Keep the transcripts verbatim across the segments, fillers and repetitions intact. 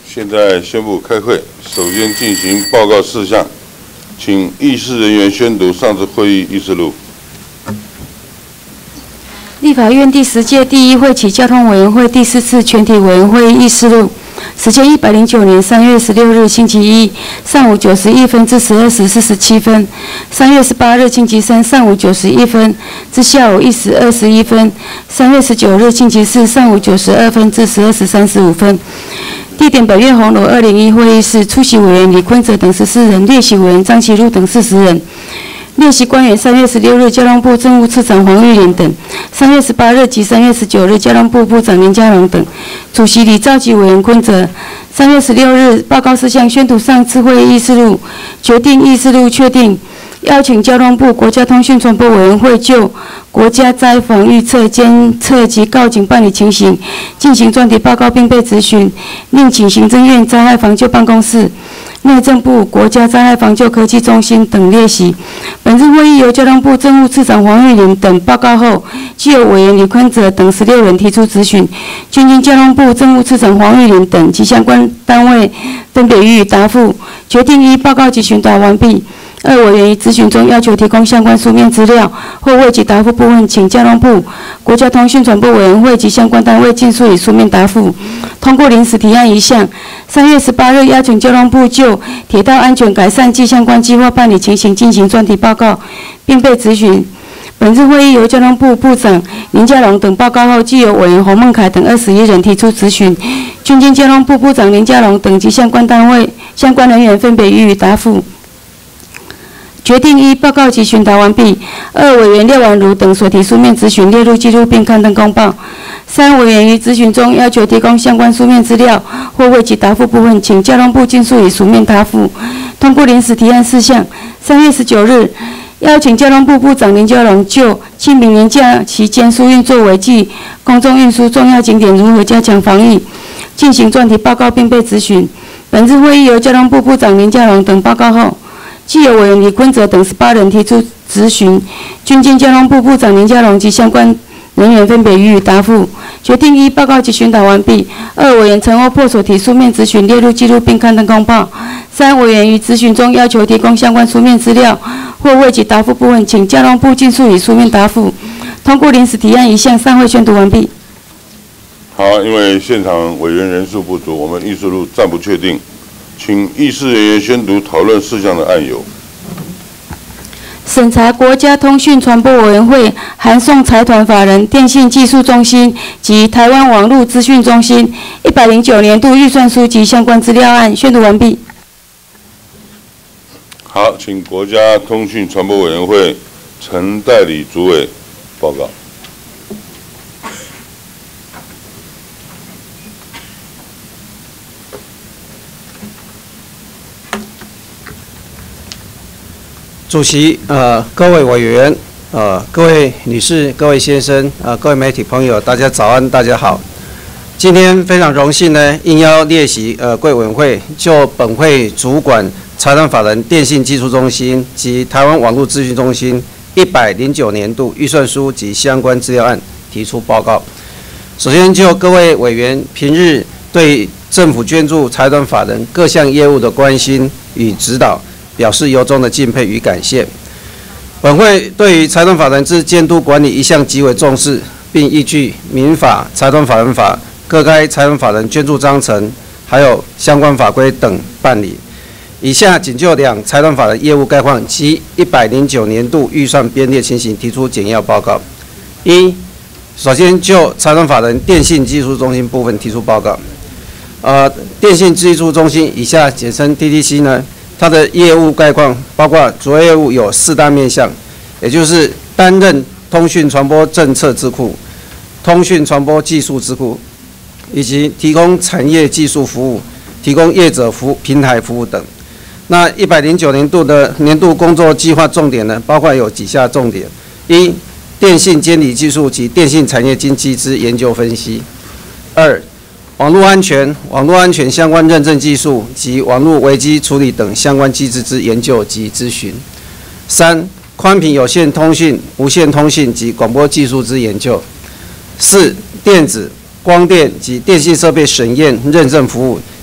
现在宣布开会，首先进行报告事项，请议事人员宣读上次会议议事录。 立法院第十届第一会期交通委员会第四次全体委员会议事录，时间一百零九年三月十六日星期一上午九时一分至十二时四十七分，三月十八日星期三上午九时一分至下午一时二十一分，三月十九日星期四上午九时二分至十二时三十五分。地点本院红楼二零一会议室，出席委员李坤哲等十四人，列席委员张其禄等四十人。列席官员三月十六日交通部政务次长黄玉玲等，三月十八日及三月十九日交通部部长林佳龙等。主席李召集委员坤哲。三月十六日报告事项宣读上次会议议事录，决定议事录确定。邀请交通部国家通讯传播委员会就国家灾防预测、监测及告警办理情形进行专题报告，并被质询，另请行政院灾害防救办公室、内政部国家灾害防救科技中心等列席。本次会议由交通部政务次长黄玉玲等报告后，既有委员李坤哲等十六人提出质询，均经交通部政务次长黄玉玲等及相关单位分别予以答复，决定依报告及询答完毕。二委员于质询中要求提供相关书面资料或未及答复部分，请交通部国家通讯传播委员会及相关单位尽速以书面答复。通过临时提案一项，三月十八日邀请交通部就铁道安全改善及相关计划办理情形进行专题报告，并被质询。本次会议由交通部部长林佳龙等报告后，既有委员洪孟凯等二十一人提出质询，均经交通部部长林佳龙等及相关单位相关人员分别予以答复。决定依报告及询答完毕。二委员廖婉如等所提书面质询列入记录并刊登公报。三委员于质询中要求提供相关书面资料或未及答复部分，请交通部尽速以书面答复。通过临时提案事项，三月十九日邀请交通部部长林佳龙就清明年假期间疏运作为暨公众运输重要景点如何加强防疫进行专题报告，并被质询。本次会议由交通部部长林佳龙等报告后，既有委员李坤哲等十八人提出质询，均经交通部部长林佳龙及相关人员分别予以答复，决定依报告及询答完毕。二委员陈欧珀所提书面质询列入记录并刊登公报。三委员于质询中要求提供相关书面资料或未及答复部分，请交通部尽速以书面答复。通过临时提案一项，散会宣读完毕。 好，因为现场委员人数不足，我们议事录暂不确定。请议事人员宣读讨论事项的案由。 审查国家通讯传播委员会函送财团法人电信技术中心及台湾网络资讯中心一百零九年度预算书及相关资料案，宣读完毕。 好，请国家通讯传播委员会陈代理主委报告。 主席，呃，各位委员，呃，各位女士、各位先生，呃，各位媒体朋友，大家早安，大家好。今天非常荣幸呢，应邀列席呃贵委员会就本会主管财团法人电信技术中心及台湾网络资讯中心一百零九年度预算书及相关资料案提出报告。首先就各位委员平日对政府捐助财团法人各项业务的关心与指导，表示由衷的敬佩与感谢。本会对于财团法人之监督管理一向极为重视，并依据民法、财团法人法、各该财团法人捐助章程，还有相关法规等办理。以下仅就两财团法人业务概况及一百零九年度预算编列情形提出简要报告。一、首先就财团法人电信技术中心部分提出报告。呃，电信技术中心以下简称 D T C 呢，它的业务概况包括主要业务有四大面向，也就是担任通讯传播政策智库、通讯传播技术智库，以及提供产业技术服务、提供业者服务平台服务等。那一百零九年度的年度工作计划重点呢，包括有几下重点：一、电信监理技术及电信产业经济之研究分析；二、网络安全、网络安全相关认证技术及网络危机处理等相关机制之研究及咨询；三、宽频有线通讯、无线通讯及广播技术之研究；四、电子、光电及电信设备审验认证服务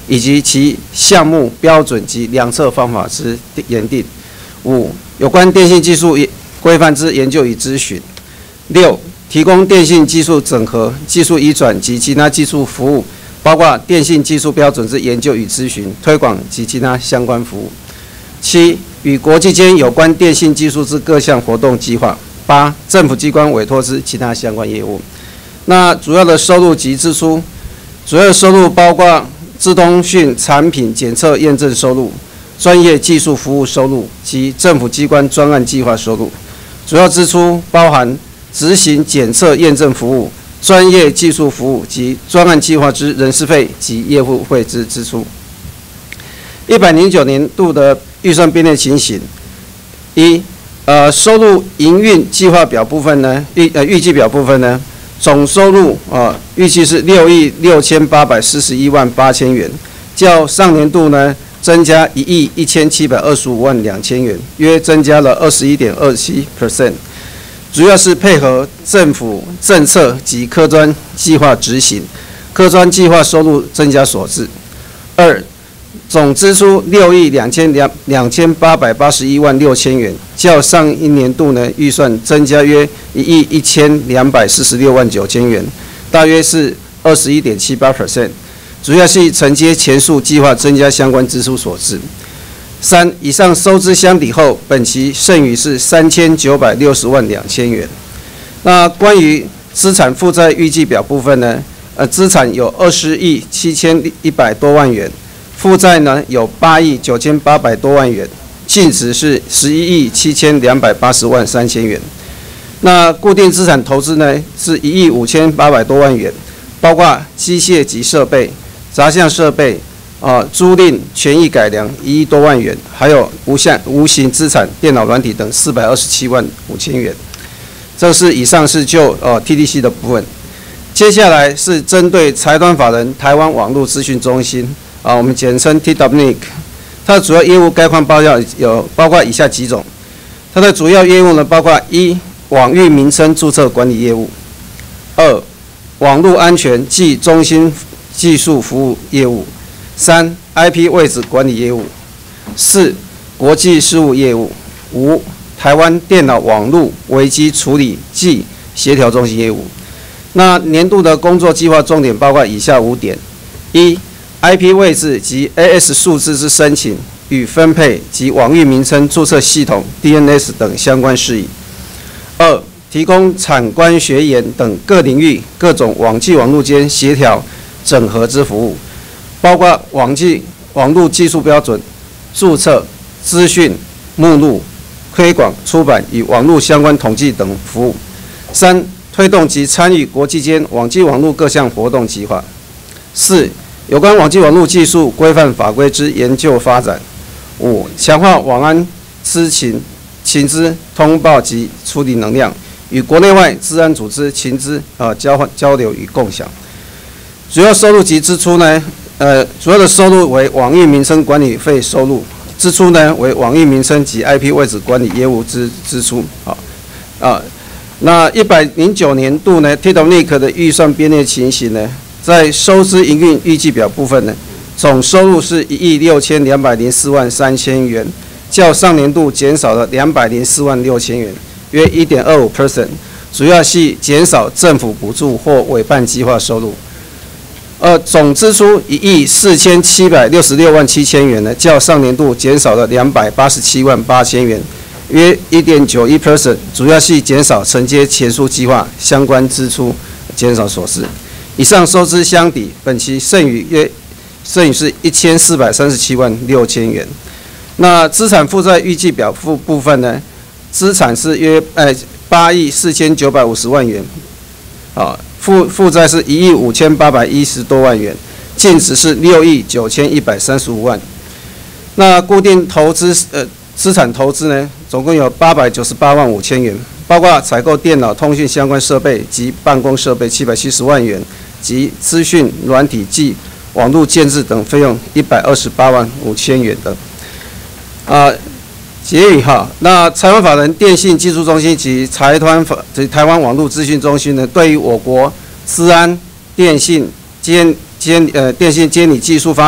以及其项目标准及量测方法之研定。五、有关电信技术规范之研究与咨询。六、提供电信技术整合、技术移转及其他技术服务，包括电信技术标准之研究与咨询、推广及其他相关服务。七、与国际间有关电信技术之各项活动计划。八、政府机关委托之其他相关业务。那主要的收入及支出，主要的收入包括资通讯产品检测验证收入、专业技术服务收入及政府机关专案计划收入。主要支出包含执行检测验证服务、专业技术服务及专案计划之人事费及业务费之支出。一百零九年度的预算编列情形：一、呃，收入营运计划表部分呢，预呃预计表部分呢，总收入啊预计是六亿六千八百四十一万八千元，较上年度呢增加一亿一千七百二十五万两千元，约增加了二十一点二七 percent。主要是配合政府政策及科专计划执行，科专计划收入增加所致。二、总支出六亿两千两两千八百八十一万六千元，较上一年度呢预算增加约一亿一千两百四十六万九千元，大约是二十一点七八 percent， 主要是承接前述计划增加相关支出所致。三、以上收支相抵后，本期剩余是三千九百六十万两千元。那关于资产负债预计表部分呢，呃，资产有二十亿七千一百多万元。负债呢有八亿九千八百多万元，净值是十一亿七千两百八十万三千元。那固定资产投资呢是一亿五千八百多万元，包括机械及设备、杂项设备、啊租赁、权益改良一亿多万元，还有无项无形资产、电脑软体等四百二十七万五千元。这是以上是就呃 T D C 的部分。接下来是针对财团法人台湾网络资讯中心。啊，我们简称 T W N I C， 它的主要业务概况包括有包括以下几种。它的主要业务呢，包括一、网域名称注册管理业务；二、网络安全及中心技术服务业务；三、I P 位置管理业务；四、国际事务业务；五、台湾电脑网络危机处理暨协调中心业务。那年度的工作计划重点包括以下五点：一、I P 位置及 A S 数字之申请与分配及网域名称注册系统 D N S 等相关事宜。二、提供产官学研等各领域各种网际网络间协调整合之服务，包括网际网络技术标准、注册、资讯、目录、推广、出版与网络相关统计等服务。三、推动及参与国际间网际网络各项活动计划。四、有关网际网络技术规范法规之研究发展。五、强化网安知情情资通报及处理能量，与国内外治安组织情资啊交换交流与共享。主要收入及支出呢，呃，主要的收入为网域名称管理费收入，支出呢为网域名称及 I P 位置管理业务之支出。好，啊，那一百零九年度呢 ，T W N I C 的预算编列情形呢？在收支营运预计表部分呢，总收入是一亿六千两百零四万三千元，较上年度减少了两百零四万六千元，约一点二五 percent， 主要系减少政府补助或委办计划收入。呃，总支出一亿四千七百六十六万七千元呢，较上年度减少了两百八十七万八千元，约一点九一 percent， 主要系减少承接前述计划相关支出减少所致。以上收支相抵，本期剩余约剩余是一千四百三十七万六千元。那资产负债预计表部部分呢，资产是约呃八亿四千九百五十万元，啊，负负债是一亿五千八百一十多万元，净值是六亿九千一百三十五万。那固定投资呃资产投资呢，总共有八百九十八万五千元，包括采购电脑通讯相关设备及办公设备七百七十万元。及资讯软体及网络建制等费用一百二十八万五千元的。啊，结语哈，那财团法人电信技术中心及财团法及台湾网络资讯中心呢，对于我国资安、电信监监呃电信监理技术发展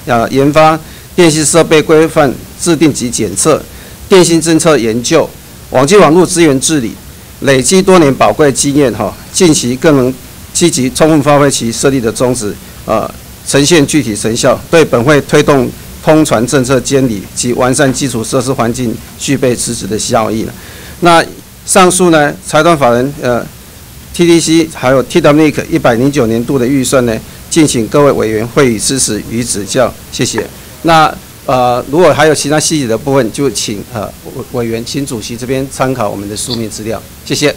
呃研发电信设备规范制定及检测、电信政策研究、网际网络资源治理，累积多年宝贵经验哈，近期更能积极充分发挥其设立的宗旨，呃，呈现具体成效，对本会推动通传政策监理及完善基础设施环境具备实质的效益了。那上述呢，财团法人呃 T D C 还有 T W N 一百零九年度的预算呢，敬请各位委员会予支持与指教，谢谢。那呃，如果还有其他细节的部分，就请呃委委员请主席这边参考我们的书面资料，谢谢。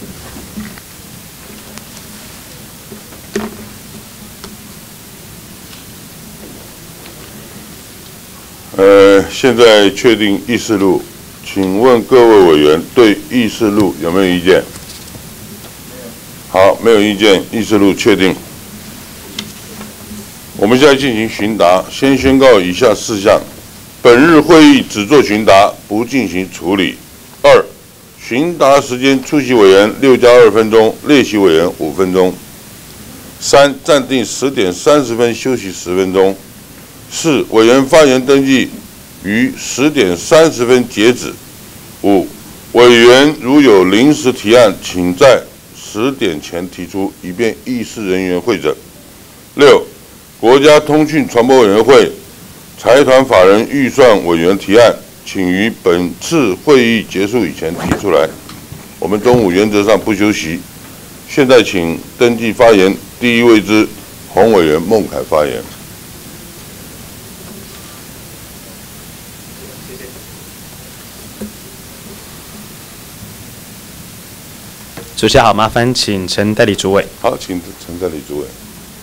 呃，现在确定议事录，请问各位委员对议事录有没有意见？好，没有意见，议事录确定。我们现在进行询答，先宣告以下事项：本日会议只做询答，不进行处理。二、询答时间，出席委员六加二分钟，列席委员五分钟。三、暂定十点三十分休息十分钟。四、委员发言登记于十点三十分截止。五、委员如有临时提案，请在十点前提出，以便议事人员会诊。六、国家通讯传播委员会财团法人预算委员提案，请于本次会议结束以前提出来。我们中午原则上不休息。现在请登记发言，第一位之洪委员孟凯发言。 主席好，麻烦请陈代理主委。 好，请陈代理主委。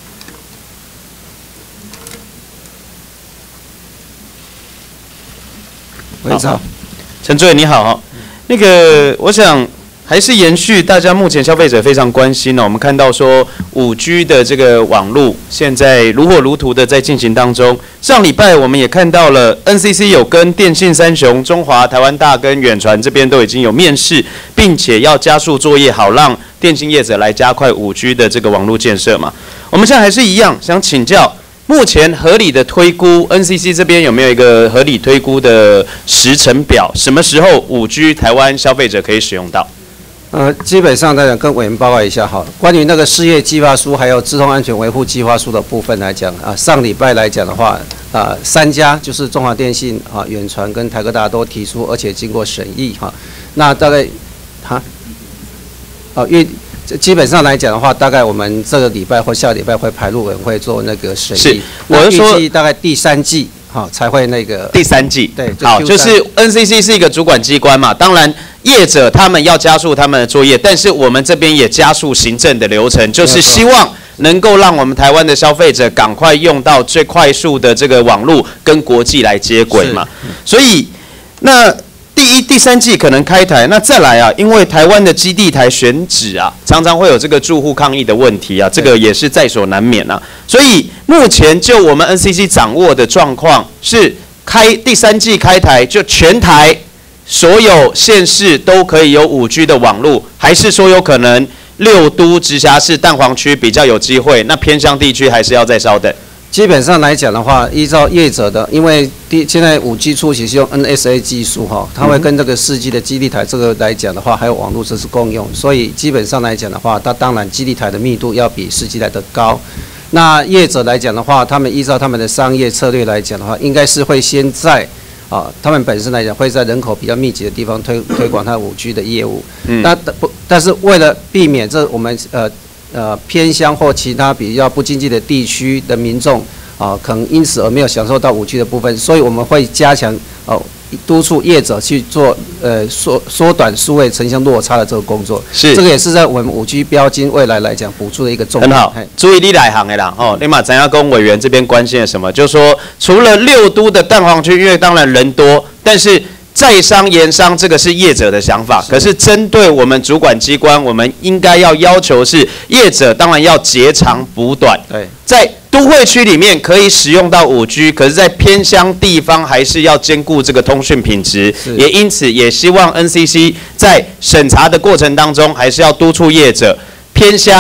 委长， 陈主委你好，那个我想还是延续大家目前消费者非常关心呢。我们看到说五 G 的这个网络现在如火如荼的在进行当中。上礼拜我们也看到了 N C C 有跟电信三雄、中华、台湾大跟远传这边都已经有面试，并且要加速作业，好让电信业者来加快五 G 的这个网络建设嘛。我们现在还是一样，想请教。目前合理的推估 ，N C C 这边有没有一个合理推估的时程表？什么时候五 G 台湾消费者可以使用到？ 呃，基本上大家跟委员报告一下哈，关于那个事业计划书还有自动安全维护计划书的部分来讲啊，上礼拜来讲的话，啊，三家就是中华电信啊、远传跟台科大都提出，而且经过审议哈，那大概哈，哦、啊，因为。基本上来讲的话，大概我们这个礼拜或下礼拜会排入委员会做那个审议。 是，我是说大概第三季哈才会那个。 第三季。 对。 好，就是 N C C 是一个主管机关嘛，当然业者他们要加速他们的作业，但是我们这边也加速行政的流程，就是希望能够让我们台湾的消费者赶快用到最快速的这个网络跟国际来接轨嘛。所以那。第一、第三季可能开台，那再来啊，因为台湾的基地台选址啊，常常会有这个住户抗议的问题啊，这个也是在所难免啊。所以目前就我们 N C C 掌握的状况是，开第三季开台就全台所有县市都可以有五 G 的网络，还是说有可能六都直辖市蛋黄区比较有机会，那偏乡地区还是要再稍等？ 基本上来讲的话，依照业者的，因为第现在五 G 初期是用 N S A 技术哈，它会跟这个四 G 的基地台这个来讲的话，还有网络设施共用，所以基本上来讲的话，它当然基地台的密度要比四 G 来的高。那业者来讲的话，他们依照他们的商业策略来讲的话，应该是会先在啊，他们本身来讲会在人口比较密集的地方推推广它五 G 的业务。嗯。那不，但是为了避免这我们呃。呃，偏乡或其他比较不经济的地区的民众啊，可能因此而没有享受到五 G 的部分，所以我们会加强哦，督促业者去做呃缩缩短数位城乡落差的这个工作。是，这个也是在我们五 G 标金未来来讲补助的一个重点。 很好，注意你来行的啦，哦，立马咱要跟委员这边关心的什么，就是说除了六都的蛋黄区，因为当然人多，但是。在商言商，这个是业者的想法。可是针对我们主管机关，我们应该要要求是业者当然要截长补短。对，在都会区里面可以使用到五 G， 可是在偏乡地方还是要兼顾这个通讯品质。也因此也希望 N C C 在审查的过程当中，还是要督促业者偏乡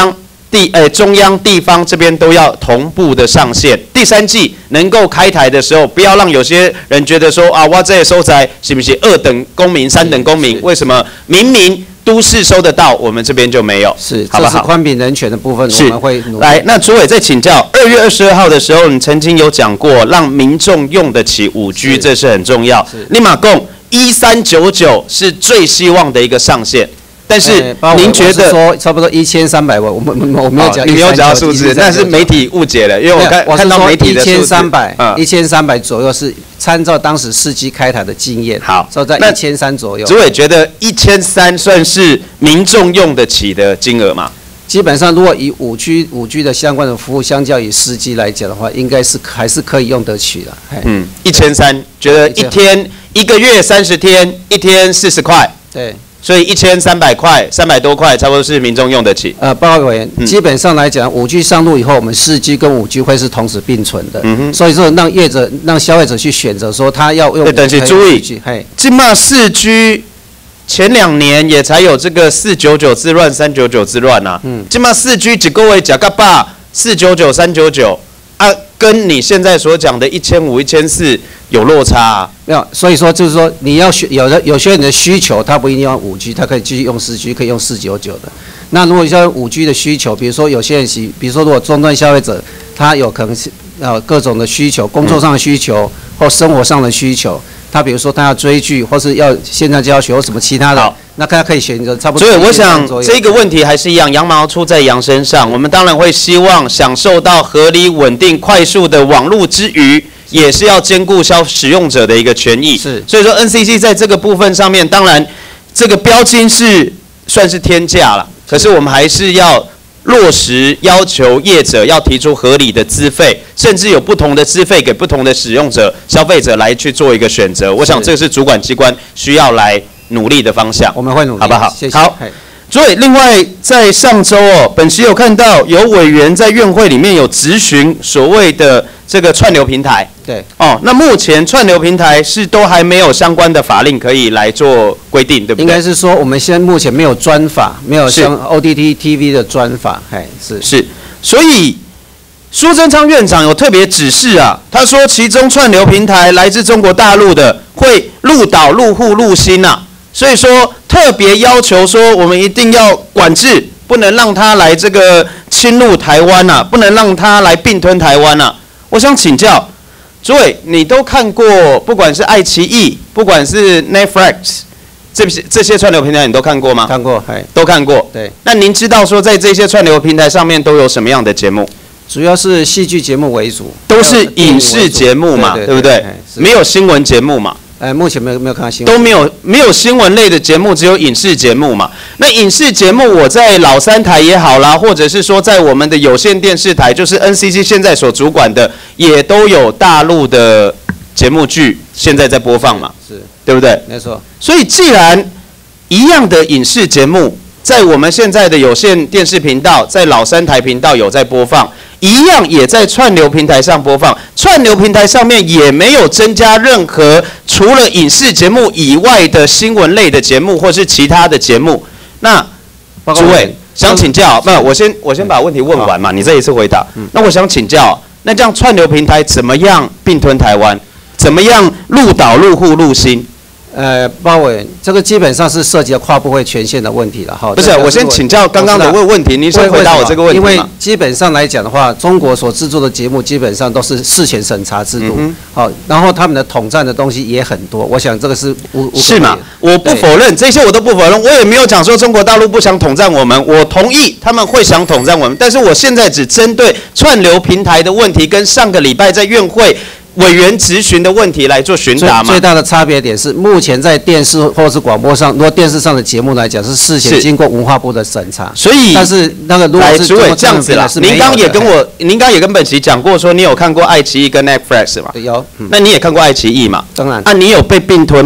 地诶、中央地方这边都要同步的上线。第三季能够开台的时候，不要让有些人觉得说啊，我这收台是不是二等公民、三等公民？为什么明明都市收得到，我们这边就没有？ 是， 好不好？ 这是宽屏人权的部分，我们会努力。 来，那主委再请教，二月二十二号的时候，你曾经有讲过，让民众用得起五 G， 这是很重要。立马共一三九九是最希望的一个上限。但是您觉得说差不多一千三百万，我们我没有讲， 你没有讲到数字，那是媒体误解了，因为我看看到媒体的数字， 一千三百，一千三百左右是参照当时四 G 开台的经验， 好， 所以在一千三左右。 主委觉得一千三算是民众用得起的金额吗？ 基本上，如果以五 G 五 G 的相关的服务，相较于四 G 来讲的话，应该是还是可以用得起的。 嗯，一千三，觉得一天一个月三十天，一天四十块。 对。 所以一千三百块，三百多块，差不多是民众用得起。 呃，报告委员，嗯、基本上来讲，五 G 上路以后，我们四 G 跟五 G 会是同时并存的。嗯哼。所以说，让业者、让消费者去选择，说他要用。对， 但是注意，嘿，起码四 G 前两年也才有这个四九九自乱、三九九自乱呐。嗯。起码四 G 一个月加个八，四九九、三九九啊，跟你现在所讲的一千五、一千四有落差啊。 没有，所以说就是说，你要选有的有些人的需求，他不一定要五 G， 他可以继续用四 G， 可以用四九九的。那如果像五 G 的需求，比如说有些人喜，比如说如果终端消费者，他有可能是呃各种的需求，工作上的需求或生活上的需求，他比如说他要追剧，或是要线上教学或什么其他的，那他可以选择差不多。 所以我想这个问题还是一样，羊毛出在羊身上。我们当然会希望享受到合理、稳定、快速的网络之余，也是要兼顾消使用者的一个权益。是，所以说 N C C 在这个部分上面，当然这个标金是算是天价了，可是我们还是要落实要求业者要提出合理的资费，甚至有不同的资费给不同的使用者、消费者来去做一个选择。我想这个是主管机关需要来努力的方向。 我们会努力， 好不好？ 谢谢。 好。所以，另外在上周哦，本席有看到有委员在院会里面有质询所谓的这个串流平台。 对。 哦，那目前串流平台是都还没有相关的法令可以来做规定，对不对？ 应该是说我们现在目前没有专法，没有像 O T T T V 的专法，哎，是是。所以苏贞昌院长有特别指示啊，他说其中串流平台来自中国大陆的会入岛、入户、入心啊。所以说，特别要求说，我们一定要管制，不能让他来这个侵入台湾呐、啊，不能让他来并吞台湾呐、啊。我想请教，诸位，你都看过，不管是爱奇艺，不管是 Netflix， 这些这些串流平台，你都看过吗？ 看过，哎， 都看过。 对。 那您知道说，在这些串流平台上面都有什么样的节目？ 主要是戏剧节目为主， 都是影视节目嘛， 对, 对, 对, 对不对？没有新闻节目嘛。 呃，目前没有没有看到新闻， 都没有没有新闻类的节目，只有影视节目嘛。那影视节目，我在老三台也好啦，或者是说在我们的有线电视台，就是 N C C 现在所主管的，也都有大陆的节目剧现在在播放嘛， 是， 对不对？ 没错。 所以既然一样的影视节目，在我们现在的有线电视频道，在老三台频道有在播放。一样也在串流平台上播放，串流平台上面也没有增加任何除了影视节目以外的新闻类的节目或是其他的节目。那诸位想请教，不，我先我先把问题问完嘛，你这一次回答。那我想请教，那这样串流平台怎么样并吞台湾？怎么样入岛、入户、入心？ 呃，包委员，这个基本上是涉及到跨部会权限的问题了哈。 不是，我先请教刚刚的问问题，您先回答我这个问题嘛。 因为基本上来讲的话，中国所制作的节目基本上都是事前审查制度，好、嗯，然后他们的统战的东西也很多。我想这个是无是嘛？我不否认这些，我都不否认，我也没有讲说中国大陆不想统战我们，我同意他们会想统战我们，但是我现在只针对串流平台的问题，跟上个礼拜在院会委员质询的问题来做询答嘛。 最大的差别点是，目前在电视或是广播上，如果电视上的节目来讲，是事前经过文化部的审查。 所以， 但是那个如果是这样子啦，您刚也跟我，您刚也跟本席讲过，说你有看过爱奇艺跟 Netflix 嘛？ 有。 嗯、那你也看过爱奇艺嘛？ 当然。 那、啊、你有被并吞吗？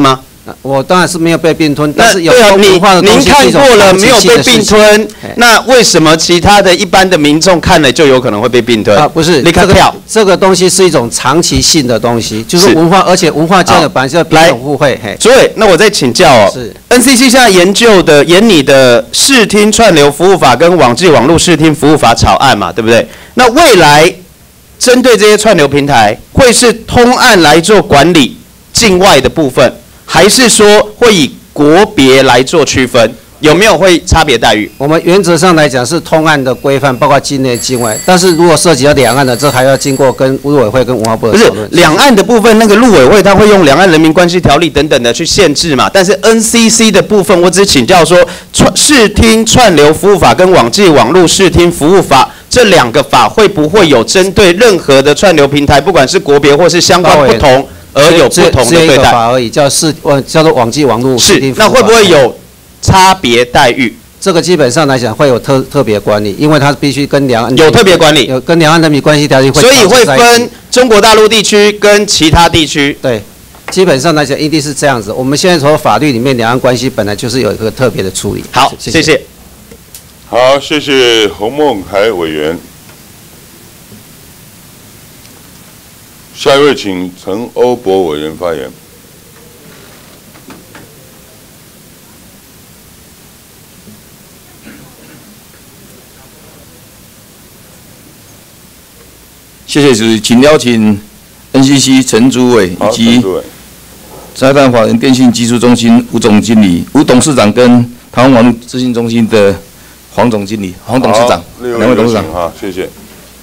我当然是没有被并吞，但是有对啊， 文化的东您看西是一种过了没有长期性的被并事情吞哎， 那为什么其他的一般的民众看了就有可能会被并吞？ 啊，不是， 你看票这个这个东西是一种长期性的东西，就是是文化，而且文化交流好本来就要平来等互惠，嘿， 主委，那我再请教哦。 是 N C C 现在研究的研拟的视听串流服务法跟网际网络视听服务法草案嘛，对不对？那未来针对这些串流平台，会是通案来做管理境外的部分，还是说会以国别来做区分？有没有会差别待遇？ 我们原则上来讲是通案的规范，包括境内、境外。但是如果涉及到两岸的，这还要经过跟陆委会跟文化部的不是讨论。 两岸的部分，那个陆委会它会用《两岸人民关系条例》等等的去限制嘛。但是 N C C 的部分，我只请教说，串视听串流服务法跟网际网络视听服务法这两个法会不会有针对任何的串流平台，不管是国别或是相关不同而有不同的只有一个对待？ 法而已，叫视呃叫做网际网络视听服务法。 是，那会不会有差别待遇？ 这个基本上来讲会有特特别管理，因为它必须跟两岸有特别管理有跟两岸人民关系条例会， 所以会分中国大陆地区跟其他地区。 对，基本上来讲一定是这样子。我们现在从法律里面，两岸关系本来就是有一个特别的处理。 好， 谢谢谢。 好，谢谢洪孟凯委员。下一位，请陈欧博委员发言。 谢谢主席，请邀请 N C C 陈主委以好， 及陈主委。 财团法人电信技术中心吴总经理、吴董事长跟台湾网络资讯中心的黄总经理、黄董事长好六两位董事长有请。好，谢谢。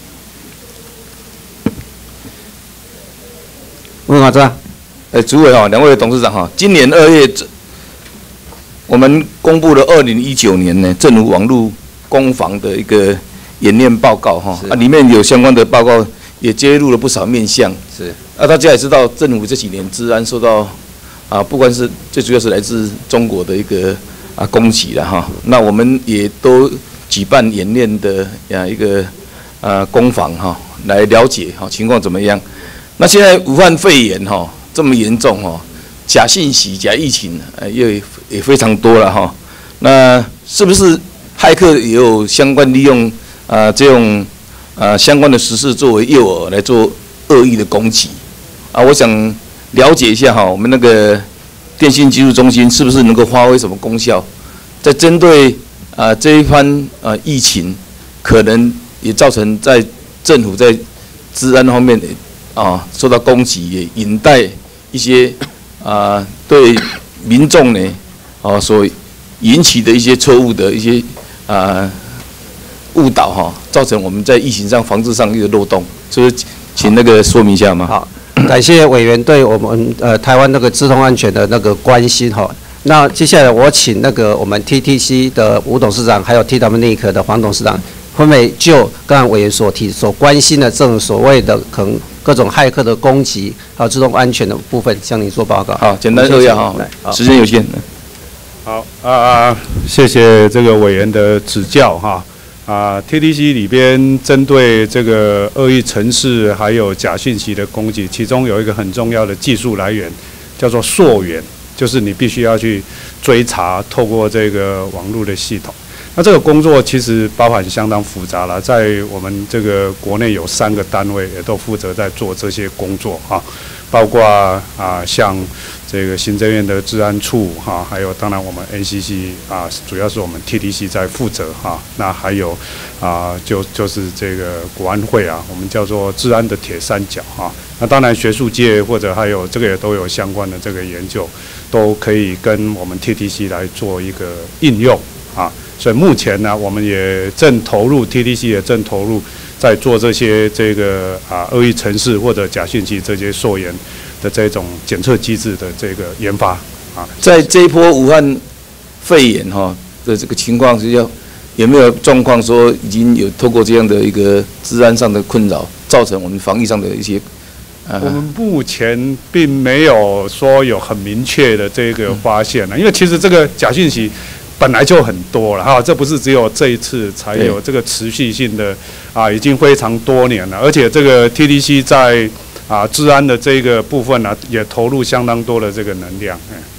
问好，这样。 呃，主委哈，两位董事长哈，今年二月，我们公布了二零一九年呢政府网络攻防的一个演练报告哈，啊，里面有相关的报告，也揭露了不少面向。 是。 啊，大家也知道，政府这几年治安受到啊，不管是最主要是来自中国的一个啊攻击了哈。那我们也都举办演练的呀一个啊攻防哈，来了解哈情况怎么样。那现在武汉肺炎哈这么严重哈，假信息、假疫情呃也也非常多了哈。那是不是骇客也有相关利用啊这种啊相关的时事作为诱饵来做恶意的攻击？啊，我想了解一下哈，我们那个电信技术中心是不是能够发挥什么功效，在针对啊这一番啊疫情，可能也造成在政府在治安方面啊受到攻击，也引带一些啊对民众呢啊所引起的一些错误的一些啊误导哈，造成我们在疫情上防治上一个漏洞，所以请那个说明一下嘛。 好。感谢委员对我们呃台湾那个资通安全的那个关心哈。那接下来我请那个我们 T T C 的吴董事长，还有 T W Link 的黄董事长，分别就刚刚委员所提所关心的这种所谓的可能各种骇客的攻击，还有自动安全的部分，向您做报告。 好，简单扼要哈，时间有限。 好啊，谢谢这个委员的指教哈。啊 ，T T C 里边针对这个恶意程式还有假讯息的攻击，其中有一个很重要的技术来源，叫做溯源，就是你必须要去追查，透过这个网络的系统。那这个工作其实包含相当复杂了，在我们这个国内有三个单位也都负责在做这些工作哈，包括啊像这个行政院的治安处哈，还有当然我们 N C C 啊，主要是我们 T T C 在负责哈，那还有啊就就是这个国安会啊，我们叫做治安的铁三角哈。那当然学术界或者还有这个也都有相关的这个研究，都可以跟我们 T T C 来做一个应用啊。所以目前呢，我们也正投入 T T C 也正投入在做这些这个啊恶意程式或者假讯息这些溯源的这种检测机制的这个研发啊。 在这一波武汉肺炎哈的这个情况之下，有没有状况说已经有透过这样的一个治安上的困扰，造成我们防疫上的一些？呃、 我们目前并没有说有很明确的这个发现了，因为其实这个假讯息本来就很多了哈，这不是只有这一次才有这个持续性的啊，已经非常多年了。而且这个 T T C 在啊治安的这个部分呢、啊，也投入相当多的这个能量。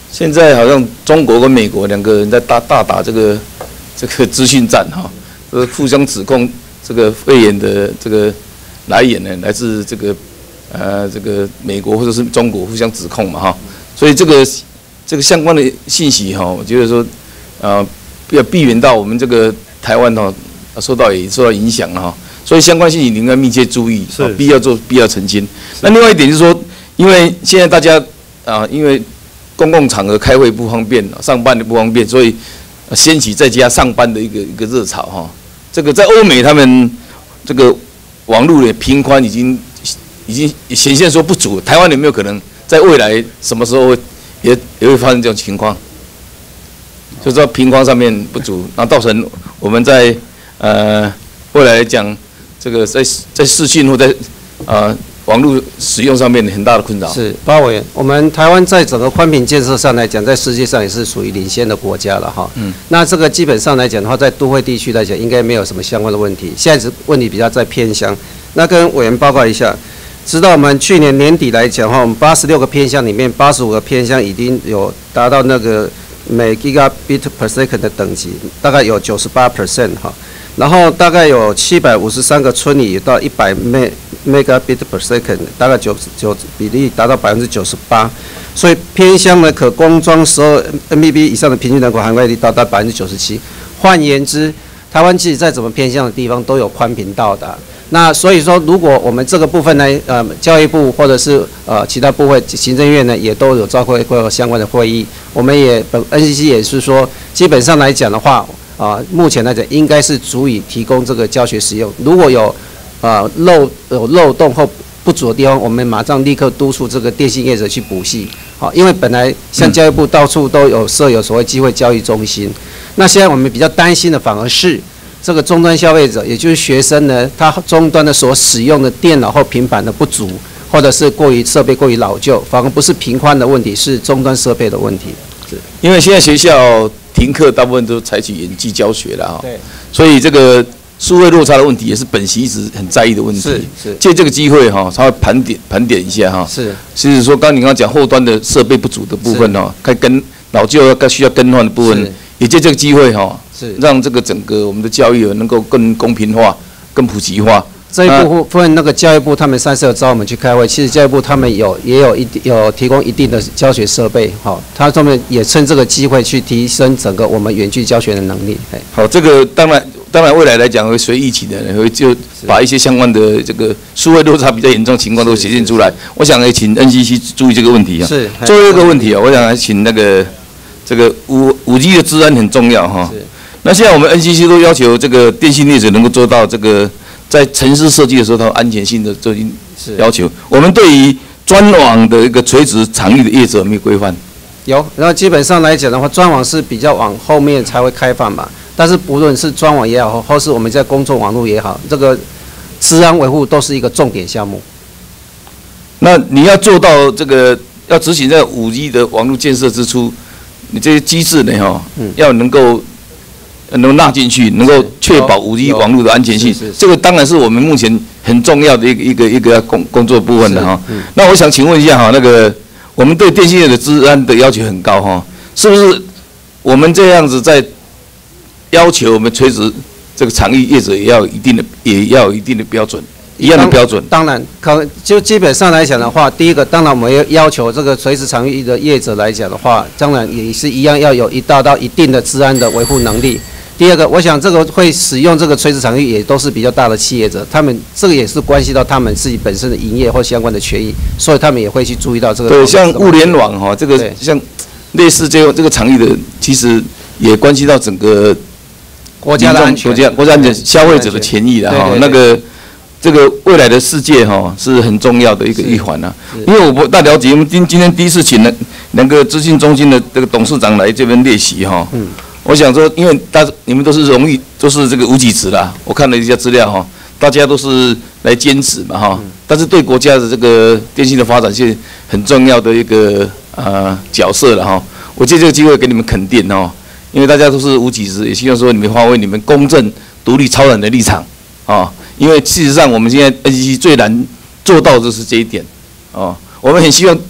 现在好像中国跟美国两个人在大大打这个这个资讯战哈，呃，互相指控这个肺炎的这个来源呢，来自这个呃这个美国或者是中国互相指控嘛哈，所以这个这个相关的信息哈，我觉得说呃要避免到我们这个台湾哈受到也受到影响哈，所以相关信息你应该密切注意，是必要做必要澄清。那另外一点就是说，因为现在大家啊，因为公共场合开会不方便，上班的不方便，所以掀起在家上班的一个一个热潮哈。这个在欧美他们这个网络的频宽已经已经显现说不足，台湾有没有可能在未来什么时候也也会发生这种情况？就说频宽上面不足，然后造成我们在呃未来来讲，这个在在视讯或在呃。网络使用上面很大的困扰。 是，包委员，我们台湾在整个宽频建设上来讲，在世界上也是属于领先的国家了哈。嗯。那这个基本上来讲的话，在都会地区来讲，应该没有什么相关的问题。现在是问题比较在偏乡。那跟委员报告一下，知道我们去年年底来讲的话，我们八十六个偏乡里面，八十五个偏乡已经有达到那个每 gigabit per second 的等级，大概有九十八 percent 哈。然后大概有七百五十三个村里到一百 megabit per second， 大概九九比例达到百分之九十八，所以偏乡呢可光装十二 M B P 以上的平均人口涵盖率达到百分之九十七。换言之，台湾即使在怎么偏乡的地方都有宽频到达。那所以说，如果我们这个部分呢，呃，教育部或者是呃其他部会、行政院呢，也都有召开过相关的会议，我们也本 N C C 也是说，基本上来讲的话。啊，目前来讲应该是足以提供这个教学使用。如果有啊漏有漏洞或不足的地方，我们马上立刻督促这个电信业者去补细。好，因为本来像教育部到处都有设有所谓机会教育中心，那现在我们比较担心的反而是这个终端消费者，也就是学生呢，他终端的所使用的电脑或平板的不足，或者是过于设备过于老旧，反而不是频宽的问题，是终端设备的问题。是， 因为现在学校。停课大部分都采取远距教学了哈， 对， 所以这个数位落差的问题也是本席一直很在意的问题。 是是， 借这个机会哈，稍微盘点盘点一下哈。 是， 其实说刚你刚刚讲后端的设备不足的部分哈，该跟老旧要需要更换的部分，也借这个机会哈，是让这个整个我们的教育能够更公平化、更普及化。 这一部分那个教育部他们上次有找我们去开会，其实教育部他们有也有一有提供一定的教学设备，好，他他们也趁这个机会去提升整个我们远距教学的能力。 好，这个当然当然未来来讲会随疫情的，会就把一些相关的这个数位落差比较严重的情况都显现出来。我想也请 N C C 注意这个问题啊。 是。 最后一个问题啊，我想来请那个这个五五 G 的治安很重要哈。是。那现在我们 N C C 都要求这个电信业者能够做到这个。在城市设计的时候，它有安全性的这要求。我们对于专网的一个垂直场域的业者有没有规范？ 有，然后基本上来讲的话，专网是比较往后面才会开放嘛。但是不论是专网也好，或是我们在公众网络也好，这个治安维护都是一个重点项目。 那你要做到这个，要执行在五 G 的网络建设之初，你这些机制呢，哈，嗯、要能够。能够纳进去，能够确保五 G 网络的安全性，这个当然是我们目前很重要的一个一个一个工工作部分的哈。那我想请问一下哈，那个我们对电信业的治安的要求很高哈，是不是我们这样子在要求我们垂直这个场域业者也要有一定的也要有一定的标准，一样的标准？ 当然，可就基本上来讲的话，第一个当然我们要要求这个垂直场域的业者来讲的话，当然也是一样要有一达到一定的治安的维护能力。第二个，我想这个会使用这个垂直场域也都是比较大的企业者，他们这个也是关系到他们自己本身的营业或相关的权益，所以他们也会去注意到这个。 对，像物联网哈，这个像类似这个这个场域的，其实也关系到整个国家的安全、 国家国家安全、消费者的权益的哈。那个这个未来的世界哈是很重要的一个一环呐。因为我不大了解，我们今今天第一次请了两个资讯中心的这个董事长来这边列席哈。嗯。我想说，因为大你们都是荣誉，都是这个无给职啦。我看了一下资料哈，大家都是来坚持嘛哈。但是对国家的这个电信的发展是很重要的一个呃角色了哈。我借这个机会给你们肯定哈，因为大家都是无给职，也希望说你们发挥你们公正、独立、超然的立场啊。因为事实上，我们现在 N C C 最难做到的就是这一点啊。我们很希望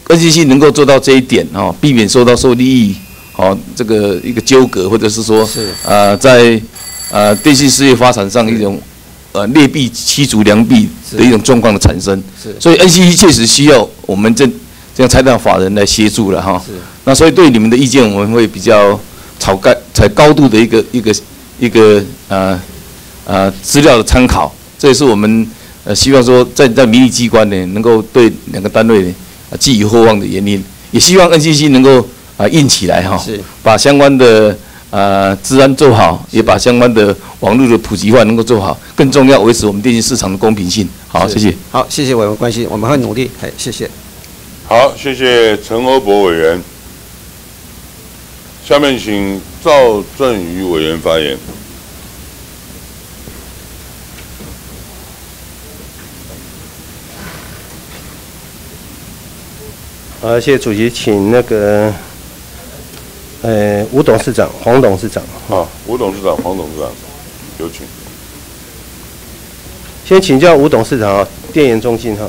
N C C 能够做到这一点哦，避免受到受利益哦这个一个纠葛，或者是说是呃在呃电信事业发展上一种呃劣币驱逐良币的一种状况的产生。是，所以 N C C 确实需要我们这这样财团法人来协助了哈。是。那所以对你们的意见，我们会比较采高采高度的一个一个一个呃呃资料的参考，这也是我们呃希望说在在民意机关呢能够对两个单位呢啊寄予厚望的原因，也希望 N C C 能够啊硬起来哈，是把相关的呃治安做好，也把相关的网络的普及化能够做好，更重要维持我们电信市场的公平性。好，谢谢。 好，谢谢委员关心，我们会努力。哎，谢谢。 好，谢谢陈欧博委员。下面请赵振宇委员发言。 好，谢谢主席，请那个呃吴董事长、黄董事长。 好，吴董事长、黄董事长，有请。 先请教吴董事长啊，电研中心哈。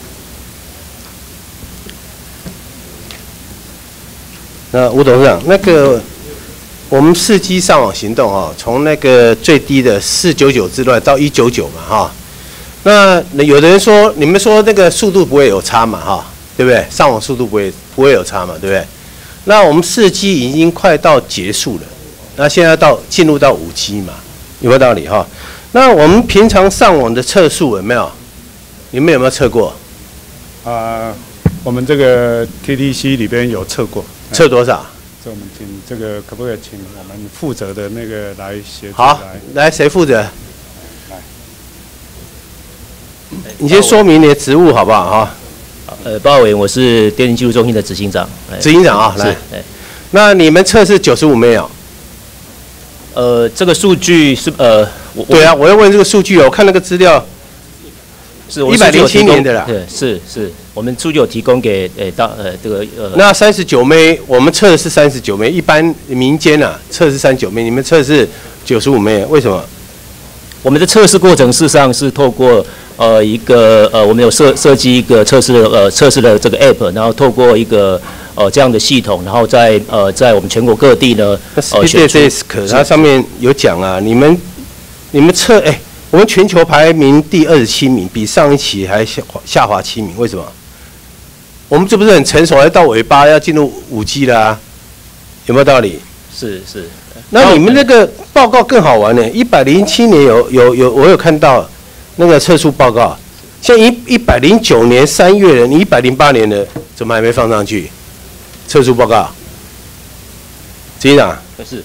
那吴董事长，那个我们四 G 上网行动哈，从那个最低的四九九之乱到一九九嘛哈，那有的人说，你们说那个速度不会有差嘛哈，对不对？上网速度不会不会有差嘛，对不对？那我们四 G 已经快到结束了，那现在到进入到五 G 嘛，有没有道理哈？那我们平常上网的测速有没有？你们有没有测过？ 啊、呃，我们这个 T T C 里边有测过。 测多少？ 这我们请这个可不可以请我们负责的那个来协助？ 好，来谁负责？ 来， 你先说明你的职务好不好哈？ 呃，报告委员，我是电信技术中心的执行长。 执行长啊，来。那你们测试九十五没有？ 呃，这个数据是呃，我对啊，我要问这个数据哦，我看那个资料是一百零七年的啦。 对，是是。我们数据有提供给诶到呃这个呃， 那三十九枚，我们测的是三十九枚，一般民间啊测是三十九枚，你们测是九十五枚，为什么？ 我们的测试过程事实上是透过呃一个呃我们有设设计一个测试的呃测试的这个 app， 然后透过一个呃这样的系统，然后在呃在我们全国各地呢呃选出，它上面有讲啊，你们你们测哎，我们全球排名第二十七名，比上一期还下下滑七名，为什么？我们这不是很成熟，还到尾巴要进入五 G 啦、啊，有没有道理？ 是是。 那你们那个报告更好玩呢，一百零七年有有有，我有看到那个测速报告，像一一百零九年三月的，你一百零八年的怎么还没放上去？测速报告，执行长。 是。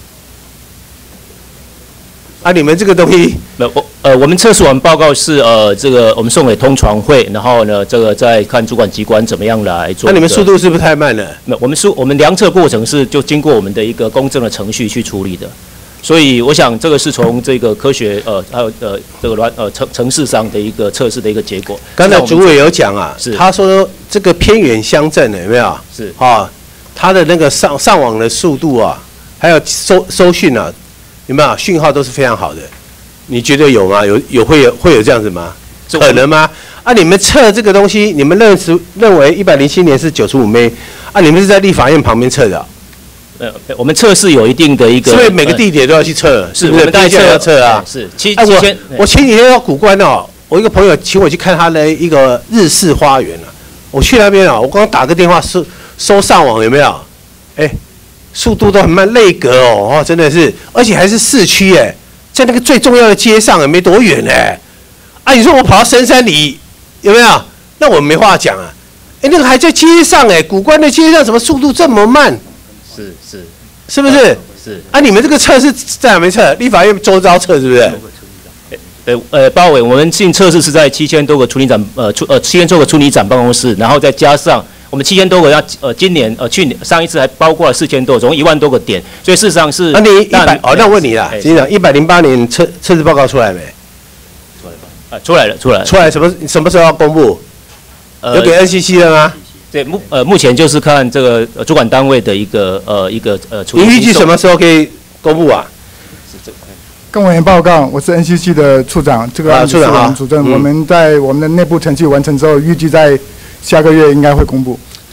啊，你们这个东西， 没我呃，我们测试完报告是呃，这个我们送给通传会，然后呢，这个再看主管机关怎么样来做。 那你们速度是不是太慢了？ 没，我们速我们量测过程是就经过我们的一个公正的程序去处理的，所以我想这个是从这个科学呃还有呃这个软呃程程式上的一个测试的一个结果。 刚才主委有讲啊，是他说这个偏远乡镇有没有？ 是啊，他的那个上上网的速度啊，还有收收讯啊。有没有讯号都是非常好的？你觉得有吗？有有会有会有这样子吗？可能吗？啊，你们测这个东西，你们认识认为一百零七年是九十五枚，啊，你们是在立法院旁边测的、啊？ 呃，我们测试有一定的一个， 是不是每个地点都要去测？ 是不是？大家要测啊？ 是。期哎， 期间我我前几天到古关哦，我一个朋友请我去看他的一个日式花园啊，我去那边啊，我刚打个电话收收上网有没有？哎。速度都很慢，内格哦，哦，真的是，而且还是市区哎，在那个最重要的街上也没多远哎，啊，你说我跑到深山里，有没有？那我没话讲啊，哎，那个还在街上哎，古关的街上怎么速度这么慢？ 是是， 是不是？ 是啊，你们这个测是在哪边测？立法院周遭测是不是？ 呃呃，包伟，我们进测试是在七千多个处理长呃处呃七千多个处理长办公室，然后再加上。我们七千多个，要呃，今年呃，去年上一次还包括了四千多，总共一万多个点，所以事实上是。 那、啊、你一百哦，那我问你啦，局长，一百零八年测测试报告出来没？ 出来吧。啊，出来了，出来了。 出来什么什么时候要公布？呃、有给 N C C 了吗？ 对，目呃目前就是看这个、呃、主管单位的一个呃一个呃。 你预计什么时候可以公布啊？ 跟委员报告，我是 N C C 的处长，这个案子是我们主政、啊嗯。我们在我们的内部程序完成之后，预计在下个月应该会公布。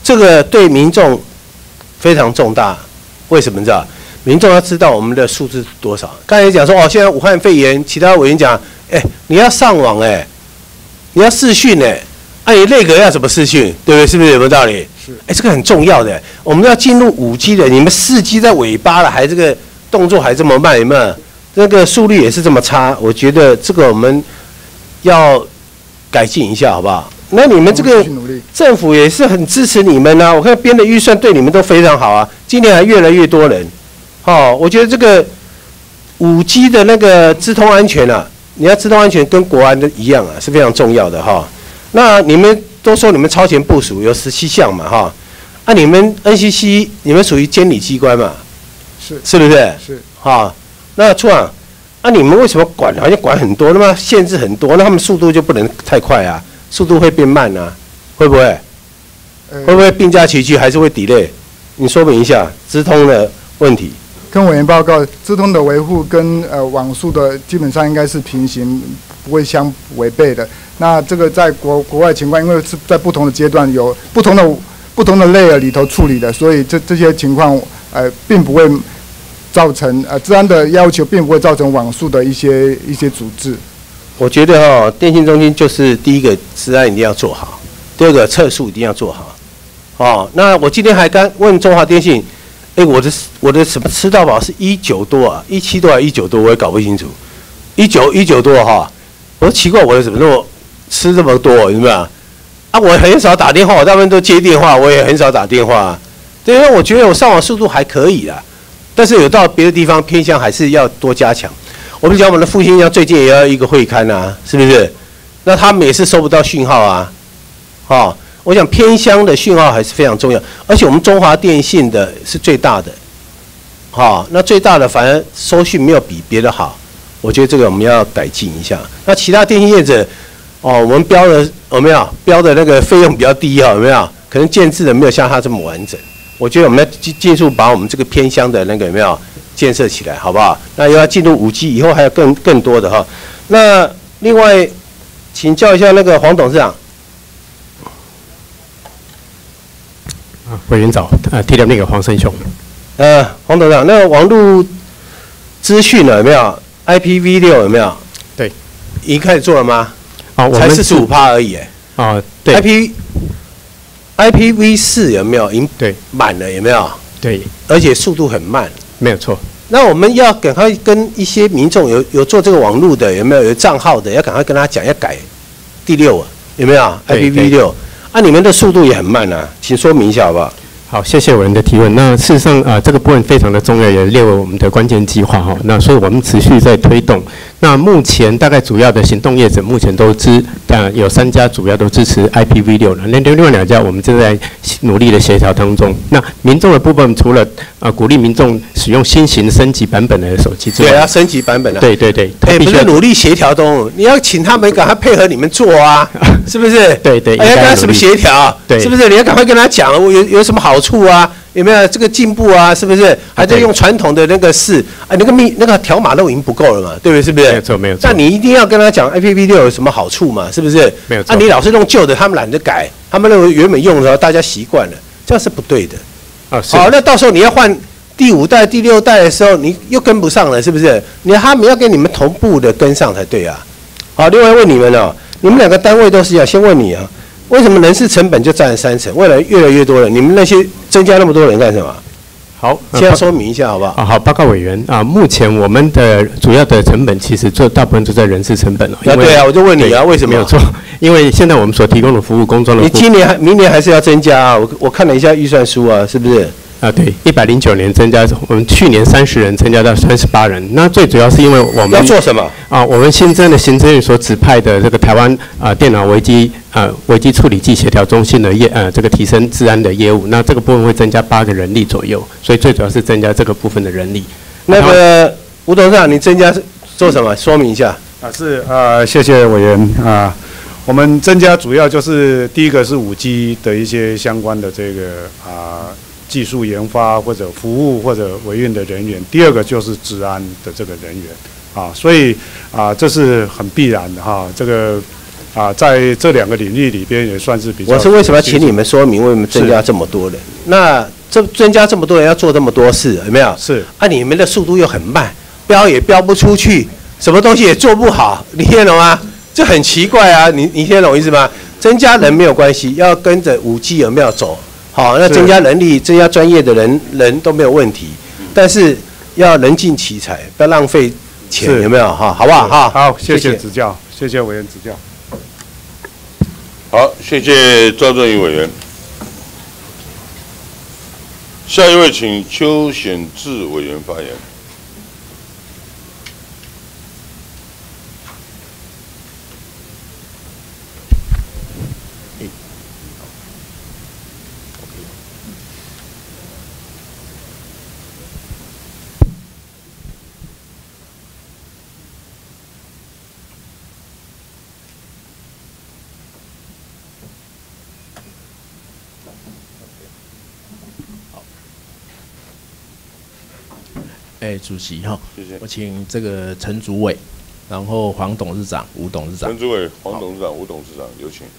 这个对民众非常重大。为什么你知道？民众要知道我们的数字多少。刚才讲说哦，现在武汉肺炎，其他委员讲，哎，你要上网哎，你要视讯哎，啊，你内阁要怎么视讯，对不对？是不是有没有道理？是。哎，这个很重要的。我们要进入五 G 的，你们四 G 在尾巴了，还这个动作还这么慢，有没有？这个速率也是这么差，我觉得这个我们要改进一下，好不好？那你们这个政府也是很支持你们啊，我看编的预算对你们都非常好啊，今年还越来越多人。哦，我觉得这个五 G 的那个资通安全啊，你要资通安全跟国安的一样啊，是非常重要的哈、哦。那你们都说你们超前部署有十七项嘛哈，啊你们 N C C 你们属于监理机关嘛， 是是不是？ 是哈、哦，那处长，啊你们为什么管好像管很多，那么限制很多，那他们速度就不能太快啊？速度会变慢啊，会不会？会不会并驾齐驱，还是会 delay？ 你说明一下资通的问题。 跟委员报告，资通的维护跟呃网速的基本上应该是平行，不会相违背的。那这个在国国外情况，因为是在不同的阶段有不同的不同的 layer 里头处理的，所以这这些情况呃并不会造成呃治安的要求，并不会造成网速的一些一些阻滞。 我觉得哈、哦，电信中心就是第一个治安一定要做好，第二个测速一定要做好。哦，那我今天还刚问中华电信，哎，我的我的什么吃到饱是一九多啊，一七多还是一九多，我也搞不清楚。一九一九多哈，我说奇怪，我的怎么那么吃这么多，有没有？啊，我很少打电话，我大部分都接电话，我也很少打电话。对，因为我觉得我上网速度还可以啦，但是有到别的地方偏向还是要多加强。我们讲我们的复兴乡最近也要一个会刊啊，是不是？那他们也是收不到讯号啊，哦，我想偏乡的讯号还是非常重要，而且我们中华电信的是最大的，好，那最大的反而收讯没有比别的好，我觉得这个我们要改进一下。那其他电信业者，哦，我们标的有没有标的那个费用比较低哈，有没有？可能建制的没有像它这么完整。我觉得我们要尽尽速把我们这个偏乡的那个有没有建设起来，好不好？那又要进入五 G 以后，还有更更多的哈。那另外，请教一下那个黄董事长。 啊，委员早，呃，提到那个黄胜雄。 呃，黄董事长，那个网络资讯有没有 I P v 六有没有？ 对， 已经开始做了吗？ 啊，我们才四十五趴而已，哎。 啊，对。 I P I P v 四有没有？已经对满了有没有？ 对， 而且速度很慢。 没有错。 那我们要赶快跟一些民众有有做这个网络的有没有有账号的，要赶快跟他讲要改第六啊，有没有 I P v 六？啊，你们的速度也很慢啊，请说明一下好不好？ 好，谢谢委员的提问。那事实上啊、呃，这个部分非常的重要，也列为我们的关键计划哈。那所以我们持续在推动。那目前大概主要的行动业者目前都支，呃，有三家主要都支持 I P v 六了，那另外两家我们正在努力的协调当中。那民众的部分，除了呃鼓励民众使用新型升级版本的手机之外， 对啊，升级版本啊， 对对对， 哎，不是努力协调中，你要请他们赶快配合你们做啊，是不是？ 对对， 哎，要跟他什么协调？ 对， 是不是？你要赶快跟他讲，我有有什么好处啊？有没有这个进步啊？是不是？还在用传统的那个式啊？那个密那个条码都已经不够了嘛，对不对？是不是？ 没有错，没有错。 那你一定要跟他讲 I P v 六有什么好处嘛？是不是？ 没有错。 啊，你老是用旧的，他们懒得改，他们认为原本用的时候大家习惯了，这样是不对的。 啊，是。 好，那到时候你要换第五代、第六代的时候，你又跟不上了，是不是？你他们要跟你们同步的跟上才对啊。好，另外问你们哦，你们两个单位都是一样，先问你啊，为什么人事成本就占了三成？未来越来越多人，你们那些增加那么多人干什么？ 好， 先要说明一下好不好？ 啊，好，报告委员啊，目前我们的主要的成本其实做大部分都在人事成本了。 啊，对啊，我就问你啊，为什么？ 没有错，因为现在我们所提供的服务工作的， 你今年还明年还是要增加啊？我我看了一下预算书啊，是不是？ 啊，对，一百零九年增加，我们去年三十人增加到三十八人。那最主要是因为我们要做什么啊？我们新增的行政院所指派的这个台湾啊电脑危机啊危机处理暨协调中心的业呃这个提升治安的业务，那这个部分会增加八个人力左右，所以最主要是增加这个部分的人力。 那个吴董事长，你增加做什么？说明一下。 啊，是啊，谢谢委员啊。我们增加主要就是第一个是五 G 的一些相关的这个啊。技术研发或者服务或者维运的人员，第二个就是治安的这个人员，啊，所以啊这是很必然的哈。这个啊，在这两个领域里边也算是比较。 我是为什么要请你们说明为什么增加这么多人？那这增加这么多人要做这么多事，有没有？ 是。 啊，你们的速度又很慢，标也标不出去，什么东西也做不好，你听得懂吗？这很奇怪啊，你你听得懂意思吗？增加人没有关系，要跟着五 G 有没有走？好，那增加人力、增加专业的人人都没有问题，但是要人尽其才，不要浪费钱，有没有？哈，好不好？哈， 好，谢谢指教，谢谢委员指教。 好，谢谢赵正宇委员。下一位，请邱显智委员发言。 哎，主席哈， 谢谢。 我请这个陈主委，然后黄董事长、吴董事长。 陈主委、黄董事长、吴董事长，有请。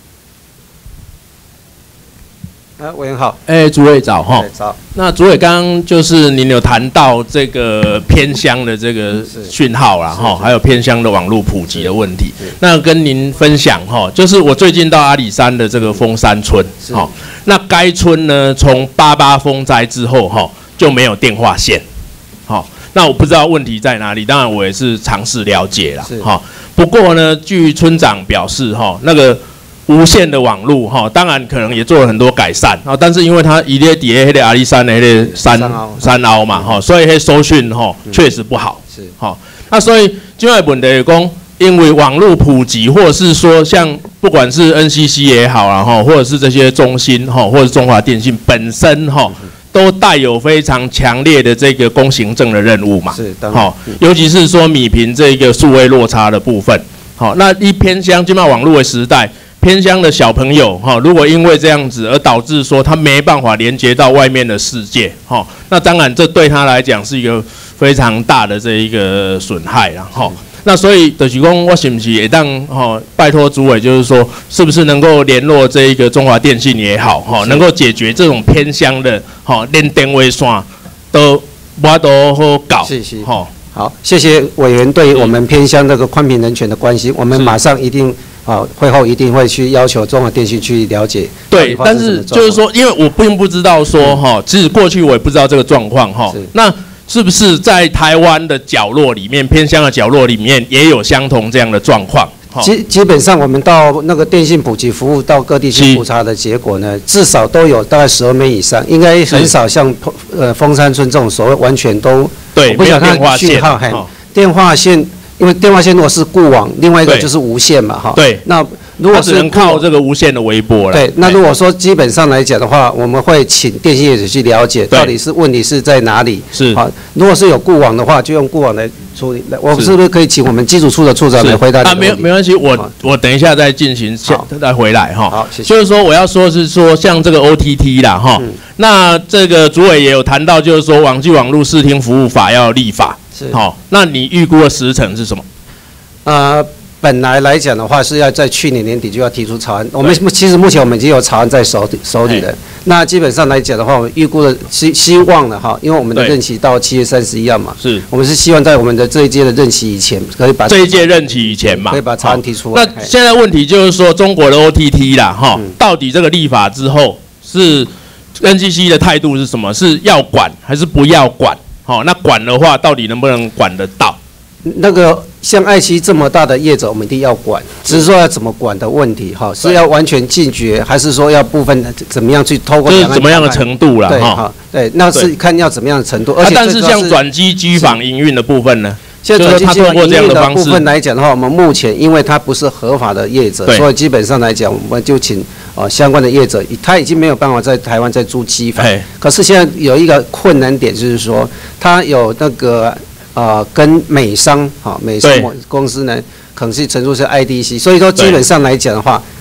啊，委员好。 哎，主委早哈。 早。 那主委刚刚就是您有谈到这个偏乡的这个讯号啦哈，还有偏乡的网络普及的问题。那跟您分享哈，就是我最近到阿里山的这个峰山村，哈，那该村呢从八八风灾之后哈就没有电话线。好，那我不知道问题在哪里，当然我也是尝试了解啦。哈，不过呢，据村长表示，哈，那个无线的网络，哈，当然可能也做了很多改善啊，但是因为它伊咧底下迄个阿里山的迄个山山凹嘛，哈，所以迄收讯哈确实不好。是，好，那所以另外问题是讲，因为网络普及，或者是说像不管是 N C C 也好啦，哈，或者是这些中心哈，或者是中华电信本身哈。都带有非常强烈的这个公行政的任务嘛， 是，当然， 好，尤其是说弭平这个数位落差的部分，好，那一偏乡，今麦网络的时代，偏乡的小朋友哈，如果因为这样子而导致说他没办法连接到外面的世界，哈，那当然这对他来讲是一个非常大的这一个损害啦，哈。那所以就是讲，我是不是也当哈拜托主委，就是说，是不是能够联络这一个中华电信也好，哈，能够解决这种偏乡的哈连电话线都我都好搞， 是是，哈，好，谢谢委员对我们偏乡这个宽频人权的关心，我们马上一定啊会后一定会去要求中华电信去了解。 对，但是就是说，因为我并不知道说哈，其实过去我也不知道这个状况哈，那。是不是在台湾的角落里面，偏乡的角落里面也有相同这样的状况？ 基基本上，我们到那个电信普及服务到各地去普查的结果呢，至少都有大概十二枚以上，应该很少像呃峰山村这种所谓完全都对， 不晓得它讯号还电话线，因为电话线如果是固网，另外一个就是无线嘛，哈。 对， 那。如果是能靠这个无线的微波了， 对，那如果说基本上来讲的话，我们会请电信业者去了解到底是问题是在哪里。 是， 好，如果是有固网的话，就用固网来处理。我们是不是可以请我们基础处的处长来回答？ 啊，没有没关系，我我等一下再进行，再回来哈。 好，谢谢。 就是说我要说是说像这个 O T T 啦哈，那这个主委也有谈到，就是说网际网络视听服务法要立法， 是好，那你预估的时程是什么？ 呃。本来来讲的话，是要在去年年底就要提出草案。我们其实目前我们已经有草案在手手里了。那基本上来讲的话，我们预估的希希望的哈，因为我们的任期到七月三十一号嘛， 是我们是希望在我们的这一届的任期以前，可以把这一届任期以前嘛， 可以把草案提出来。 那现在问题就是说，中国的 O T T 啦，哈，到底这个立法之后是 N C C 的态度是什么？是要管还是不要管？好，那管的话，到底能不能管得到？ 那个像爱奇艺这么大的业者，我们一定要管，只是说要怎么管的问题哈，是要完全禁绝，还是说要部分怎么样去透过？ 就是怎么样的程度啦， 对哈，对，那是看要怎么样的程度。而且但是像转机机房营运的部分呢？ 现在转机机房营运的部分来讲的话，我们目前因为它不是合法的业者，所以基本上来讲，我们就请呃相关的业者，他已经没有办法在台湾再租机房。可是现在有一个困难点，就是说他有那个。呃，跟美商哈、哦，美商公司呢，可能是承租是 I D C， 所以说基本上来讲的话，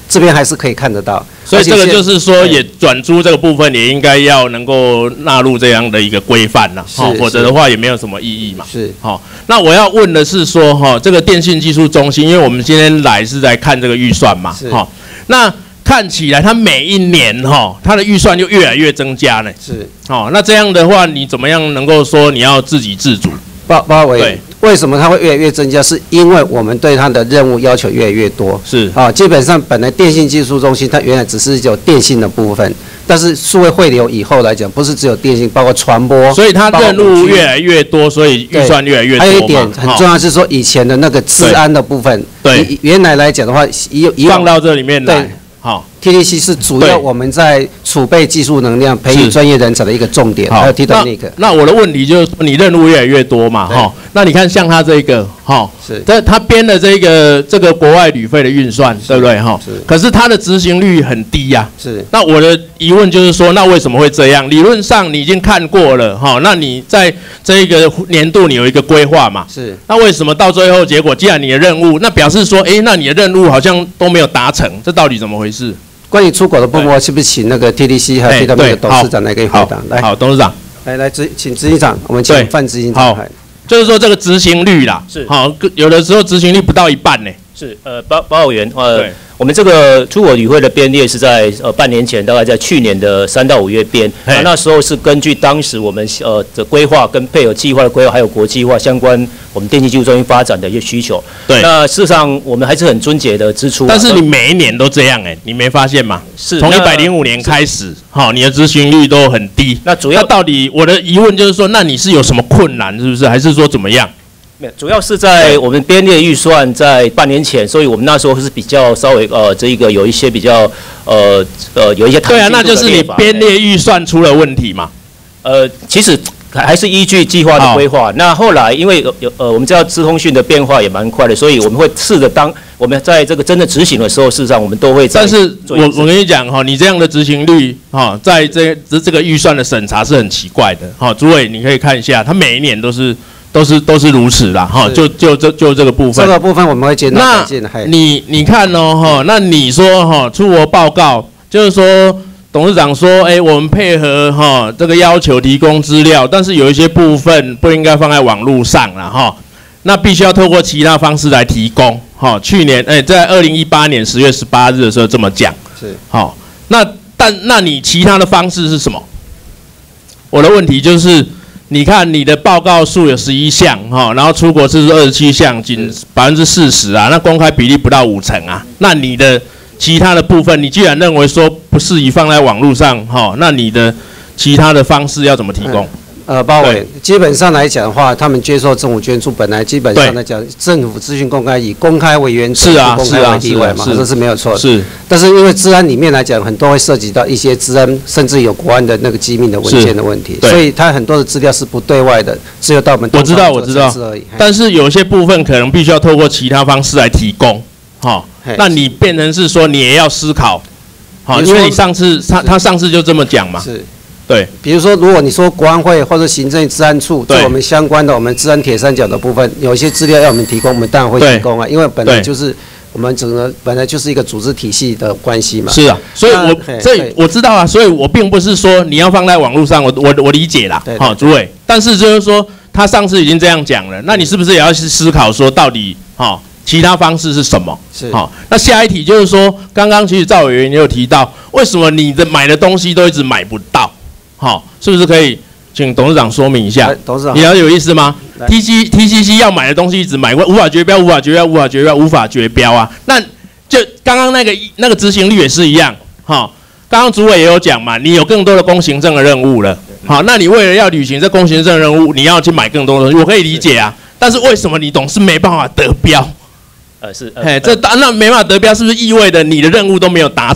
这边还是可以看得到。 所以这个就是说，也转租这个部分也应该要能够纳入这样的一个规范啦，哈，否则的话也没有什么意义嘛。 是， 好，那我要问的是说，哈，这个电信技术中心，因为我们今天来是在看这个预算嘛，哈，那看起来它每一年哈，它的预算就越来越增加呢。 是， 好，那这样的话，你怎么样能够说你要自给自足？ 包包围。为什么它会越来越增加？是因为我们对它的任务要求越来越多。 是啊，基本上本来电信技术中心它原来只是有电信的部分，但是数位汇流以后来讲，不是只有电信，包括传播。 所以它任务越来越多，所以预算越来越多。 还有一点很重要是说，以前的那个治安的部分， 对， 原来来讲的话，以以放到这里面来。好 ，T D C 是主要我们在储备技术能量、培育专业人才的一个重点。还有 T D C 那个。 那我的问题就是，你任务越来越多嘛，哈。那你看像他这个，哈， 是， 这他编的这个这个国外旅费的运算，对不对，哈？ 是。 可是它的执行率很低呀。 是。 那我的疑问就是说，那为什么会这样？理论上你已经看过了，哈。那你在这一个年度你有一个规划嘛？ 是。 那为什么到最后结果，既然你的任务，那表示说，哎，那你的任务好像都没有达成，这到底怎么回事？ 关于出口的部分，是不是请那个 T D C 还有 T W 的董事长来给你回答？来， 好，董事长， 来来执，请执行长，我们请范执行长。 好，就是说这个执行率啦， 是好，有的时候执行率不到一半呢。 是，呃，包包委员，呃，我们这个出口旅会的编列是在呃半年前，大概在去年的三到五月编，那那时候是根据当时我们呃的规划跟配合计划的规划，还有国际化相关我们电信技术中心发展的一些需求。 对， 那事实上我们还是很遵节的支出、啊。 但是你每一年都这样哎、欸，你没发现吗？ 是， 从一百零五年开始，好，你的执行率都很低。 那主要那到底我的疑问就是说，那你是有什么困难，是不是？还是说怎么样？ 主要是在我们编列预算在半年前，所以我们那时候是比较稍微呃这一个有一些比较呃呃有一些弹性。 对啊，那就是你编列预算出了问题嘛。 呃，其实还是依据计划的规划。那后来因为有呃我们知道资通讯的变化也蛮快的，所以我们会试着当我们在这个真的执行的时候，事实上我们都会。 但是我我跟你讲哈，你这样的执行率哈，在这这这个预算的审查是很奇怪的哈。诸位你可以看一下，它每一年都是。都是都是如此啦，哈，就就这就这个部分。 这个部分我们会检讨改进。 那你你看哦，哈，那你说哈，出国报告就是说，董事长说，哎，我们配合哈这个要求提供资料，但是有一些部分不应该放在网络上了哈，那必须要透过其他方式来提供。哈，去年哎，在二零一八年十月十八日的时候这么讲。 是。 好，那但那你其他的方式是什么？我的问题就是。你看你的报告数有十一项哈，然后出国次数二十七项，仅百分之四十啊，那公开比例不到五成啊。那你的其他的部分，你既然认为说不适宜放在网络上哈，那你的其他的方式要怎么提供？ 呃，包委基本上来讲的话，他们接受政府捐助，本来基本上来讲，政府资讯公开以公开为原则， 是啊， 公开为地位嘛，这是没有错的。 是。 但是因为治安里面来讲，很多会涉及到一些治安，甚至有国安的那个机密的文件的问题，所以它很多的资料是不对外的，只有到我们我知道我知道，但是有些部分可能必须要透过其他方式来提供，哈。那你变成是说你也要思考，好，因为你上次他他上次就这么讲嘛。 是。 对， 比如说，如果你说国安会或者行政治安处对我们相关的我们治安铁三角的部分，有一些资料要我们提供，我们当然会提供啊，因为本来就是我们整个本来就是一个组织体系的关系嘛。 是啊，所以我所以我知道啊，所以我并不是说你要放在网络上，我我我理解啦，好，主委，但是就是说他上次已经这样讲了，那你是不是也要去思考说到底哈？其他方式是什么？ 是好，那下一题就是说，刚刚其实赵委员也有提到，为什么你的买的东西都一直买不到？好，是不是可以请董事长说明一下？ 董事长， 你了解有意思吗 ？T C T C C 要买的东西一直买，无法绝标，无法绝标，无法绝标，无法绝标啊！那就刚刚那个那个执行率也是一样，哈。刚刚主委也有讲嘛，你有更多的公行政的任务了，好，那你为了要履行这公行政任务，你要去买更多的东西，我可以理解啊。但是为什么你总是没办法得标？ 呃，是， 嘿，这那没办法得标，是不是意味着你的任务都没有达成？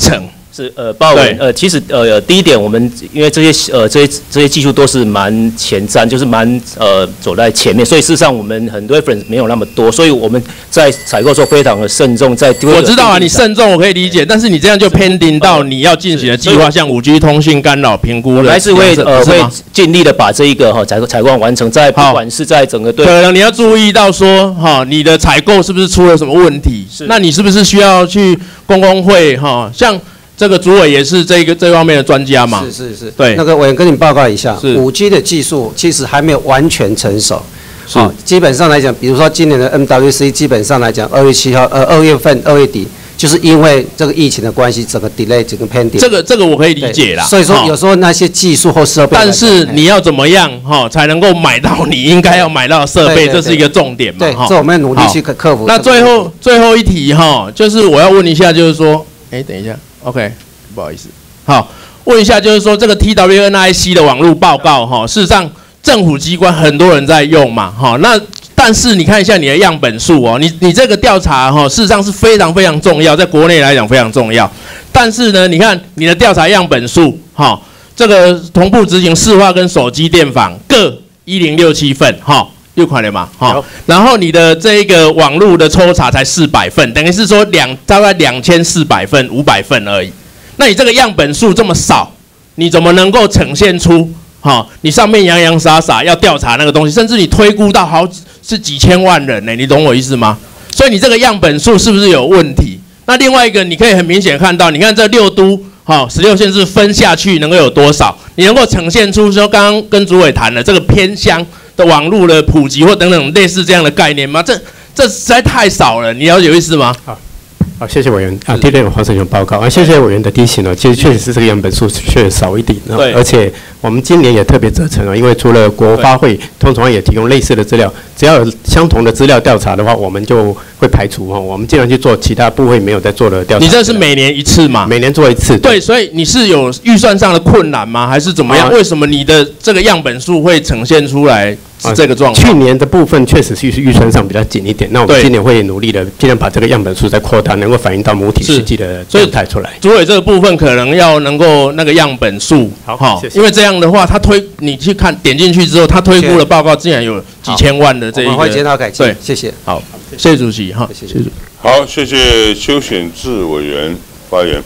是呃，包委呃，其实呃，第一点，我们因为这些呃这些这些技术都是蛮前瞻，就是蛮呃走在前面，所以事实上我们很多 reference 没有那么多，所以我们在采购的时候非常的慎重，在我知道啊，你慎重我可以理解，但是你这样就偏离到你要进行的计划，像五 G 通讯干扰评估的， 还是会呃会尽力的把这一个哈采购采购完成，在不管是在整个对， 可能你要注意到说哈，你的采购是不是出了什么问题？是，那你是不是需要去公共会哈，像。这个主委也是这个这方面的专家嘛？ 是是是。 对， 那个委员跟你报告一下， 是五 G 的技术其实还没有完全成熟。 是、 哦，基本上来讲，比如说今年的 M W C， 基本上来讲，二月七号，呃，二月份、二月底，就是因为这个疫情的关系，整个 delay， 整个 pending。这个这个我可以理解啦。 所以说有时候那些技术或设备， 但是你要怎么样哈、哦、才能够买到你应该要买到的设备， 对对对这是一个重点嘛？ 对，这我们努力去克克服。 那最后最后一题哈、哦，就是我要问一下，就是说，哎，等一下 ，OK。不好意思，好，问一下，就是说这个 T W N I C 的网络报告哈，事实上政府机关很多人在用嘛，哈，那但是你看一下你的样本数哦，你你这个调查哈，事实上是非常非常重要，在国内来讲非常重要，但是呢，你看你的调查样本数哈，这个同步执行市话跟手机电访各一零六七份哈。六款了嘛，哈，然后你的这一个网络的抽查才四百份，等于是说两大概两千四百份、五百份而已。那你这个样本数这么少，你怎么能够呈现出哈、哦？你上面洋洋洒洒要调查那个东西，甚至你推估到好是几千万人呢？你懂我意思吗？所以你这个样本数是不是有问题？那另外一个，你可以很明显看到，你看这六都哈十六县市分下去能够有多少？你能够呈现出说刚刚跟主委谈的这个偏乡的网络的普及或等等类似这样的概念吗？这这实在太少了，你了解意思吗？ 好。好，谢谢委员啊，第六黄胜雄报告啊，谢谢委员的提醒哦，其实确实是这个样本数确实少一点， 对， 而且我们今年也特别责成了，因为除了国发会通常也提供类似的资料，只要有相同的资料调查的话，我们就会排除哦，我们尽量去做其他部会没有在做的调查。 你这是每年一次嘛？ 每年做一次。 对，所以你是有预算上的困难吗？还是怎么样？啊、为什么你的这个样本数会呈现出来？是这个状况。 去年的部分确实是预算上比较紧一点，那我们今年会努力的，尽量把这个样本数再扩大，能够反映到母体实际的状态出来。 主委这个部分可能要能够那个样本数， 好，谢谢。 因为这样的话，他推你去看点进去之后，他推估的报告竟然有几千万的这一个。 我们会检讨改进。 对， 谢谢。 好，谢谢主席哈，谢谢。 好，谢谢邱显智委员发言。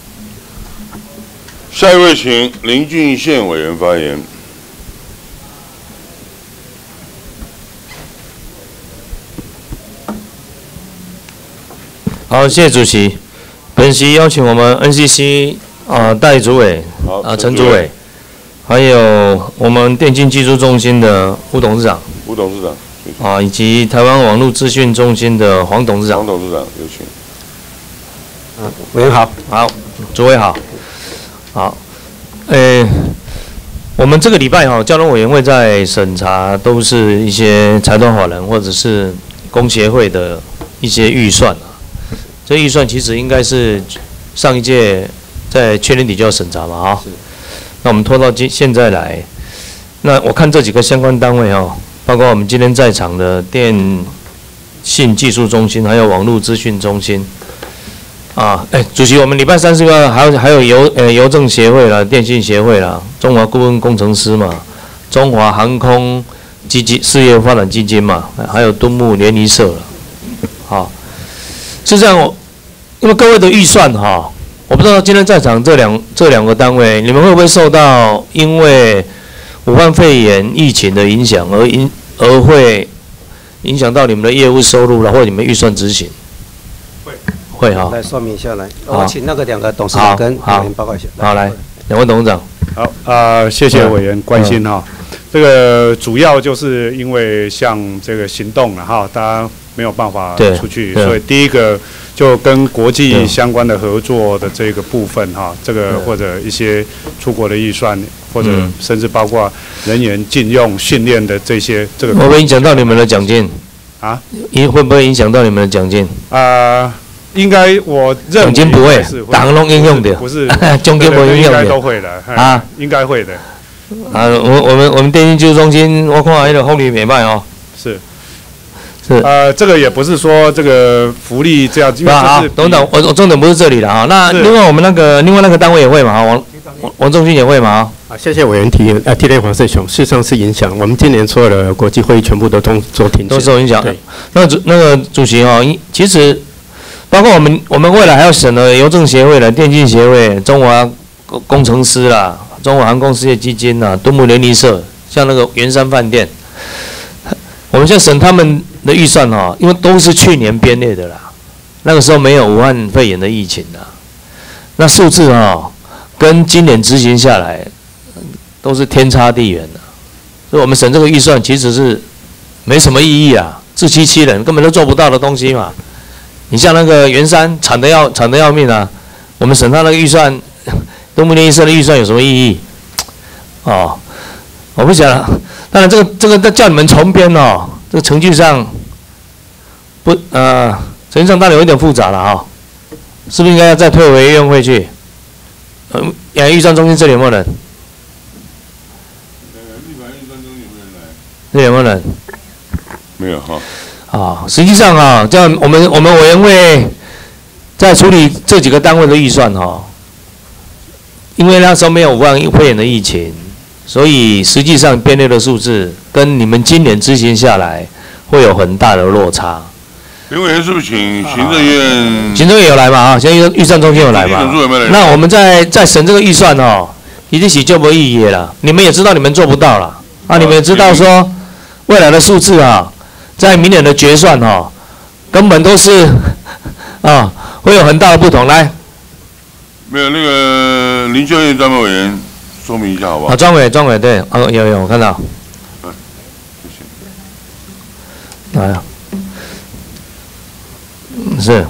下一位请林俊宪委员发言。 好，谢谢主席。本席邀请我们 N C C 啊、呃、代理主委啊陈主委，还有我们电信技术中心的吴董事长， 吴董事长啊，以及台湾网络资讯中心的黄董事长。 黄董事长有请。 啊，委员好， 好，主委好，好，呃，我们这个礼拜哈、哦，交通委员会在审查都是一些财团法人或者是工协会的一些预算。这预算其实应该是上一届在去年底就要审查嘛，啊，那我们拖到今现在来，那我看这几个相关单位哦，包括我们今天在场的电信技术中心，还有网络资讯中心，啊，哎，主席，我们礼拜三十号还有还有邮呃邮政协会啦、电信协会啦、中华顾问工程师嘛、中华航空基金事业发展基金嘛，还有敦睦联谊社了，好。是这样，因为各位的预算哈，我不知道今天在场这两这两个单位，你们会不会受到因为武汉肺炎疫情的影响而影而会影响到你们的业务收入了，或者你们预算执行？会会哈。 来说明一下来，我请那个两个董事长跟委员报告一下。 好，来，两位董事长。 好啊、呃，谢谢委员关心哈。这个主要就是因为像这个行动了哈，大家没有办法出去，所以第一个就跟国际相关的合作的这个部分哈，这个或者一些出国的预算，或者甚至包括人员禁用训练的这些这个， 会不会影响到你们的奖金？ 啊？ 会不会影响到你们的奖金？ 啊、呃，应该我认为奖金不会，党拢应用的， 不是奖金不应用的， 应该都会的啊，应该会的。 啊，我我们我们电信技术中心，我看那个福利袂歹哦。 是。 是呃，这个也不是说这个福利这样，因为啊， 就是等等，我我重点不是这里了哈。那另外我们那个另外那个单位也会嘛，王王王仲勋也会嘛。 啊，谢谢委员提呃提炼黄世雄，事实上是影响我们今年所有的国际会议全部都都做停止， 都受影响。 对， 那主那个主席哈，其实包括我们我们未来还要审的邮政协会了、电信协会、中华工程师啦、中华航空事业基金啦、敦睦联谊社，像那个圆山饭店，我们现在审他们的预算哈，因为都是去年编列的啦，那个时候没有武汉肺炎的疫情啦，那数字哈跟今年执行下来都是天差地远的，所以我们审这个预算其实是没什么意义啊，自欺欺人，根本都做不到的东西嘛。你像那个圆山惨得要惨得要命啊，我们审他那个预算，敦睦联谊社的预算有什么意义？哦，我不想了。当然这个这个叫你们重编哦，这个程序上不呃程序上当然有一点复杂了哈、哦，是不是应该要再退回委员会去？呃，预算中心这里有没有人？这里有没有人？ 没有哈。 啊，实际上啊，这样我们我们委员会在处理这几个单位的预算哈、哦，因为那时候没有武汉肺炎的疫情，所以实际上编列的数字跟你们今年执行下来会有很大的落差。 林委员是不是请行政院？ 行政院有来嘛？啊，行政院预算中心有来嘛？那我们在在审这个预算哦，已经起就没意义了。你们也知道你们做不到了啊，你们也知道说未来的数字啊，在明年的决算哦，根本都是啊会有很大的不同。来， 没有那个林秀燕专门委员说明一下好不好？ 啊，庄委庄委对，啊有有我看到。 嗯，谢谢。 来啊。是，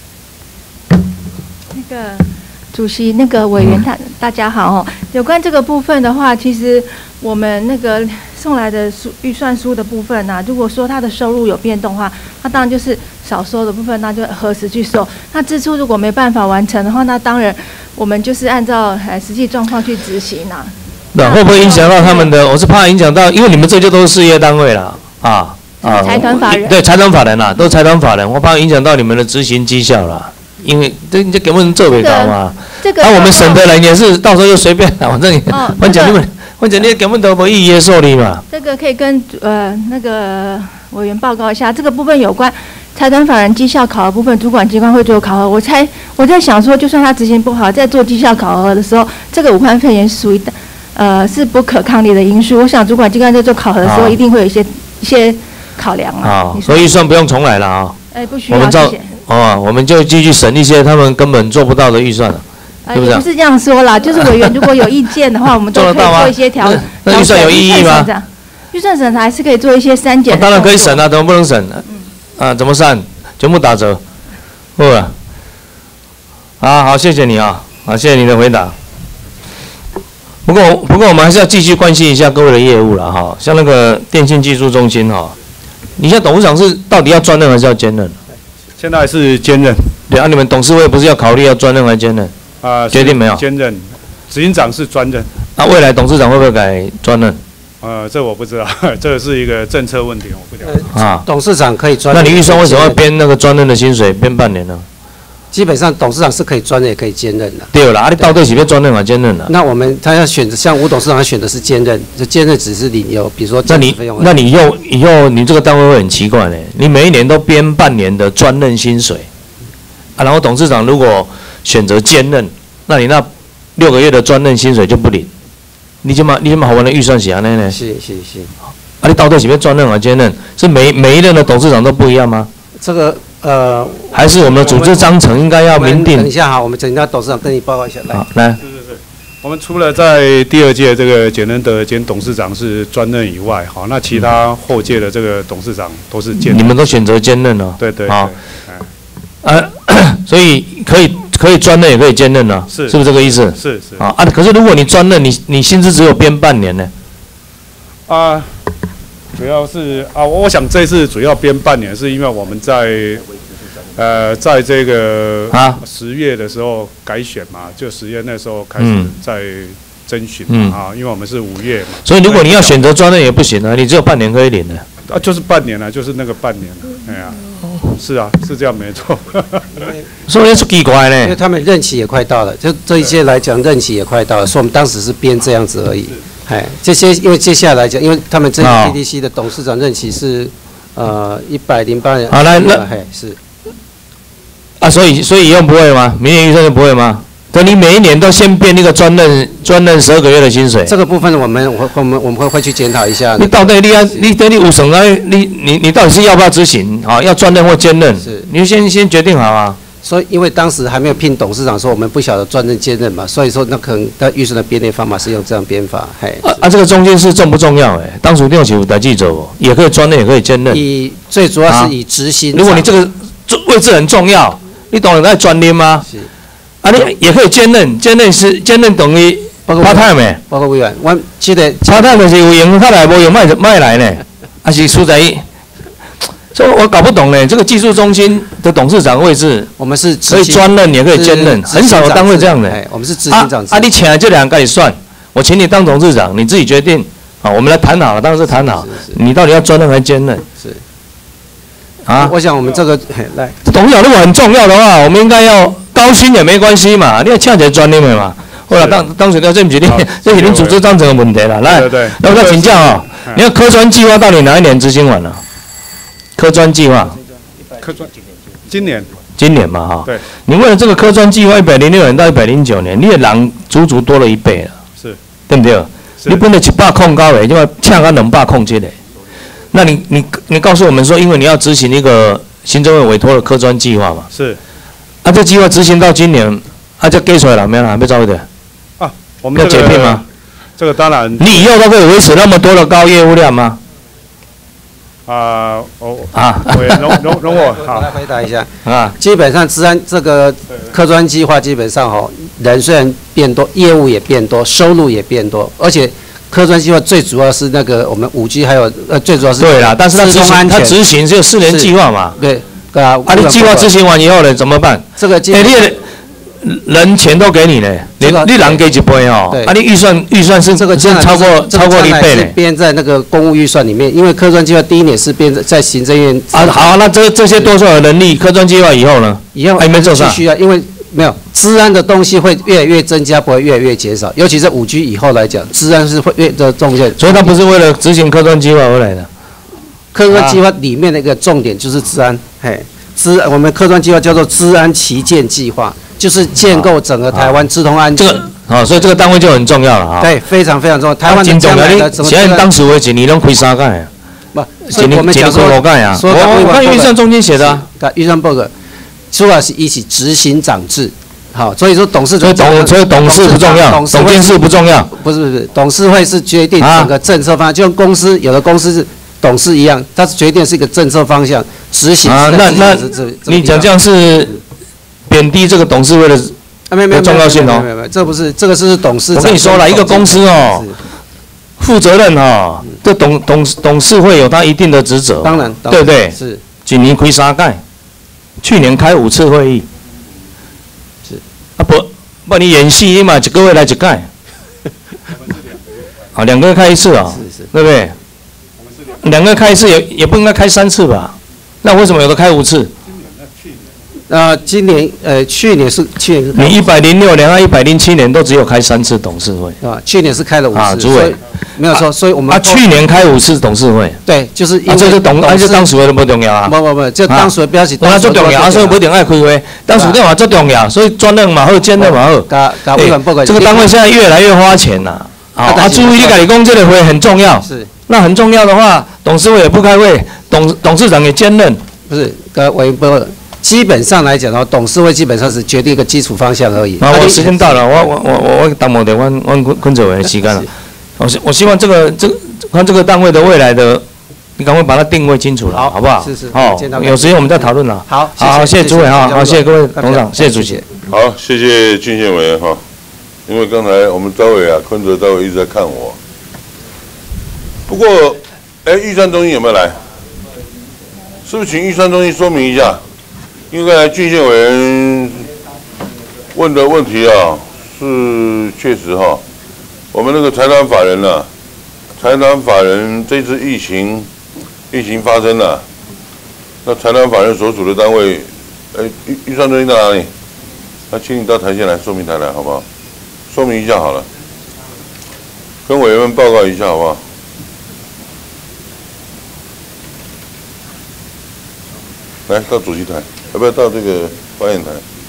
那个主席、那个委员，大大家好哦。有关这个部分的话，其实我们那个送来的书预算书的部分呢、啊，如果说他的收入有变动的话，那当然就是少收的部分，那就核实去收。那支出如果没办法完成的话，那当然我们就是按照呃实际状况去执行啊。 那会不会影响到他们的？我是怕影响到，因为你们这些都是事业单位了啊。啊， 财团法人对财团法人啦、啊，都是财团法人，我怕影响到你们的执行绩效啦。因为这这给我们做不高嘛。 这个。 那、啊、我们审的人也是，到时候就随便啦，反正哦， 反正你们，反正你给我们都没意义受理嘛。 这个可以跟呃那个委员报告一下，这个部分有关财团法人绩效考核部分，主管机关会做考核。我猜我在想说，就算他执行不好，在做绩效考核的时候，这个武汉肺炎属于呃是不可抗力的因素。我想主管机关在做考核的时候，一定会有一些一些。考量啊， 所以预算不用重来了啊。 哎，不需要， 我们照谢谢。 哦，我们就继续审一些他们根本做不到的预算了，对不对？ 不是这样说啦，就是委员如果有意见的话，我们都可以做一些调。 那预算有意义吗？ 预算审查还是可以做一些删减。 当然可以审啊，怎么不能审？啊，怎么删？全部打折，不了。啊，好，谢谢你啊，好，谢谢你的回答。不过，不过我们还是要继续关心一下各位的业务了哈，像那个电信技术中心哈。你现在董事长是到底要专任还是要兼任？ 现在是兼任。 对啊，你们董事会不是要考虑要专任还是兼任？ 啊、呃， 决定没有？ 兼任，执行长是专任。 那、啊、未来董事长会不会改专任？ 呃，这我不知道，这个是一个政策问题，我不了解。 啊，董事长可以专任。 那你预算为什么要编那个专任的薪水编半年呢？ 基本上董事长是可以专任也可以兼任的。 对了，啊，你到底是要专任还是兼任啊？ 那我们他要选择，像吴董事长他选的是兼任，这兼任只是理由，比如说那你那你以后以后你这个单位会很奇怪呢，你每一年都编半年的专任薪水，啊，然后董事长如果选择兼任，那你那六个月的专任薪水就不领，你怎么你怎么好玩的预算是安尼呢？ 是是是。 啊，你到底是要专任还是兼任？是每每一任的董事长都不一样吗？ 这个。呃， 还是我们的组织章程应该要明定。 等一下哈，我们等一下董事长跟你报告一下。来， 来。 是是是。我们除了在第二届这个简仁德兼董事长是专任以外，好，那其他后届的这个董事长都是兼任。 你们都选择兼任了。 对对。 好。呃，所以可以可以专任也可以兼任呢， 是是不是这个意思？ 是是。 啊啊，可是如果你专任，你你薪资只有编半年呢？ 啊。主要是啊，我想这次主要编半年，是因为我们在。呃，在这个十月的时候改选嘛，就十月那时候开始在征询嘛，啊、嗯，因为我们是五月嘛。 所以如果你要选择专任也不行啊，你只有半年可以领的。 啊，就是半年了，就是那个半年了。 哎呀，是啊，是这样没错。 所以是奇怪呢， 因为他们任期也快到了，就这一届来讲任期也快到了，所以我们当时是编这样子而已。哎，这些因为接下来讲，因为他们这个 T D C 的董事长任期是呃一百零八年。 好，来那嘿是。 啊，所以所以以后不会吗？明年预算就不会吗？等你每一年都先编一个专任专任十二个月的薪水。 这个部分我们我我们我们会会去检讨一下。 你到底你要你等你五省啊，你你你到底是要不要执行？啊，要专任或兼任？ 是， 你先先决定好啊。 所以因为当时还没有聘董事长，说我们不晓得专任兼任嘛，所以说那可能他预算的编列方法是用这样编法。嘿。 啊啊，这个中间是重不重要？哎，当初六起五代记者哦，也可以专任，也可以兼任。 以最主要是以执行、啊。 如果你这个位置很重要，你懂得在专任吗？ 是。 啊，你也可以兼任，兼任是兼任等于 part time 诶。 包括委员，我记得 part time 是有用，他来无用卖卖来呢，还是输在，所以我搞不懂呢。这个技术中心的董事长位置， 我们是可以专任，也可以兼任，很少有单位这样的。 我们是执行长。 啊，你请来这两个你算，我请你当董事长，你自己决定。啊，我们来谈好了，当然是谈好，你到底要专任还是兼任？ 是。 啊， 我想我们这个来， 董事长如果很重要的话，我们应该要。高薪也没关系嘛，你要请一个专业的嘛。后来当当时要这不是你，这是你组织章程的问题了。来，那我再请教哦，你看科专计划到底哪一年执行完了？科专计划， 科专今年， 今年嘛哈。 对。 你为了这个科专计划，一百零六年到一百零九年，你的人足足多了一倍了。 是。 对不对？你本来一百控高的，就要抢个两百控七的。那你你你告诉我们说，因为你要执行一个行政院委托的科专计划嘛。 是。 啊，这计划执行到今年，啊，这给出来了没有啦？还没招一点。 啊，我们、 这个、要解聘吗？ 这个当然。 你以后都可以维持那么多的高业务量吗？ 啊，哦啊， 容容容我好。 我来回答一下啊。 基本上，治安这个科专计划基本上哦，人虽然变多，业务也变多，收入也变多，而且科专计划最主要是那个我们五 G 还有呃，最主要是对啦，但是它执行它执行只有四年计划嘛。 对。对啊， 啊，你计划执行完以后呢，怎么办？ 这个， 哎，你人钱都给你呢，你你人给一倍哦。啊，你预算预算是这个是超过超过一倍呢。 编在那个公务预算里面，因为科专计划第一年是编在行政院。 啊，好，那这这些多出来的能力，科专计划以后呢？ 以后还没做上。 继续啊，因为没有治安的东西会越来越增加，不会越来越减少。尤其是五 G 以后来讲，治安是会越的重要。 所以它不是为了执行科专计划而来的。 科专计划里面的一个重点就是治安，嘿。治我们科专计划叫做治安旗舰计划，就是建构整个台湾资通安全。 这个啊，所以这个单位就很重要了啊。 对，非常非常重要。台湾的将来的怎么？ 现在当时为止，你拢开三届。 不，所以我们讲说， 我我看预算中间写的啊， 预算报告主要是一起执行长制。好，所以说董事长。 所以董所以董事不重要，董监事不重要。 不是不是，董事会是决定整个政策方向，就跟公司有的公司是。董事一样，它是决定是一个政策方向，执行啊。那那你讲这样是贬低这个董事会的啊？没有没有重要性哦。 没有没有，这不是这个是董事长。 我跟你说了，一个公司哦，负责任哦，这董董董事会有他一定的职责。 当然， 对不对？ 是。 今年开三届，去年开五次会议。 是。 啊不不，你演戏你嘛一个月来一届。啊，两个月开一次啊， 是是， 对不对？两个开一次也也不应该开三次吧？那为什么有的开五次？ 呃，今年呃，去年是去年是你一百零六年和一百零七年都只有开三次董事会啊，去年是开了五次啊，主委没有错，所以我们啊去年开五次董事会， 对，就是因为这是董，那就当时的不重要啊， 不不不，这当时的标题， 那最重要啊，所以不一定爱开会，当时电话最重要，所以专任嘛好，兼任嘛好，这个单位现在越来越花钱了，啊，注意你跟你讲这个会很重要， 是。 那很重要的话，董事会也不开会，董董事长也兼任， 不是？呃，我不，基本上来讲的话，董事会基本上是决定一个基础方向而已。 啊，我时间到了，我我我我我耽误掉我我昆昆主委的时间了。我希我希望这个这个看这个单位的未来的，你赶快把它定位清楚了，好不好？ 是是。 好，有时间我们再讨论了。 好， 好，谢谢主委哈，好，谢谢各位董事长，谢谢主席。 好，谢谢俊宪委员哈，因为刚才我们招委啊，昆哲招委一直在看我。不过，哎，预算中心有没有来？是不是请预算中心说明一下？因为刚才俊宪委员问的问题啊，是确实哈，我们那个财团法人呢、啊，财团法人这次疫情疫情发生了， 那财团法人所属的单位，哎，预预算中心到哪里？那请你到台线来说明台来，好不好？说明一下好了，跟委员们报告一下，好不好？来到主席台，要不要到这个发言台？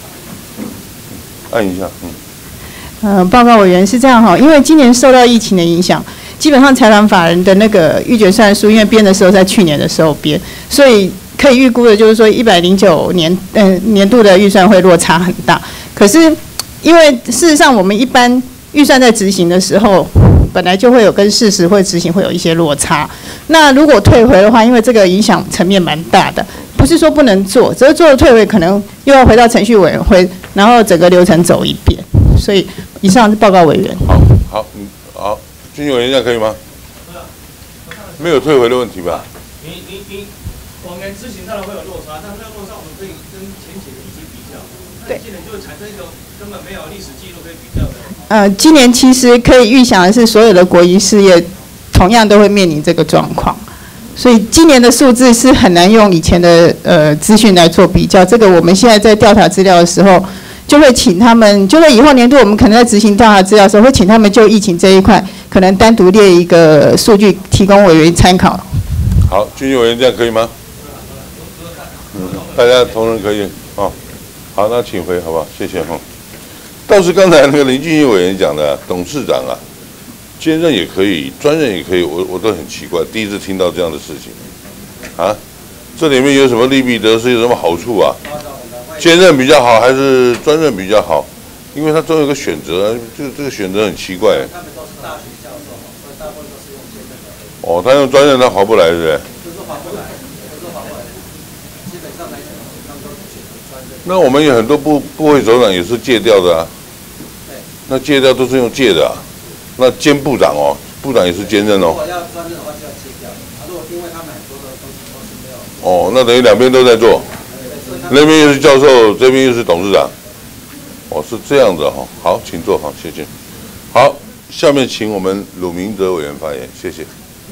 按一下，嗯。 呃，报告委员是这样哈，因为今年受到疫情的影响，基本上财团法人的那个预决算书，因为编的时候在去年的时候编，所以可以预估的就是说一百零九年嗯、呃、年度的预算会落差很大。可是因为事实上我们一般预算在执行的时候，本来就会有跟事实会执行会有一些落差。那如果退回的话，因为这个影响层面蛮大的，不是说不能做，只是做了退回可能又要回到程序委员会，然后整个流程走一遍。所以以上是报告委员。 好，好，嗯，好，军委员这样可以吗？没有退回的问题吧？ 你你你，往年执行当然会有落差，但是那个落差我们可以跟前几年一起比较。对。今年就会产生一种根本没有历史记录可以比较的。 呃，今年其实可以预想的是，所有的国营事业同样都会面临这个状况，所以今年的数字是很难用以前的呃资讯来做比较。这个我们现在在调查资料的时候，就会请他们，就会以后年度我们可能在执行调查资料的时候，会请他们就疫情这一块，可能单独列一个数据提供委员参考。 好，军委员这样可以吗？嗯，大家同仁可以哦。好，那请回好不好？谢谢哈。倒是刚才那个林俊宪委员讲的、啊，董事长啊，兼任也可以，专任也可以，我我都很奇怪，第一次听到这样的事情，啊，这里面有什么利弊得失，有什么好处啊？兼任比较好还是专任比较好？因为他总有个选择，这个这个选择很奇怪。他们都是大学教授，所以大部分都是用兼任的。哦，他用专任他划不来，是不是？就是划不来，就是划不来。基本上来讲，他们都是选择专任。那我们有很多部部会首长也是借调的啊。对。那借调都是用借的啊。那兼部长哦，部长也是兼任哦。如果要专任的话，就要借调。啊，如果因为他们很多的东西都是没有。哦，那等于两边都在做。那边又是教授，这边又是董事长，哦，是这样的哈。好，请坐，好，谢谢。好，下面请我们鲁明德委员发言，谢谢。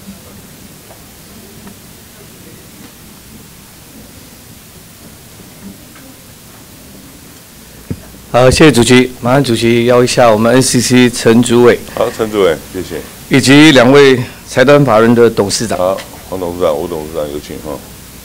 好，谢谢主席。马上主席邀一下我们 N C C 陈主委。 好，陈主委，谢谢。 以及两位财团法人的董事长。 好，黄董事长、吴董事长有请哈。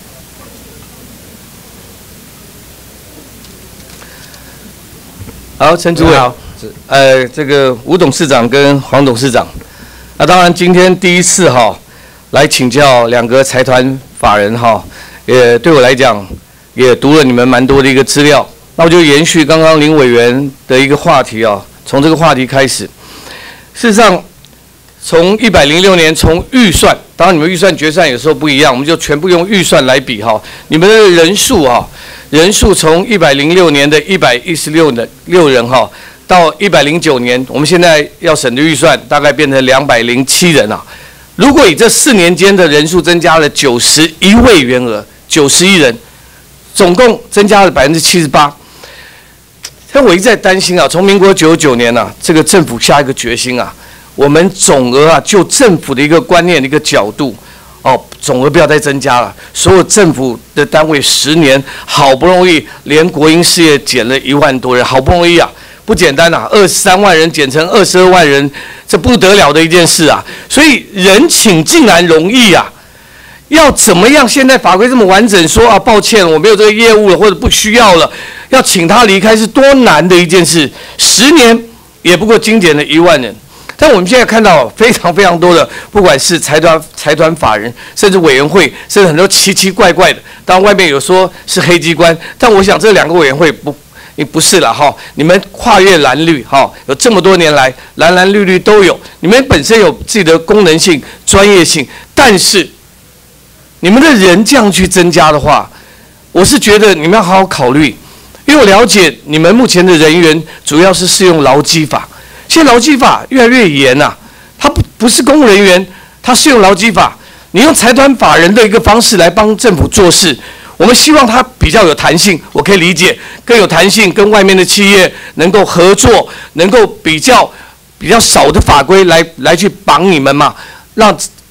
好，陈主委好。呃，这个吴董事长跟黄董事长，那当然今天第一次哈来请教两个财团法人哈，也对我来讲也读了你们蛮多的一个资料。那我就延续刚刚林委员的一个话题啊，从这个话题开始。事实上，从一百零六年从预算，当然你们预算决算有时候不一样，我们就全部用预算来比哈。你们的人数哈。人数从一百零六年的一百一十六的六人哈，到一百零九年，我们现在要审的预算大概变成两百零七人啊。如果以这四年间的人数增加了九十一位员额，九十一人，总共增加了百分之七十八。但我一直在担心啊，从民国九十九年啊，这个政府下一个决心啊，我们总额啊，就政府的一个观念的一个角度。哦，总额不要再增加了。所有政府的单位十年好不容易连国营事业减了一万多人，好不容易啊，不简单啊，二十三万人减成二十二万人，这不得了的一件事啊。所以人请竟然容易啊，要怎么样？现在法规这么完整，说啊，抱歉，我没有这个业务了，或者不需要了，要请他离开是多难的一件事。十年也不过精简了一万人。但我们现在看到非常非常多的，不管是财团、财团法人，甚至委员会，甚至很多奇奇怪怪的。当然外面有说是黑机关，但我想这两个委员会不，你不是了哈。你们跨越蓝绿哈，有这么多年来蓝蓝绿绿都有，你们本身有自己的功能性、专业性，但是你们的人这样去增加的话，我是觉得你们要好好考虑，因为我了解你们目前的人员主要是适用劳基法。现在劳基法越来越严呐、啊，它不不是公务人员，它适用劳基法。你用财团法人的一个方式来帮政府做事，我们希望它比较有弹性，我可以理解，更有弹性，跟外面的企业能够合作，能够比较比较少的法规来来去绑你们嘛，让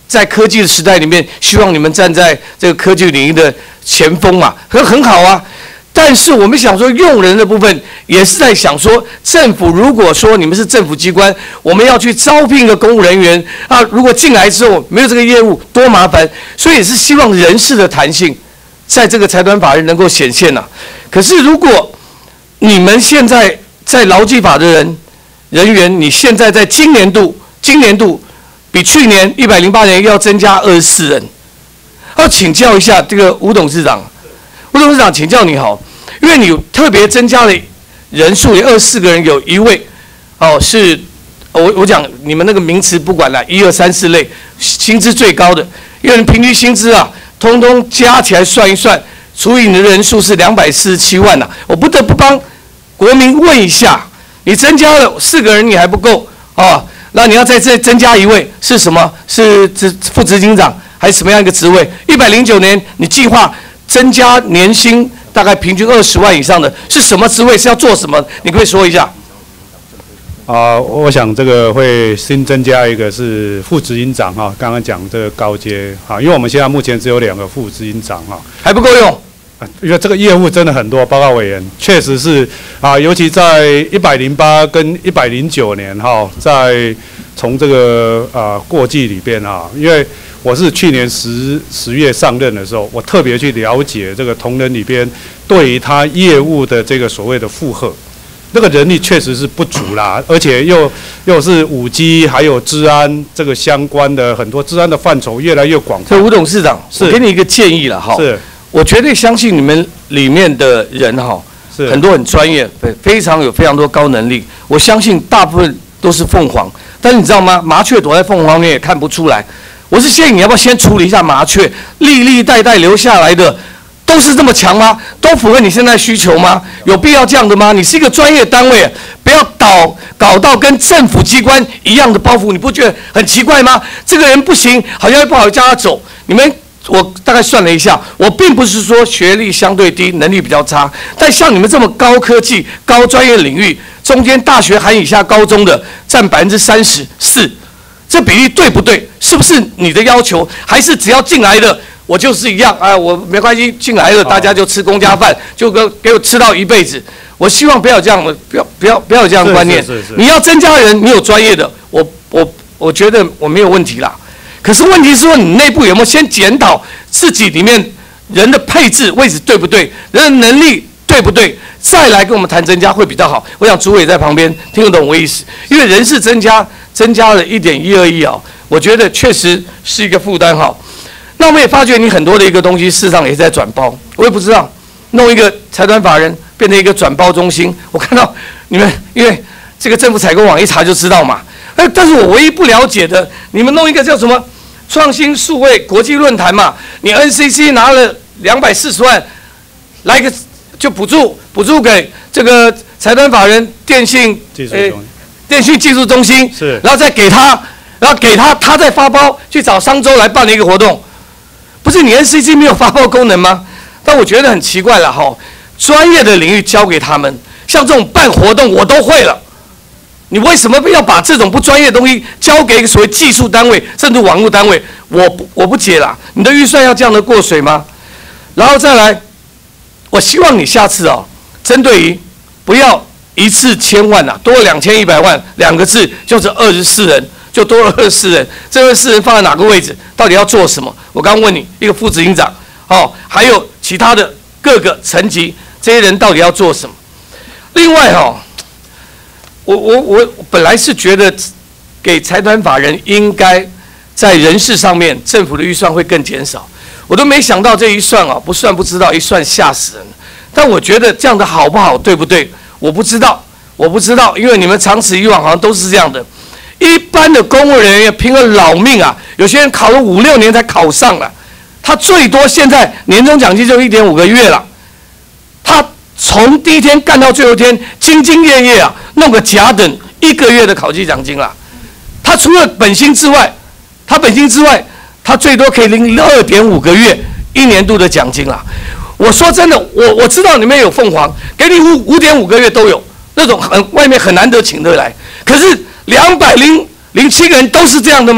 在科技的时代里面，希望你们站在这个科技领域的前锋嘛，很很好啊。但是我们想说，用人的部分也是在想说，政府如果说你们是政府机关，我们要去招聘一个公务人员啊，如果进来之后没有这个业务，多麻烦。所以也是希望人事的弹性，在这个财团法人能够显现呐、啊。可是如果你们现在在劳基法的人人员，你现在在今年度，今年度比去年一百零八年要增加二十四人，要请教一下这个吴董事长，吴董事长，请教你好。因为你特别增加了人数，有二十四个人，有一位哦是，我我讲你们那个名词不管了，一二三四类薪资最高的，因为平均薪资啊，通通加起来算一算，除以你的人数是两百四十七万呐、啊，我不得不帮国民问一下，你增加了四个人你还不够啊？那你要再再增加一位是什么？是执副执行长还是什么样一个职位？一百零九年你计划增加年薪？大概平均二十万以上的是什么职位？是要做什么？你可不可以说一下？ 啊、呃，我想这个会新增加一个是副执行长哈，刚刚讲这个高阶哈，因为我们现在目前只有两个副执行长哈， 还不够用。 因为这个业务真的很多，报告委员确实是啊，尤其在一百零八跟一百零九年哈，在从这个啊过季里边啊，因为我是去年十十月上任的时候，我特别去了解这个同仁里边对于他业务的这个所谓的负荷，那个人力确实是不足啦，而且又又是五 G 还有治安这个相关的很多治安的范畴越来越广泛。 所以吴董事长，我给你一个建议了哈，是，我绝对相信你们里面的人哈，是很多很专业，非常有非常多高能力，我相信大部分都是凤凰，但是你知道吗？麻雀躲在凤凰里也看不出来。我是建议你要不要先处理一下麻雀，历历代代留下来的都是这么强吗？都符合你现在需求吗？有必要这样的吗？你是一个专业单位，不要搞搞到跟政府机关一样的包袱，你不觉得很奇怪吗？这个人不行，好像又不好叫他走。你们，我大概算了一下，我并不是说学历相对低，能力比较差，但像你们这么高科技、高专业领域，中间大学含以下高中的占百分之三十四。这比例对不对？是不是你的要求？还是只要进来的我就是一样？哎，我没关系，进来了大家就吃公家饭，就给给我吃到一辈子。我希望不要这样，不要不要不要有这样的观念。你要增加人，你有专业的，我我我觉得我没有问题啦。可是问题是说，你内部有没有先检讨自己里面人的配置位置对不对，人的能力对不对？再来跟我们谈增加会比较好。我想主委在旁边听得懂我意思，因为人事增加。增加了一点一二亿啊，我觉得确实是一个负担哈。那我们也发觉你很多的一个东西，事实上也在转包，我也不知道弄一个财团法人变成一个转包中心。我看到你们因为这个政府采购网一查就知道嘛，哎，但是我唯一不了解的，你们弄一个叫什么创新数位国际论坛嘛，你 N C C 拿了两百四十万来个就补助补助给这个财团法人电信技术中心。 电讯技术中心是，然后再给他，然后给他，他再发包去找商周来办了一个活动，不是你 N C C 没有发包功能吗？但我觉得很奇怪了哈，专业的领域交给他们，像这种办活动我都会了，你为什么要把这种不专业的东西交给所谓技术单位甚至网络单位？我不我不解啦，你的预算要这样的过水吗？然后再来，我希望你下次哦，针对于不要。一次千万呐、啊，多了两千一百万，两个字就是二十四人，就多了二十四人。这二十四人放在哪个位置？到底要做什么？我刚问你，一个副执行长，哦，还有其他的各个层级，这些人到底要做什么？另外哈、哦，我我我本来是觉得给财团法人应该在人事上面，政府的预算会更减少，我都没想到这一算啊，不算不知道，一算吓死人。但我觉得这样的好不好，对不对？我不知道，我不知道，因为你们长此以往好像都是这样的。一般的公务人员拼了老命啊，有些人考了五六年才考上了，他最多现在年终奖金就一点五个月了。他从第一天干到最后一天，兢兢业业啊，弄个甲等一个月的考绩奖金了。他除了本薪之外，他本薪之外，他最多可以领二点五个月一年度的奖金了。我说真的，我我知道你们有凤凰，给你五五点五个月都有，那种很外面很难得请得来。可是两百零零七个人都是这样的吗？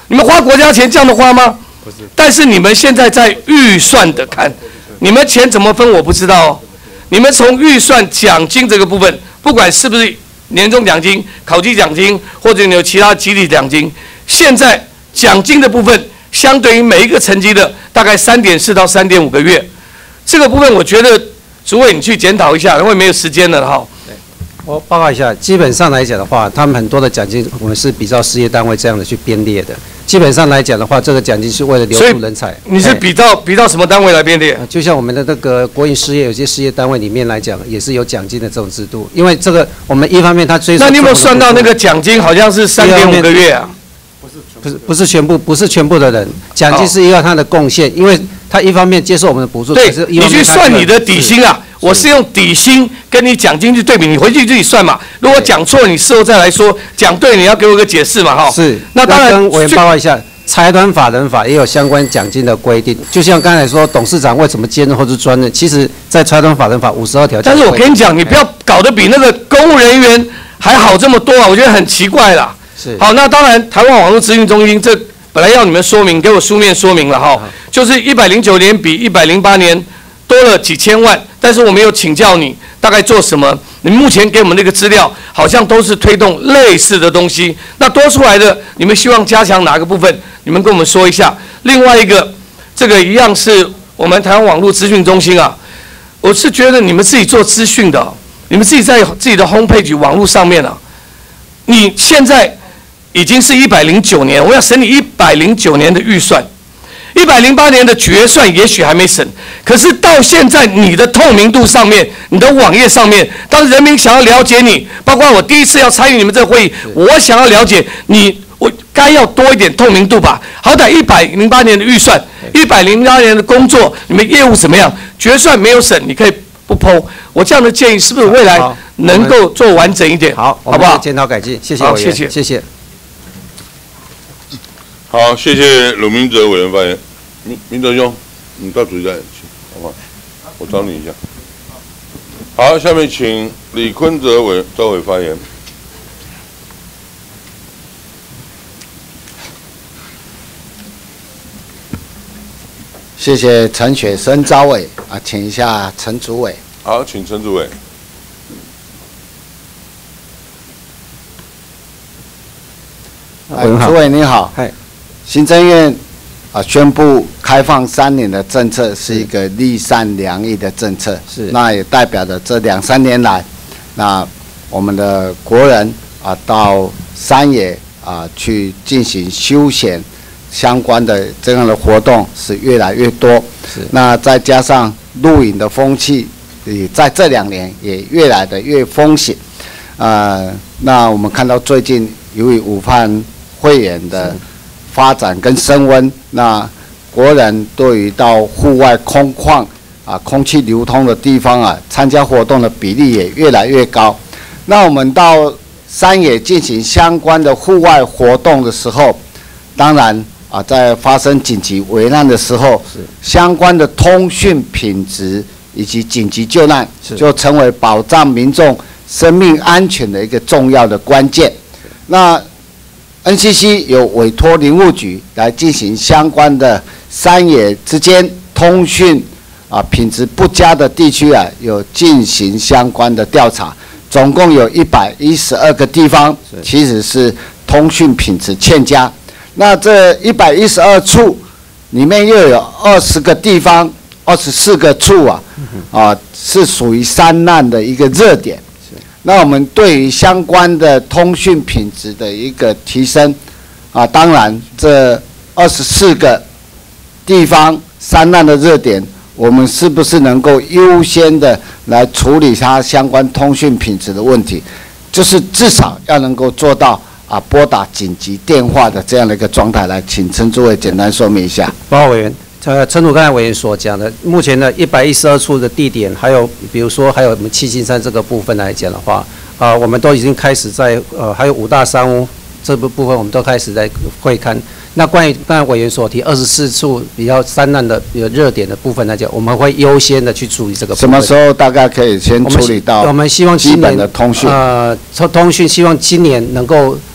你们花国家钱这样的花吗？不是。但是你们现在在预算的看，你们钱怎么分我不知道哦。你们从预算奖金这个部分，不管是不是年终奖金、考绩奖金，或者你有其他集体奖金，现在奖金的部分相对于每一个成绩的大概三点四到三点五个月，这个部分我觉得主委你去检讨一下，因为没有时间了哈。 我报告一下，基本上来讲的话，他们很多的奖金我们是比照事业单位这样的去编列的。基本上来讲的话，这个奖金是为了留住人才。 你是比照比照什么单位来编列？ 就像我们的那个国营事业，有些事业单位里面来讲，也是有奖金的这种制度。因为这个，我们一方面它追。 那你有没有算到那个奖金好像是三点五个月啊？ 不是不是全部，不是全部的人，奖金是依照他的贡献，因为他一方面接受我们的补助， 对，你去算你的底薪啊。我是用底薪跟你奖金去对比，你回去自己算嘛。如果讲错，你事后再来说；讲对，你要给我个解释嘛，哈。 是。 那当然， 跟委员报告一下，财团法人法也有相关奖金的规定。就像刚才说，董事长为什么兼任或是专任，其实在财团法人法五十二条。 但是我跟你讲，你不要搞得比那个公务人员还好这么多啊！我觉得很奇怪啦。 是。 好，那当然，台湾网络资讯中心这本来要你们说明，给我书面说明了哈，就是一百零九年比一百零八年多了几千万。但是我没有请教你大概做什么，你目前给我们那个资料好像都是推动类似的东西，那多出来的你们希望加强哪个部分？你们跟我们说一下。另外一个，这个一样是我们台湾网络资讯中心啊，我是觉得你们自己做资讯的，你们自己在自己的 homepage 网络上面啊，你现在已经是一百零九年，我要审你一百零九年的预算。一百零八年的决算也许还没审，可是到现在你的透明度上面，你的网页上面，当人民想要了解你，包括我第一次要参与你们这个会议，我想要了解你，我该要多一点透明度吧。好歹一百零八年的预算，一百零八年的工作，你们业务怎么样？决算没有审，你可以不剖。我这样的建议是不是未来能够做完整一点？ 好， 好不好？ 检讨改进，谢谢好， 委员， 谢谢， 谢谢。 好，谢谢鲁明哲委员发言。明明哲兄，你到主席台，请，好不好？我找你一下。好，下面请李坤哲委赵委发言。 谢谢陈雪生赵委啊，请一下陈主委。 好，请陈主委。 主委你好。嗨。行政院啊宣布开放三年的政策是一个利善良义的政策，是那也代表着这两三年来，那我们的国人啊到山野啊去进行休闲相关的这样的活动是越来越多，是那再加上露营的风气也在这两年也越来的越风行，呃，那我们看到最近由于武汉肺炎的发展跟升温，那国人对于到户外空旷啊、空气流通的地方啊，参加活动的比例也越来越高。那我们到山野进行相关的户外活动的时候，当然啊，在发生紧急危难的时候，相关的通讯品质以及紧急救难，就成为保障民众生命安全的一个重要的关键。那 N C C 有委托林务局来进行相关的山野之间通讯啊品质不佳的地区啊，有进行相关的调查，总共有一百一十二个地方其实是通讯品质欠佳。那这一百一十二处里面又有二十个地方，二十四个处啊啊是属于山难的一个热点。 那我们对于相关的通讯品质的一个提升，啊，当然这二十四个地方山难的热点，我们是不是能够优先的来处理它相关通讯品质的问题？就是至少要能够做到啊拨打紧急电话的这样的一个状态。来，请陈主委简单说明一下。 报告委员。 呃，陈主刚才委员所讲的，目前的一百一十二处的地点，还有比如说还有我们七星山这个部分来讲的话，啊、呃，我们都已经开始在呃，还有五大山屋这部部分，我们都开始在会勘。那关于刚才委员所提二十四处比较山难的比较热点的部分来讲，我们会优先的去处理这个部分。 什么时候大概可以先处理到？ 我们希望今年基本的通讯， 呃，通通讯希望今年能够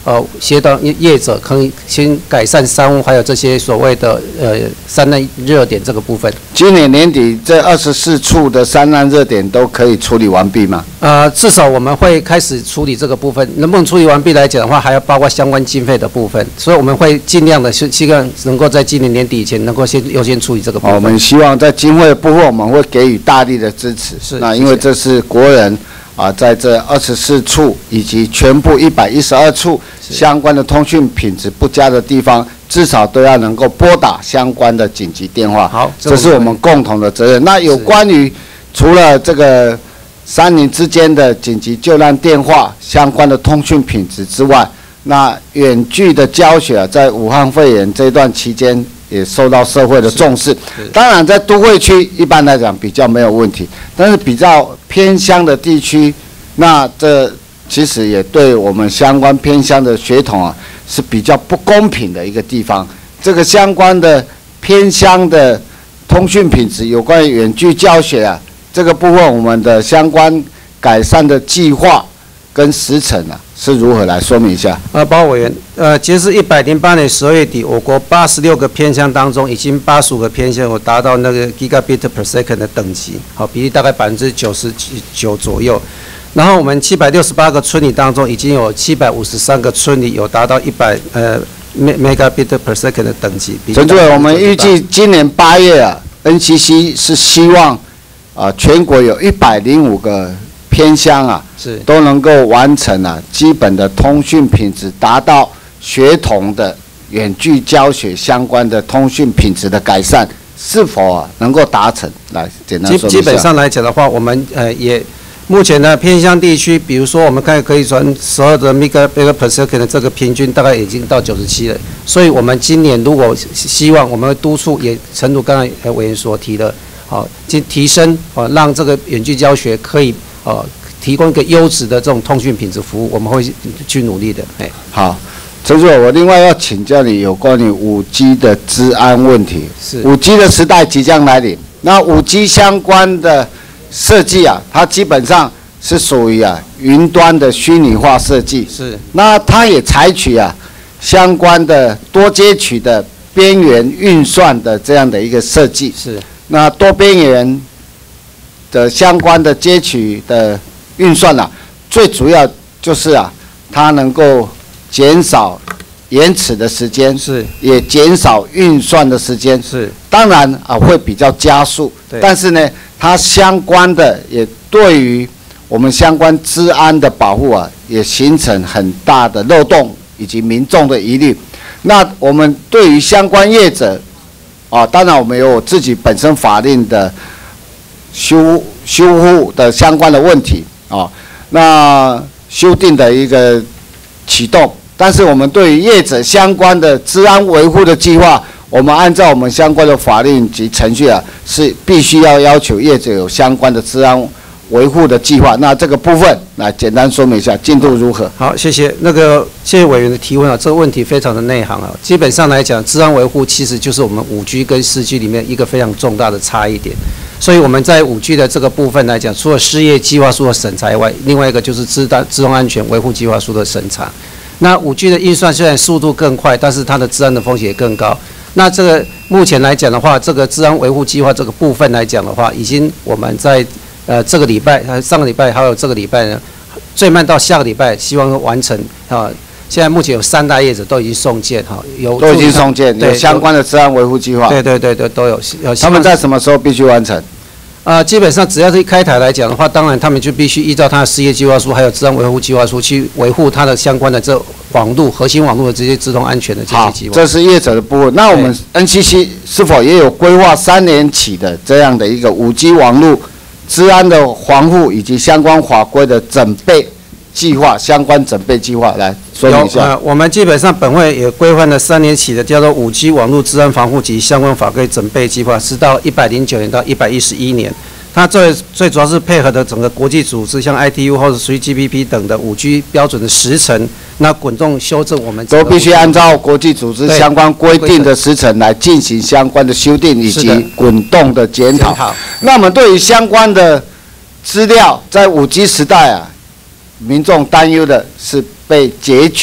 呃协调业者可以先改善山屋，还有这些所谓的呃山难热点这个部分。 今年年底这二十四处的山难热点都可以处理完毕吗？ 呃，至少我们会开始处理这个部分，能不能处理完毕来讲的话，还要包括相关经费的部分，所以我们会尽量的希希望能够在今年年底以前能够先优先处理这个部分。 我们希望在经费的部分，我们会给予大力的支持。 是， 那因为这是国人啊，在这二十四处以及全部一百一十二处相关的通讯品质不佳的地方，至少都要能够拨打相关的紧急电话。 好， 这是我们共同的责任。那有关于除了这个山林之间的紧急救难电话相关的通讯品质之外，那远距的教学啊，在武汉肺炎这段期间也受到社会的重视。当然，在都会区一般来讲比较没有问题，但是比较偏乡的地区，那这其实也对我们相关偏乡的血统啊是比较不公平的一个地方。这个相关的偏乡的通讯品质，有关于远距教学啊。这个部分，我们的相关改善的计划跟时程啊，是如何来说明一下？ 呃，包委员，呃，截至一百零八年十二月底，我国八十六个偏乡当中，已经八十五个偏乡有达到那个 gigabit per second 的等级，好，比例大概百分之九十九左右。然后我们七百六十八个村里当中，已经有七百五十三个村里有达到一百呃 megabit per second 的等级。 陈主委，我们预计今年八月啊 ，N C C 是希望。啊，全国有一百零五个偏乡啊， 是都能够完成啊基本的通讯品质，达到学童的远距教学相关的通讯品质的改善，是否啊能够达成？来，简单说明一下。 基基本上来讲的话，我们呃也目前的偏乡地区，比如说我们看可以传十二的 megabit per second 的这个平均大概已经到九十七了，所以我们今年如果希望我们会督促，也诚如刚才委员所提的。好，提提升哦，让这个远距教学可以呃提供一个优质的这种通讯品质服务，我们会去努力的。哎， 好，陈主委，我另外要请教你有关于五 G 的治安问题。 是五 G 的时代即将来临，那五 G 相关的设计啊，它基本上是属于啊云端的虚拟化设计。 是， 那它也采取啊相关的多接取的边缘运算的这样的一个设计。 是。 那多边缘的相关的接取的运算啊，最主要就是啊，它能够减少延迟的时间， 是， 也减少运算的时间， 是。 当然啊，会比较加速，但是呢，它相关的也对于我们相关治安的保护啊，也形成很大的漏洞以及民众的疑虑。那我们对于相关业者。啊，当然我们有自己本身法令的修修护的相关的问题啊，那修订的一个启动，但是我们对于业者相关的治安维护的计划，我们按照我们相关的法令及程序啊，是必须要要求业者有相关的治安维护的计划。那这个部分来简单说明一下进度如何？ 好，谢谢。那个谢谢委员的提问啊，这个问题非常的内行啊。基本上来讲，治安维护其实就是我们五 G 跟四 G 里面一个非常重大的差异点。所以我们在五 G 的这个部分来讲，除了事业计划书的审查以外，另外一个就是自动自动安全维护计划书的审查。那五 G 的运算虽然速度更快，但是它的治安的风险也更高。那这个目前来讲的话，这个治安维护计划这个部分来讲的话，已经我们在呃这个礼拜、上个礼拜还有这个礼拜呢，最慢到下个礼拜，希望完成啊。现在目前有三大业者都已经送件哈，有都已经送件，有相关的治安维护计划。 对对对对，都有。 他们在什么时候必须完成？ 啊、呃，基本上只要是一开台来讲的话，当然他们就必须依照他的事业计划书还有治安维护计划书去维护他的相关的这网络核心网络的这些自动安全的这些计划。 这是业者的部分。那我们 N C C 是否也有规划三年起的这样的一个五 G 网络治安的防护以及相关法规的准备计划？相关准备计划来说明一下。 呃，我们基本上本会也规范了三年起的叫做五 G 网络治安防护及相关法规准备计划，是到一百零九年到一百一十一年。它最最主要是配合的整个国际组织，像 I T U 或者 三 G P P 等的五 G 标准的时程，那滚动修正我们都必须按照国际组织相关规定的时程来进行相关的修订以及滚动的检讨。那么对于相关的资料，在五 G 时代啊，民众担忧的是被截取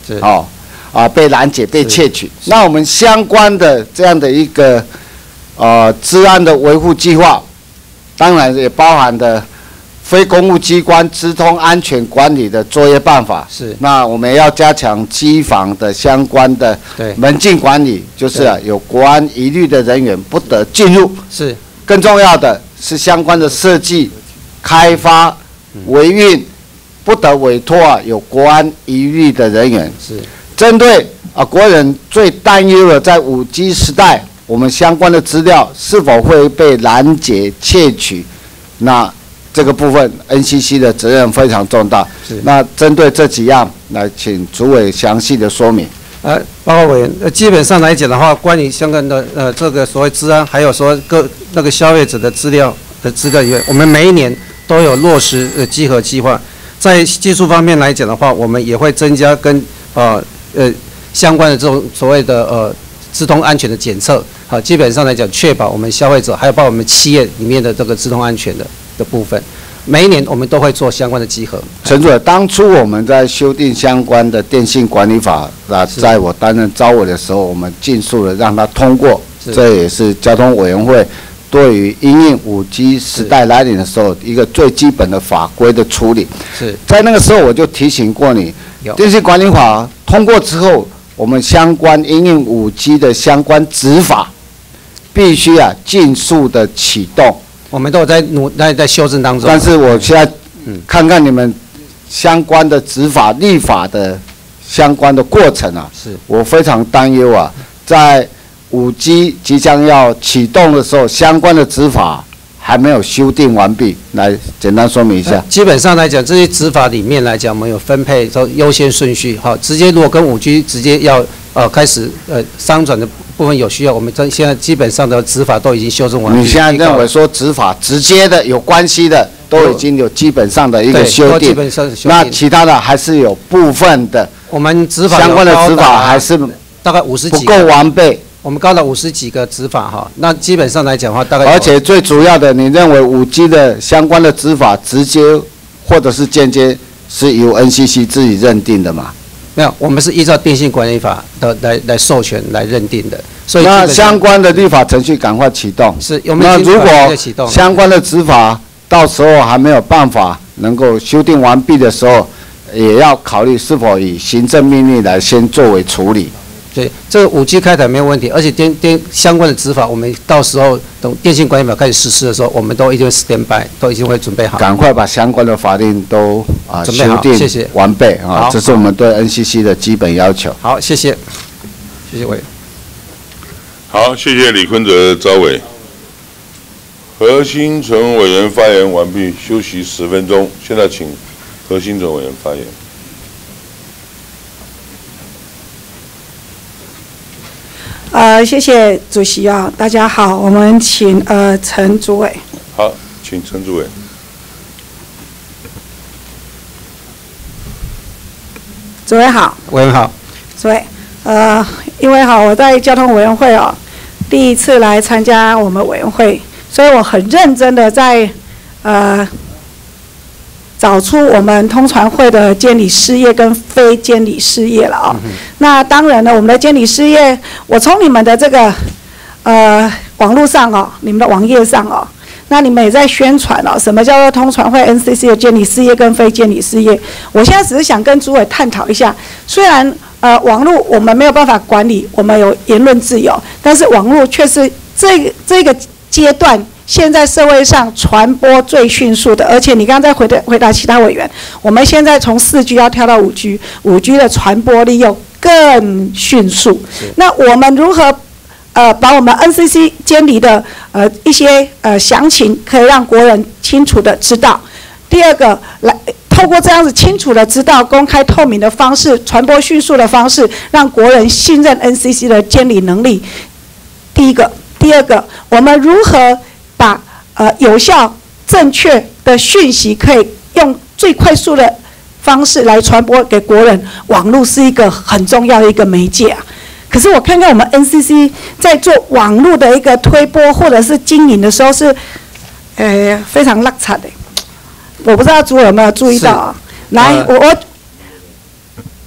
哦，啊被拦截、被窃取。那我们相关的这样的一个呃治安的维护计划，当然也包含的非公务机关资通安全管理的作业办法。 是。 那我们要加强机房的相关的门禁管理，就是啊有国安疑虑的人员不得进入。 是。 更重要的是相关的设计、开发、维运。不得委托啊有国安疑虑的人员。 是。 针对啊国人最担忧的，在五 G 时代，我们相关的资料是否会被拦截、窃取？那这个部分 N C C 的责任非常重大。 是。 那针对这几样，来请主委详细的说明。 呃，报告委员，呃，基本上来讲的话，关于相关的呃这个所谓治安，还有说各那个消费者的资料的资料以外，我们每一年都有落实呃稽核计划。在技术方面来讲的话，我们也会增加跟呃呃相关的这种所谓的呃资通安全的检测，好，基本上来讲，确保我们消费者还有包括我们企业里面的这个资通安全的的部分，每一年我们都会做相关的稽核。 陈主任，当初我们在修订相关的电信管理法啊，在我担任召委的时候，我们尽速的让它通过，这也是交通委员会对于因应五 G 时代来临的时候，一个最基本的法规的处理。 是在那个时候我就提醒过你，电信管理法通过之后，我们相关因应五 G 的相关执法，必须啊尽速的启动。 我们都有在努在在修正当中。 但是我现在看看你们相关的执法立法的相关的过程啊， 是我非常担忧啊，在五 G 即将要启动的时候，相关的执法还没有修订完毕，来简单说明一下。 基本上来讲，这些执法里面来讲，我们有分配说优先顺序，好，直接如果跟五 G 直接要呃开始呃商转的部分有需要，我们这现在基本上的执法都已经修正完毕。 你现在认为说执法直接的有关系的，都已经有基本上的一个修订，那其他的还是有部分的， 我们执法相关的执法还是大概五十几不够完备。 我们高达五十几个执法哈，那基本上来讲的话，大概而且最主要的，你认为五 G 的相关的执法直接或者是间接是由 N C C 自己认定的吗？ 没有，我们是依照电信管理法的来来授权来认定的，所以那相关的立法程序赶快启动。 是，我们那如果相关的执法到时候还没有办法能够修订完毕的时候，也要考虑是否以行政命令来先作为处理。 对，这个五 G 开台没有问题，而且电电相关的执法，我们到时候等电信管理法开始实施的时候，我们都一定会 stand by， 都已经会准备好。 赶快把相关的法令都啊准备好， 修订谢谢完备啊，这是我们对 N C C 的基本要求。 好，谢谢，谢谢委员。 好，谢谢李坤哲召委。何新存委员发言完毕，休息十分钟。现在请何新存委员发言。 呃，谢谢主席啊，大家好，我们请呃陈主委。 好，请陈主委。 主委好。 委员好。 主委，呃，因为好我在交通委员会哦，第一次来参加我们委员会，所以我很认真的在呃找出我们通传会的监理事业跟非监理事业了哦。嗯、那当然呢，我们的监理事业，我从你们的这个呃网络上哦，你们的网页上哦，那你们也在宣传哦，什么叫做通传会 N C C 的监理事业跟非监理事业？我现在只是想跟主委探讨一下，虽然呃网络我们没有办法管理，我们有言论自由，但是网络却是这个这个阶段。现在社会上传播最迅速的，而且你刚刚在回答回答其他委员，我们现在从四 G 要跳到五 G， 五 G 的传播力又更迅速。那我们如何呃把我们 N C C 监理的呃一些呃详情，可以让国人清楚的知道？第二个，来透过这样子清楚的知道、公开透明的方式、传播迅速的方式，让国人信任 N C C 的监理能力。第一个，第二个，我们如何把呃有效、正确的讯息可以用最快速的方式来传播给国人？网络是一个很重要的一个媒介啊。可是我看看我们 N C C 在做网络的一个推播或者是经营的时候是，呃非常落差的。我不知道主委有没有注意到啊？来，我我 N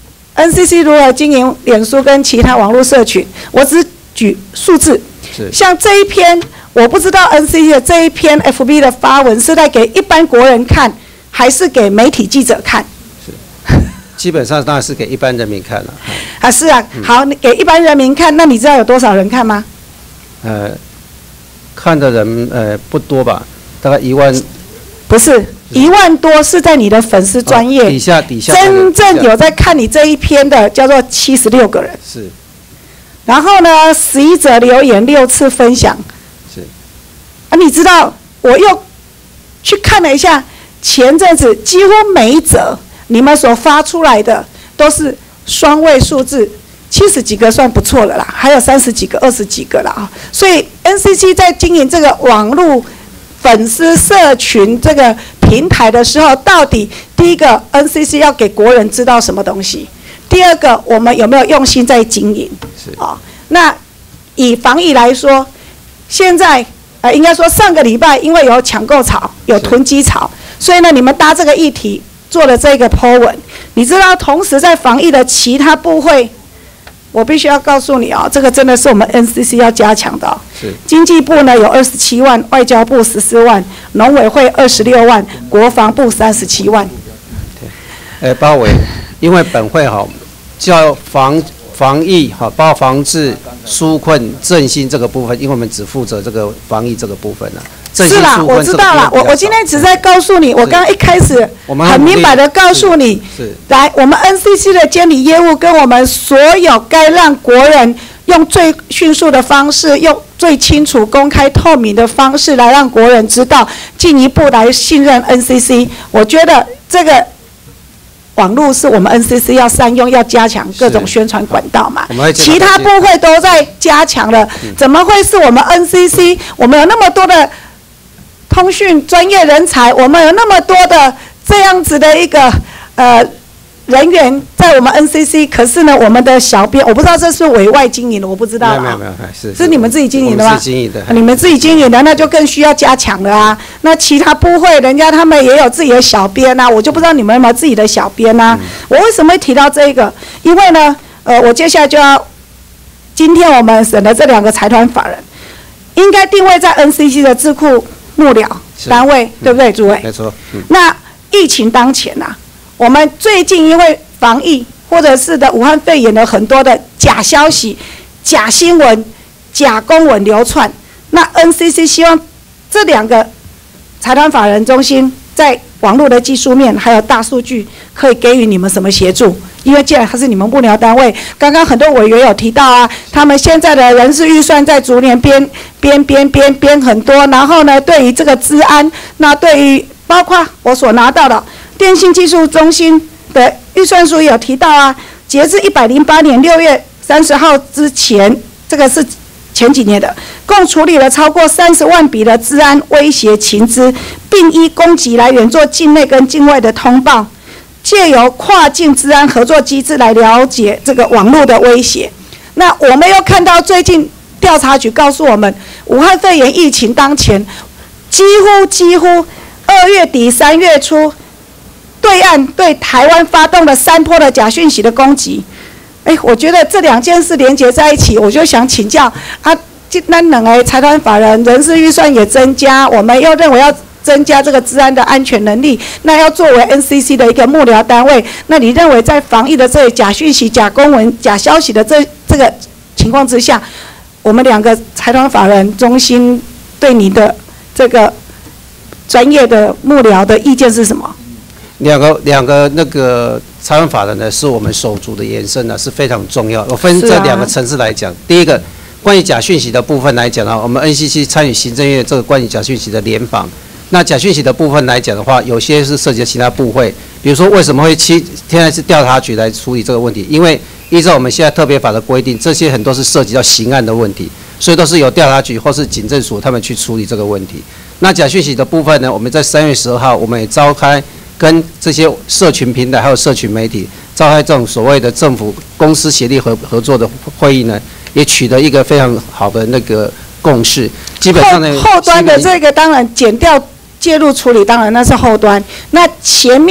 N C C 如何经营脸书跟其他网络社群，我只举数字。像这一篇，我不知道 N C C 的这一篇 F B 的发文是在给一般国人看，还是给媒体记者看？ 基本上当然是给一般人民看了。 啊，是啊，好，你给一般人民看，那你知道有多少人看吗？ 呃，看的人呃不多吧，大概一万。 不是，一万多是在你的粉丝专页、 哦、底下底下。 真正有在看你这一篇的叫做七十六个人。 是。 然后呢，十一则留言，六次分享。 是。 啊，你知道，我又去看了一下，前阵子几乎每一则。你们所发出来的都是双位数字，七十几个算不错了啦，还有三十几个、二十几个啦啊。所以 N C C 在经营这个网络粉丝社群这个平台的时候，到底第一个 N C C 要给国人知道什么东西？第二个，我们有没有用心在经营？是啊。那以防疫来说，现在呃应该说上个礼拜因为有抢购潮、有囤积潮，所以呢，你们搭这个议题。做了这个 po 文，你知道，同时在防疫的其他部会，我必须要告诉你哦，这个真的是我们 N C C 要加强的、哦。是。经济部呢有二十七万，外交部十四万，农委会二十六万，国防部三十七万。 对。呃，包围，因为本会哈、哦，叫防防疫哈，包括防治、纾困、振兴这个部分，因为我们只负责这个防疫这个部分呢、啊。 是啦，我知道了。我我今天只是在告诉你，我刚刚一开始很明白的告诉你，来，我们 N C C 的监理业务跟我们所有该让国人用最迅速的方式，用最清楚、公开、透明的方式来让国人知道，进一步来信任 N C C。我觉得这个网络是我们 N C C 要善用，要加强各种宣传管道嘛。其他部会都在加强了，怎么会是我们 N C C？ 我们有那么多的通讯专业人才，我们有那么多的这样子的一个呃人员在我们 N C C， 可是呢，我们的小编我不知道这是委外经营的，我不知道啊。 没有没有没有，是是你们自己经营的吗？ 是经营的。 你们自己经营的，那就更需要加强了啊。那其他部会人家他们也有自己的小编啊，我就不知道你们有没有自己的小编啊。嗯、我为什么会提到这个？因为呢，呃，我接下来就要，今天我们审的这两个财团法人，应该定位在 N C C 的智库幕僚单位，对不对，诸位？ 没错。嗯、 那疫情当前呐、啊，我们最近因为防疫或者是的武汉肺炎的很多的假消息、假新闻、假公文流窜，那 N C C 希望这两个财团法人中心在网络的技术面还有大数据可以给予你们什么协助？因为既然它是你们幕僚单位，刚刚很多委员有提到啊，他们现在的人事预算在逐年编编编编编很多，然后呢，对于这个治安，那对于包括我所拿到的电信技术中心的预算书也有提到啊，截至一百零八年六月三十号之前，这个是前几年的，共处理了超过三十万笔的治安威胁情资，并依攻击来源做境内跟境外的通报，借由跨境治安合作机制来了解这个网络的威胁。那我们又看到最近调查局告诉我们，武汉肺炎疫情当前，几乎几乎二月底三月初，对岸对台湾发动了三波的假讯息的攻击。哎，我觉得这两件事连结在一起，我就想请教啊，那两个财团法人人事预算也增加，我们又认为要增加这个治安的安全能力，那要作为 N C C 的一个幕僚单位，那你认为在防疫的这假讯息、假公文、假消息的这这个情况之下，我们两个财团法人中心对你的这个专业的幕僚的意见是什么？ 两个两个那个财团法人呢，是我们手足的延伸呢，是非常重要。我分这两个层次来讲，啊、第一个关于假讯息的部分来讲呢，我们 N C C 参与行政院这个关于假讯息的联防。那假讯息的部分来讲的话，有些是涉及其他部会，比如说为什么会七现在是调查局来处理这个问题？因为依照我们现在特别法的规定，这些很多是涉及到刑案的问题，所以都是由调查局或是警政署他们去处理这个问题。那假讯息的部分呢，我们在三月十二号，我们也召开跟这些社群平台还有社群媒体召开这种所谓的政府公司协力合合作的会议呢，也取得一个非常好的那个共识。基本上呢， 后后端的这个当然减掉介入处理，当然那是后端。那前面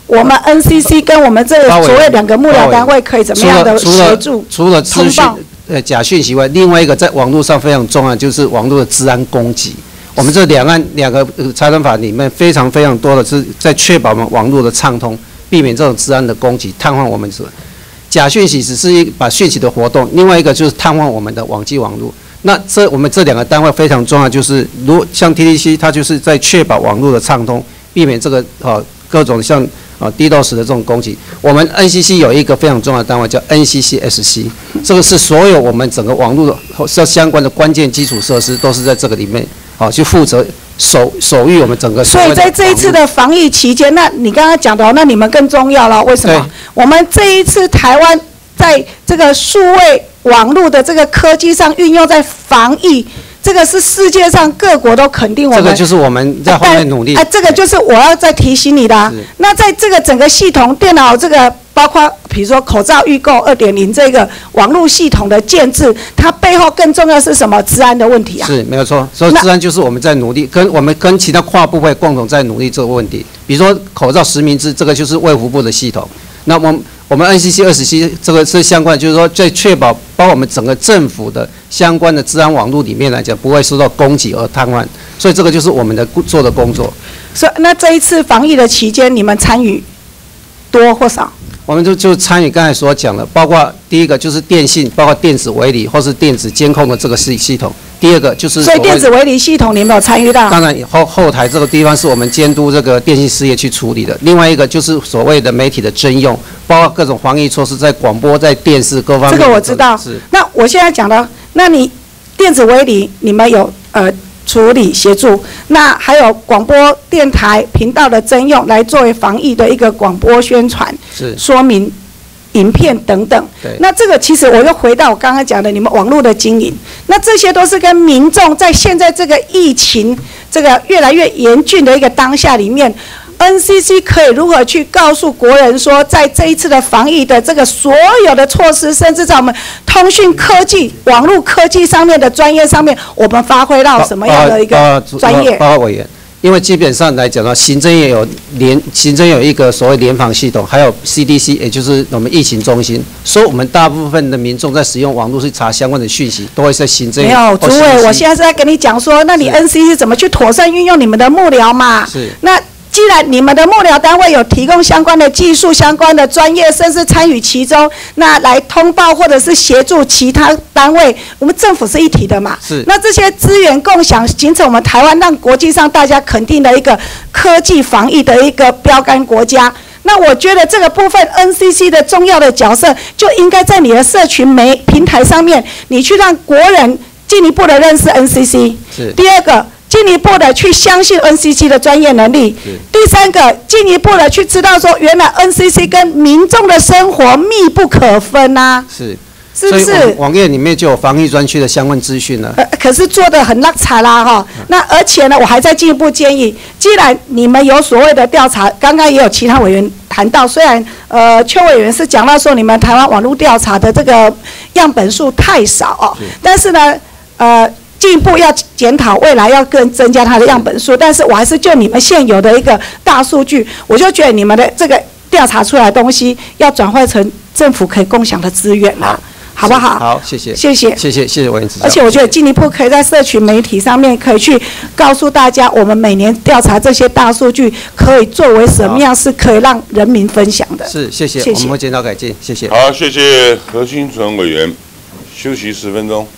我们 N C C 跟我们这个所谓两个幕僚单位可以怎么样的协助？ 除了资讯呃假讯息外，另外一个在网络上非常重要，就是网络的治安攻击。我们这两岸两个财产法里面非常非常多的是在确保我们网络的畅通，避免这种治安的攻击，瘫痪我们是假讯息只是一把讯息的活动，另外一个就是瘫痪我们的网际网络。那这我们这两个单位非常重要，就是如像 T D C， 它就是在确保网络的畅通，避免这个呃各种像啊 DDoS 的这种攻击。我们 N C C 有一个非常重要的单位叫 N C C S C， 这个是所有我们整个网络的相关的关键基础设施都是在这个里面，好、啊、去负责守守御我们整个。 所以在这一次的防疫期间，那你刚刚讲的，那你们更重要了。为什么？我们这一次台湾在这个数位网络的这个科技上运用在防疫。这个是世界上各国都肯定我们， 这个就是我们在后面努力。 啊，这个就是我要再提醒你的、啊。那在这个整个系统、电脑这个，包括比如说口罩预购 二点零 这个网络系统的建制，它背后更重要是什么？治安的问题啊。 是没有错，所以治安就是我们在努力，跟我们跟其他跨部会共同在努力这个问题。比如说口罩实名制，这个就是卫福部的系统。那我们我们 N C C 二十 C 这个是相关的，就是说在确保包括我们整个政府的相关的治安网络里面来讲，不会受到攻击而瘫痪，所以这个就是我们的做的工作。 所以那这一次防疫的期间，你们参与多或少？ 我们就就参与刚才所讲的，包括第一个就是电信，包括电子围篱或是电子监控的这个系系统。第二个就是所以电子围篱系统你没有参与到？ 当然后后台这个地方是我们监督这个电信事业去处理的。另外一个就是所谓的媒体的征用，包括各种防疫措施，在广播、在电视各方面。 这个我知道。是。那我现在讲的，那你电子围篱你们有呃处理协助，那还有广播电台频道的征用，来作为防疫的一个广播宣传， 是说明。影片等等，那这个其实我又回到我刚刚讲的，你们网络的经营，那这些都是跟民众在现在这个疫情这个越来越严峻的一个当下里面 ，N C C 可以如何去告诉国人说，在这一次的防疫的这个所有的措施，甚至在我们通讯科技、网络科技上面的专业上面，我们发挥到什么样的一个专业？ 报告委员。因为基本上来讲呢，行政院有联，行政有一个所谓联防系统，还有 C D C， 也就是我们疫情中心，所以我们大部分的民众在使用网络去查相关的讯息，都会在行政院。 没有，主委，我现在是在跟你讲说，那你 N C C 怎么去妥善运用你们的幕僚嘛？ 是。 那既然你们的幕僚单位有提供相关的技术、相关的专业，甚至参与其中，那来通报或者是协助其他单位，我们政府是一体的嘛？ 是。 那这些资源共享，形成我们台湾让国际上大家肯定的一个科技防疫的一个标杆国家。那我觉得这个部分 N C C 的重要的角色，就应该在你的社群媒平台上面，你去让国人进一步的认识 N C C。 是。 第二个。进一步的去相信 N C C 的专业能力。第三个，进一步的去知道说，原来 N C C 跟民众的生活密不可分啊。 是。 是不是？ 网, 网页里面就有防疫专区的相关资讯了。 呃，可是做得很拉差啦哈。那而且呢，我还在进一步建议，既然你们有所谓的调查，刚刚也有其他委员谈到，虽然呃邱委员是讲到说你们台湾网络调查的这个样本数太少哦，但是呢，呃。进一步要检讨，未来要更增加它的样本数，但是我还是就你们现有的一个大数据，我就觉得你们的这个调查出来的东西要转换成政府可以共享的资源啦，好不好？ 好，谢谢， 谢谢， 谢谢，谢谢委员指教。 而且我觉得进一步可以在社群媒体上面可以去告诉大家，我们每年调查这些大数据可以作为什么样是可以让人民分享的。 是，谢谢， 谢谢我们会检讨改进，谢谢。 好，谢谢何新存委员，休息十分钟。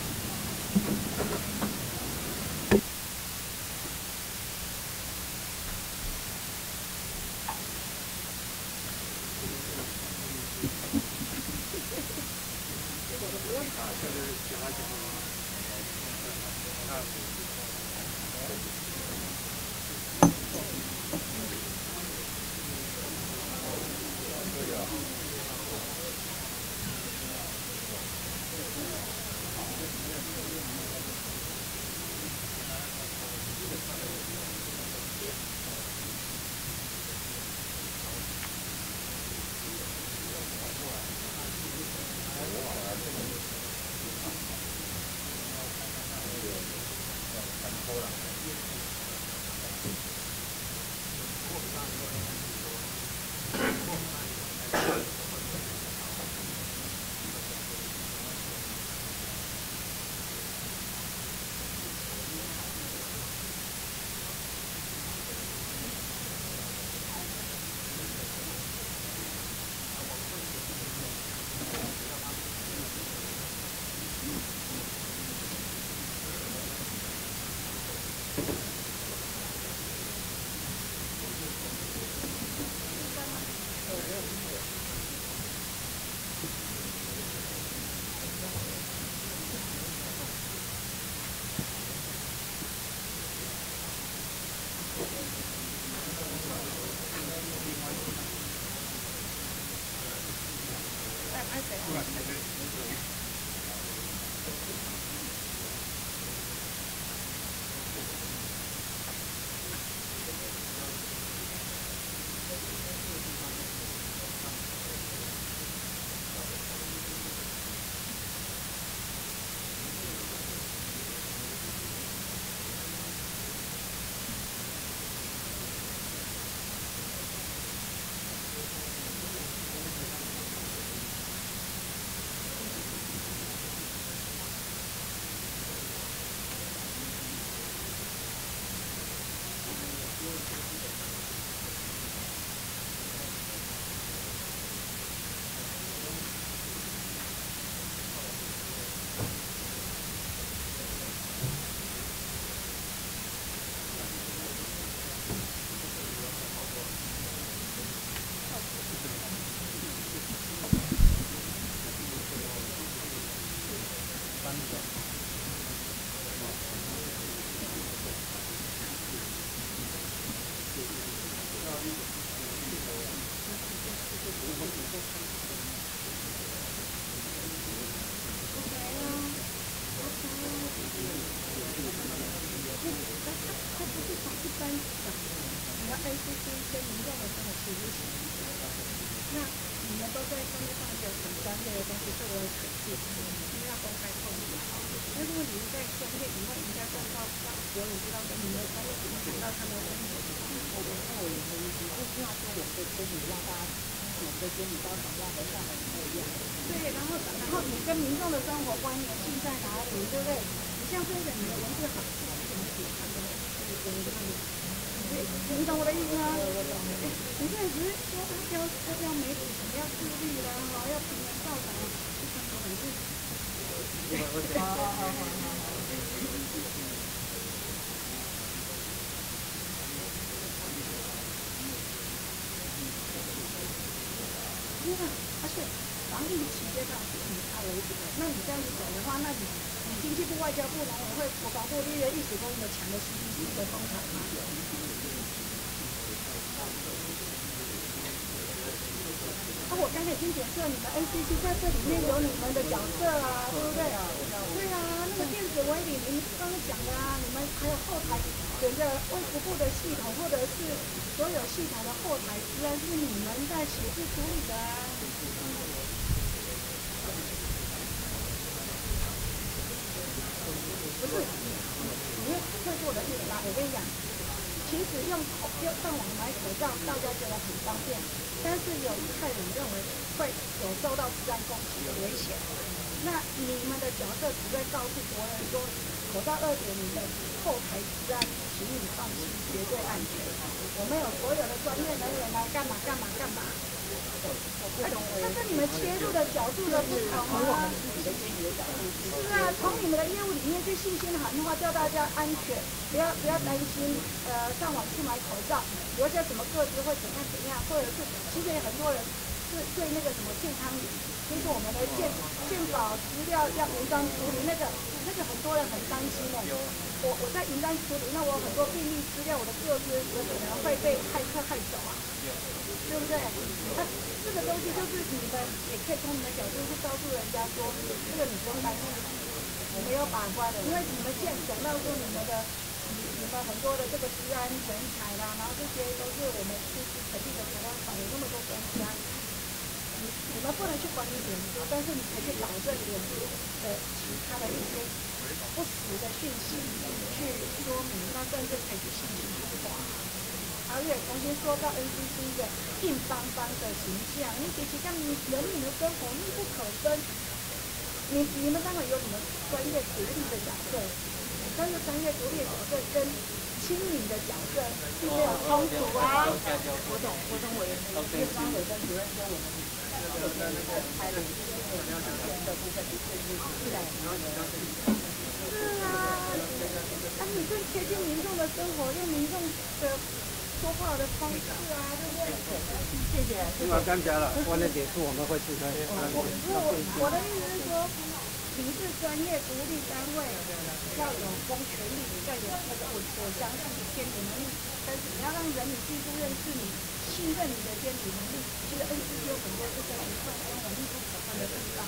参加了，完了结束我们会出开。 我我我的意思是说，你是专业独立单位，要有公权力，要有那个我我相信监理能力，但是你要让人民进入认识你、信任你的监理能力。其实 N C C 有很多是跟一块跟我密不可分的地方，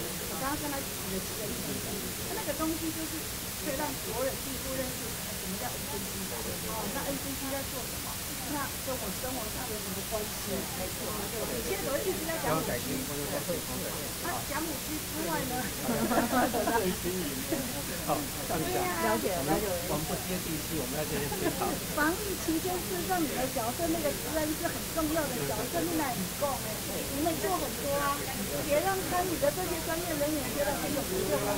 要跟他讲的几个意思，那个东西就是可以让国人第一步认识什么叫 N C C， 哦，那 N C C 在做什么？那跟我生活上有什么关系？没错，对不对？现在都一直在讲母鸡，那讲母鸡之外呢？ 好， 对呀，了解了解。 我们不接地气，我们要接接好。 防疫期间，事实上你的角色那个职人是很重要的角色，你来讲哎，你们做很多啊，也让参与的这些专业人员觉得很有成就感。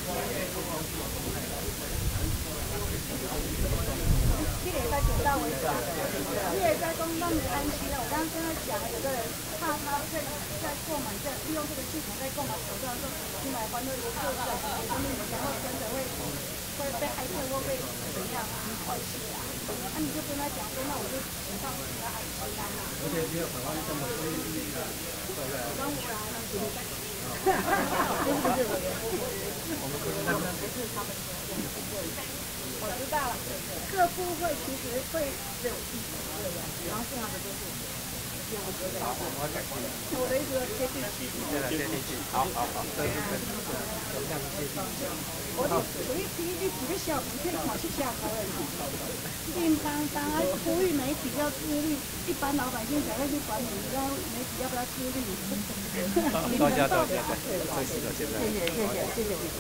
你也在点到为止，你也在公让你安心了。我刚刚跟他讲，有的人怕他在在购买在利用这个系统在购买口罩的时候，你买欢乐游客是生命，然后真的会会被害客或被怎样啊？关系啊？那你就跟他讲说，那我就请放你的安心啦。 而且只有台湾这么多的那个，对不对？ 当然了，不是我们不是他们，不是他们， 我知道了，各部会其实会有意识，然后剩下的都是好，我要改进了。 我的意思是接地气。 对了，接地气。好好好，对对对，有这样接地气。 我哋属于第一句几个小朋友跑去下课了，叮当当啊！呼吁媒体要自律，一般老百姓才会去管你，你知道媒体要不要自律？ 多谢多谢，开始了现在。 谢谢谢谢谢谢谢谢。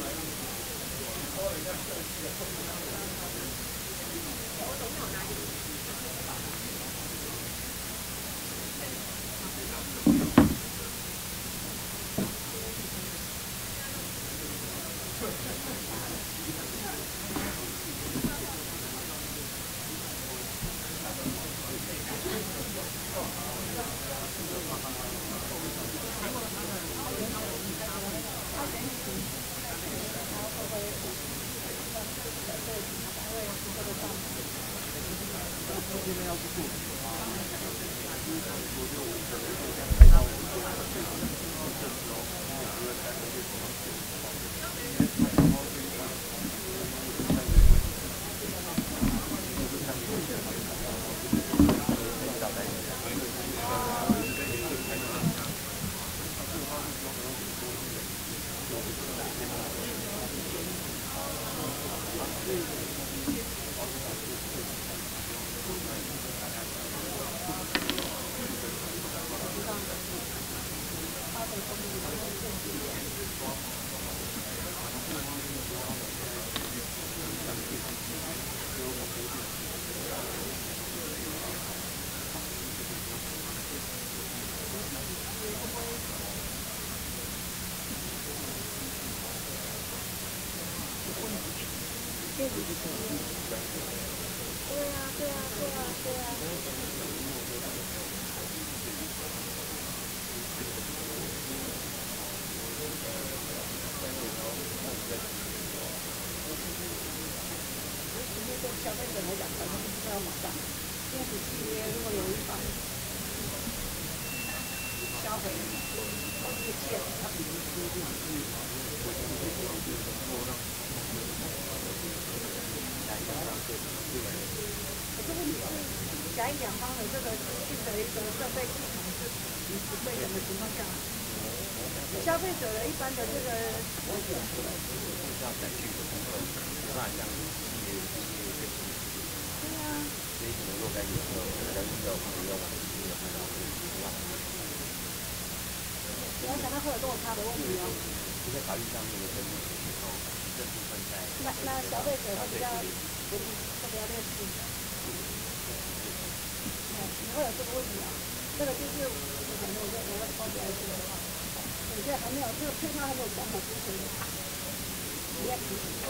消费者来讲，可能不知道马上电子契约如果有一方销毁这个件，它比如说这样子，这个你是甲乙两方的这个资讯的一个设备系统是不对等的情况下，消费者的一般的这个我想要再去的工作，没办法像企业企业跟企业。对啊。所以可能若干年后，可能遇到朋友往企业看到会不一样。不要想到会有落差的问题哦。就在法律上面的争议以后，这部分在。那那消费者会比较会比较类似。嗯，你会有这个问题啊？这个就是我可能我在我在包起来说的话，我现在还没有这个配套还没有讲好之前的，你要提醒我。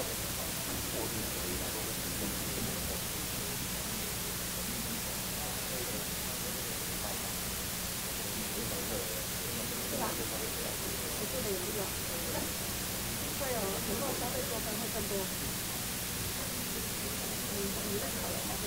是吧？我觉得有用，会有以后消费纠纷会更多。你你在考量吗？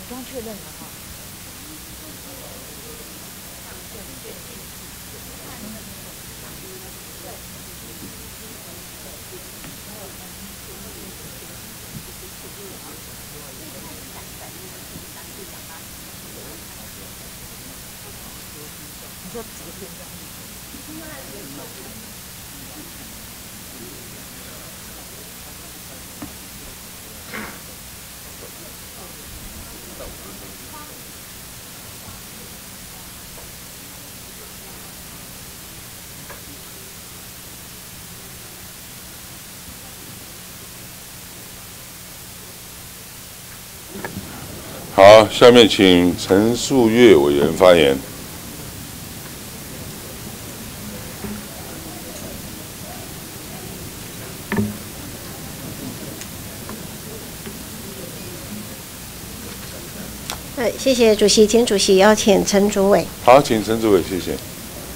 刚确认了哈。你说几个片段？ 好，下面请陈树岳委员发言。 呃，谢谢主席，请主席邀请陈主委。 好，请陈主委，谢谢。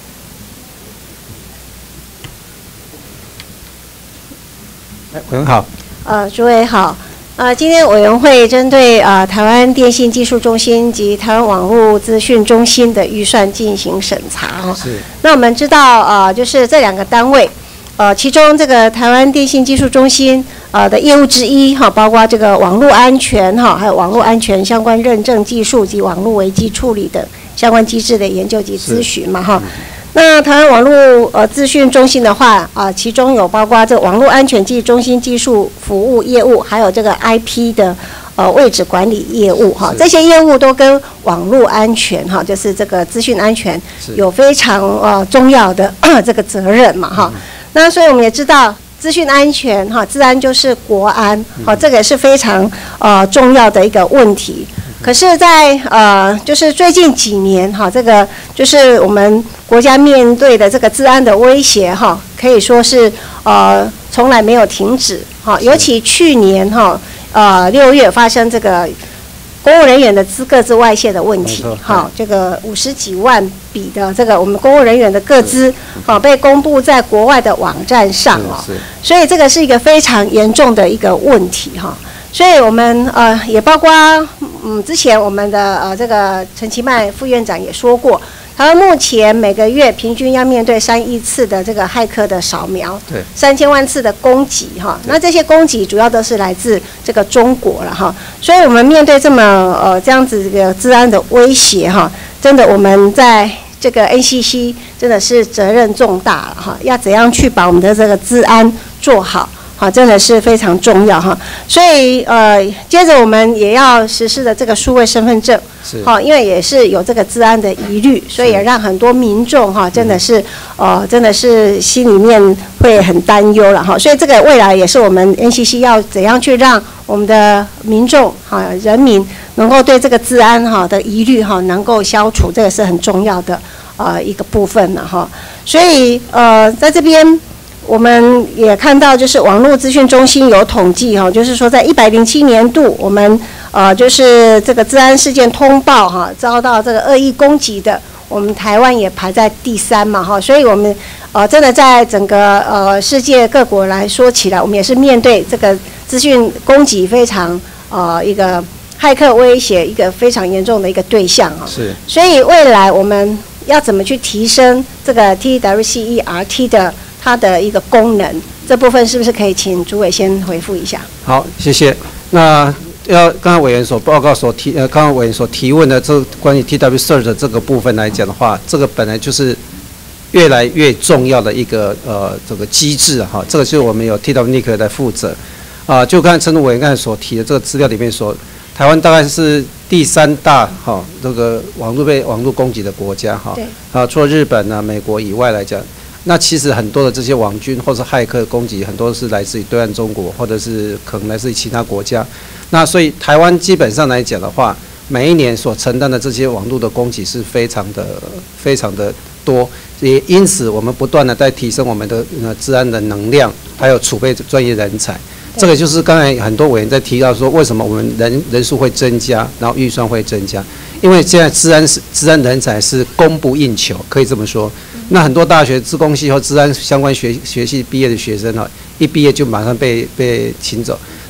哎，委员好。 呃，主委好。呃，今天委员会针对呃台湾电信技术中心及台湾网络资讯中心的预算进行审查哈。 是。 那我们知道呃，就是这两个单位，呃，其中这个台湾电信技术中心呃的业务之一哈，包括这个网络安全哈，还有网络安全相关认证技术及网络危机处理等相关机制的研究及咨询嘛哈。那台湾网络呃资讯中心的话啊、呃，其中有包括这个网络安全及中心技术服务业务，还有这个 I P 的呃位置管理业务哈，这些业务都跟网络安全哈，就是这个资讯安全有非常呃重要的这个责任嘛哈。那所以我们也知道，资讯安全哈，治安就是国安，好，这个是非常呃重要的一个问题。可是在，在呃，就是最近几年哈，这个就是我们国家面对的这个治安的威胁哈，可以说是呃从来没有停止哈。尤其去年哈，呃六月发生这个公务人员的资各自外泄的问题哈，这个五十几万笔的这个我们公务人员的个资哈被公布在国外的网站上哦，所以这个是一个非常严重的一个问题哈。所以我们呃也包括嗯之前我们的呃这个陈其迈副院长也说过，台湾目前每个月平均要面对三亿次的这个骇客的扫描，对，三千万次的攻击哈。那这些攻击主要都是来自这个中国了哈。所以我们面对这么呃这样子这个治安的威胁哈，真的我们在这个 N C C 真的是责任重大了哈，要怎样去把我们的这个治安做好？好，真的是非常重要哈，所以呃，接着我们也要实施的这个数位身份证，好，因为也是有这个治安的疑虑，所以也让很多民众哈，真的是呃，真的是心里面会很担忧了哈，所以这个未来也是我们 N C C 要怎样去让我们的民众哈、人民能够对这个治安哈的疑虑哈能够消除，这个是很重要的呃一个部分了哈，所以呃，在这边。我们也看到，就是网络资讯中心有统计哈，就是说在一百零七年度，我们呃就是这个治安事件通报哈，遭到这个恶意攻击的，我们台湾也排在第三嘛哈，所以我们呃真的在整个呃世界各国来说起来，我们也是面对这个资讯攻击非常呃一个骇客威胁一个非常严重的一个对象啊。是。所以未来我们要怎么去提升这个 T W C E R T 的它的一个功能，这部分是不是可以请主委先回复一下？ 好，谢谢。那要刚才委员所报告所提呃，刚刚委员所提问的这关于 T W Search 的这个部分来讲的话，这个本来就是越来越重要的一个呃这个机制哈，这个就是我们有 T W N I C 来负责啊。就刚才陈委员刚才所提的这个资料里面说，台湾大概是第三大哈这个网络被网络攻击的国家哈。对。啊，除了日本啊、美国以外来讲。那其实很多的这些网军或者骇客攻击，很多是来自于对岸中国，或者是可能来自于其他国家。那所以台湾基本上来讲的话，每一年所承担的这些网络的攻击是非常的、非常的多。也因此，我们不断的在提升我们的呃治安的能量，还有储备专业人才。这个就是刚才很多委员在提到说，为什么我们人人数会增加，然后预算会增加？因为现在治安是治安人才是供不应求，可以这么说。那很多大学资工系和治安相关学学系毕业的学生啊，一毕业就马上被被请走。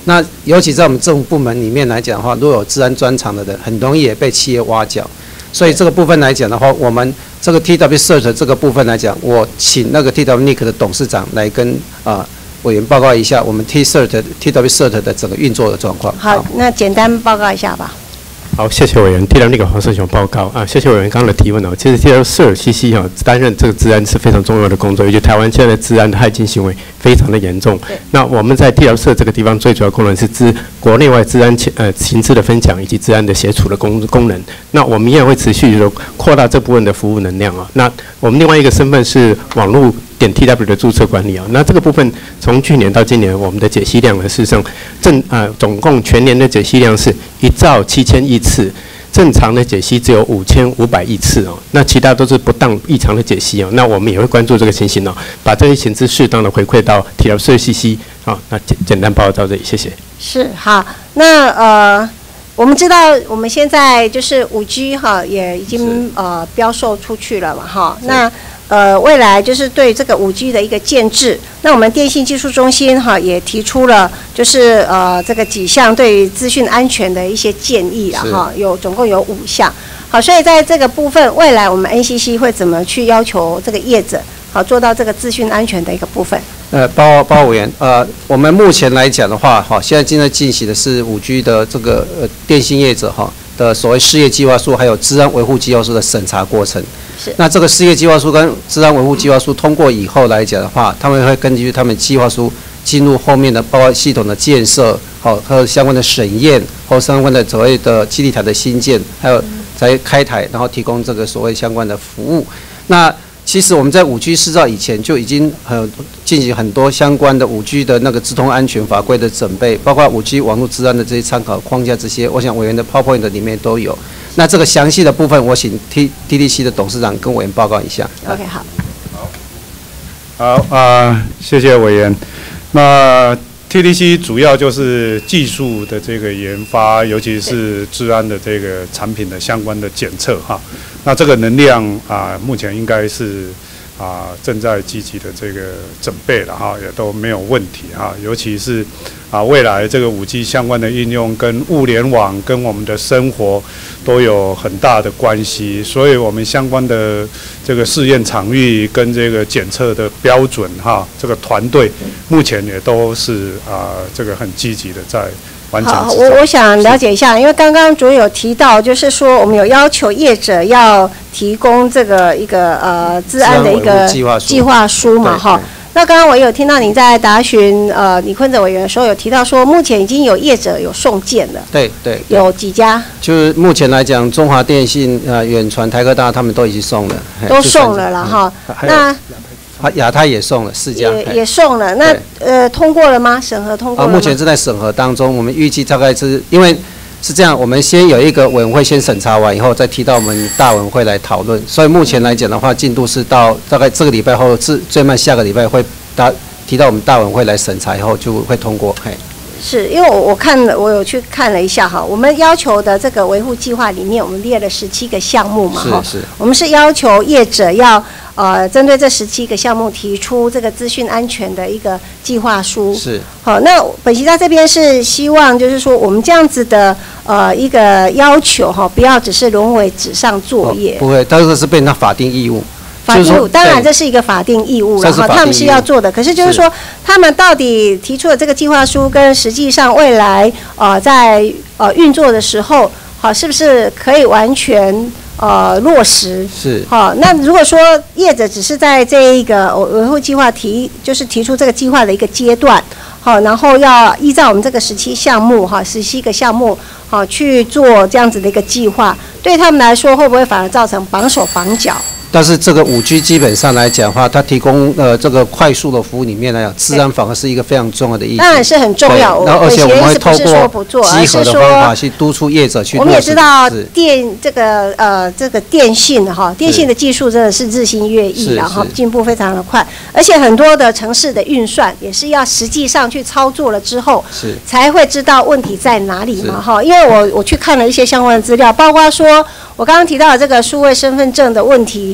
那尤其在我们政府部门里面来讲的话，如果有治安专长的人，很容易也被企业挖角。所以这个部分来讲的话，我们这个 T W Cert 这个部分来讲，我请那个 T W N I C 的董事长来跟啊、呃、委员报告一下我们 T Cert T W Cert 的整个运作的状况。 好，那简单报告一下吧。 好，谢谢委员。T W N I C 黄胜雄报告啊，谢谢委员刚刚的提问哦。其实 T W C C C 哈担任这个治安是非常重要的工作，尤其台湾现在的治安的害进行为非常的严重。那我们在 T W C 这个地方最主要功能是治国内外治安呃情资的分享以及治安的协助的功功能。那我们也会持续的扩大这部分的服务能量啊。那我们另外一个身份是网络点 T W 的注册管理啊。那这个部分从去年到今年，我们的解析量呢，事实上正呃总共全年的解析量是一兆七千亿次。正常的解析只有五千五百亿次哦，那其他都是不当异常的解析哦。那我们也会关注这个情形哦，把这些情资适当的回馈到 T W C C 好，那简简单报告到这里，谢谢。 是好，那呃，我们知道我们现在就是五 G 哈，也已经呃标售出去了嘛哈，那。呃，未来就是对这个五 G 的一个建制，那我们电信技术中心哈也提出了，就是呃这个几项对于资讯安全的一些建议啦哈，有总共有五项。好，所以在这个部分，未来我们 N C C 会怎么去要求这个业者，好做到这个资讯安全的一个部分？ 呃，包包委员，呃，我们目前来讲的话，哈，现在正在进行的是五 G 的这个呃电信业者哈的所谓事业计划书，还有治安维护计划书的审查过程。是。那这个事业计划书跟治安维护计划书通过以后来讲的话，他们会根据他们计划书进入后面的包括系统的建设，好，和相关的审验，或相关的所谓的基地台的新建，还有才开台，然后提供这个所谓相关的服务。那其实我们在五 G 施造以前就已经很进行很多相关的五 G 的那个资通安全法规的准备，包括五 G 网络治安的这些参考框架，这些我想委员的 PowerPoint 里面都有。那这个详细的部分，我请 T T D C 的董事长跟委员报告一下。 OK， 好。 好啊、呃，谢谢委员。那 T D C 主要就是技术的这个研发，尤其是治安的这个产品的相关的检测哈。那这个能量啊、呃，目前应该是啊、呃、正在积极的这个准备了哈，也都没有问题哈。尤其是啊未来这个五 G 相关的应用跟物联网跟我们的生活都有很大的关系，所以我们相关的这个试验场域跟这个检测的标准哈，这个团队目前也都是啊、呃、这个很积极的在。 好，我我想了解一下，因为刚刚主任有提到，就是说我们有要求业者要提供这个一个呃治安的一个计划书嘛，哈。那刚刚我有听到您在答询呃李坤哲委员的时候有提到说，目前已经有业者有送件了。 对对。 有几家？ 就是目前来讲，中华电信、呃远传、台科大他们都已经送了。 都送了了哈。那。 啊，亚太也送了四家， 也也送了。那呃，通过了吗？审核通过了吗？ 啊，目前正在审核当中。我们预计大概是因为是这样，我们先有一个委员会先审查完以后，再提到我们大委员会来讨论。所以目前来讲的话，进度是到大概这个礼拜后，是最慢下个礼拜会大提到我们大委员会来审查以后就会通过。嘿。 是因为我我看了，我有去看了一下哈，我们要求的这个维护计划里面，我们列了十七个项目嘛哈， 是是， 我们是要求业者要呃针对这十七个项目提出这个资讯安全的一个计划书。 是。 好，那本席在这边是希望就是说我们这样子的呃一个要求哈，不要只是沦为纸上作业。 哦、不会，但是是变成法定义务。 法定义务，当然这是一个法定义务了哈，他们是要做的。可是就是说，他们到底提出的这个计划书，跟实际上未来呃在呃运作的时候，好是不是可以完全呃落实？ 是。 好，那如果说业者只是在这一个维护计划提，就是提出这个计划的一个阶段，好，然后要依照我们这个十七项目哈，十七个项目好去做这样子的一个计划，对他们来说会不会反而造成绑手绑脚？ 但是这个五 G 基本上来讲的话，它提供呃这个快速的服务里面来讲，治安反而是一个非常重要的议题。 当然是很重要。 然后而且我们会透过集合的方法去督促业者去。 我们也知道电这个呃这个电信哈，电信的技术真的是日新月异，然后进步非常的快，而且很多的城市的运算也是要实际上去操作了之后， 是才会知道问题在哪里嘛哈。因为我我去看了一些相关的资料，包括说我刚刚提到的这个数位身份证的问题。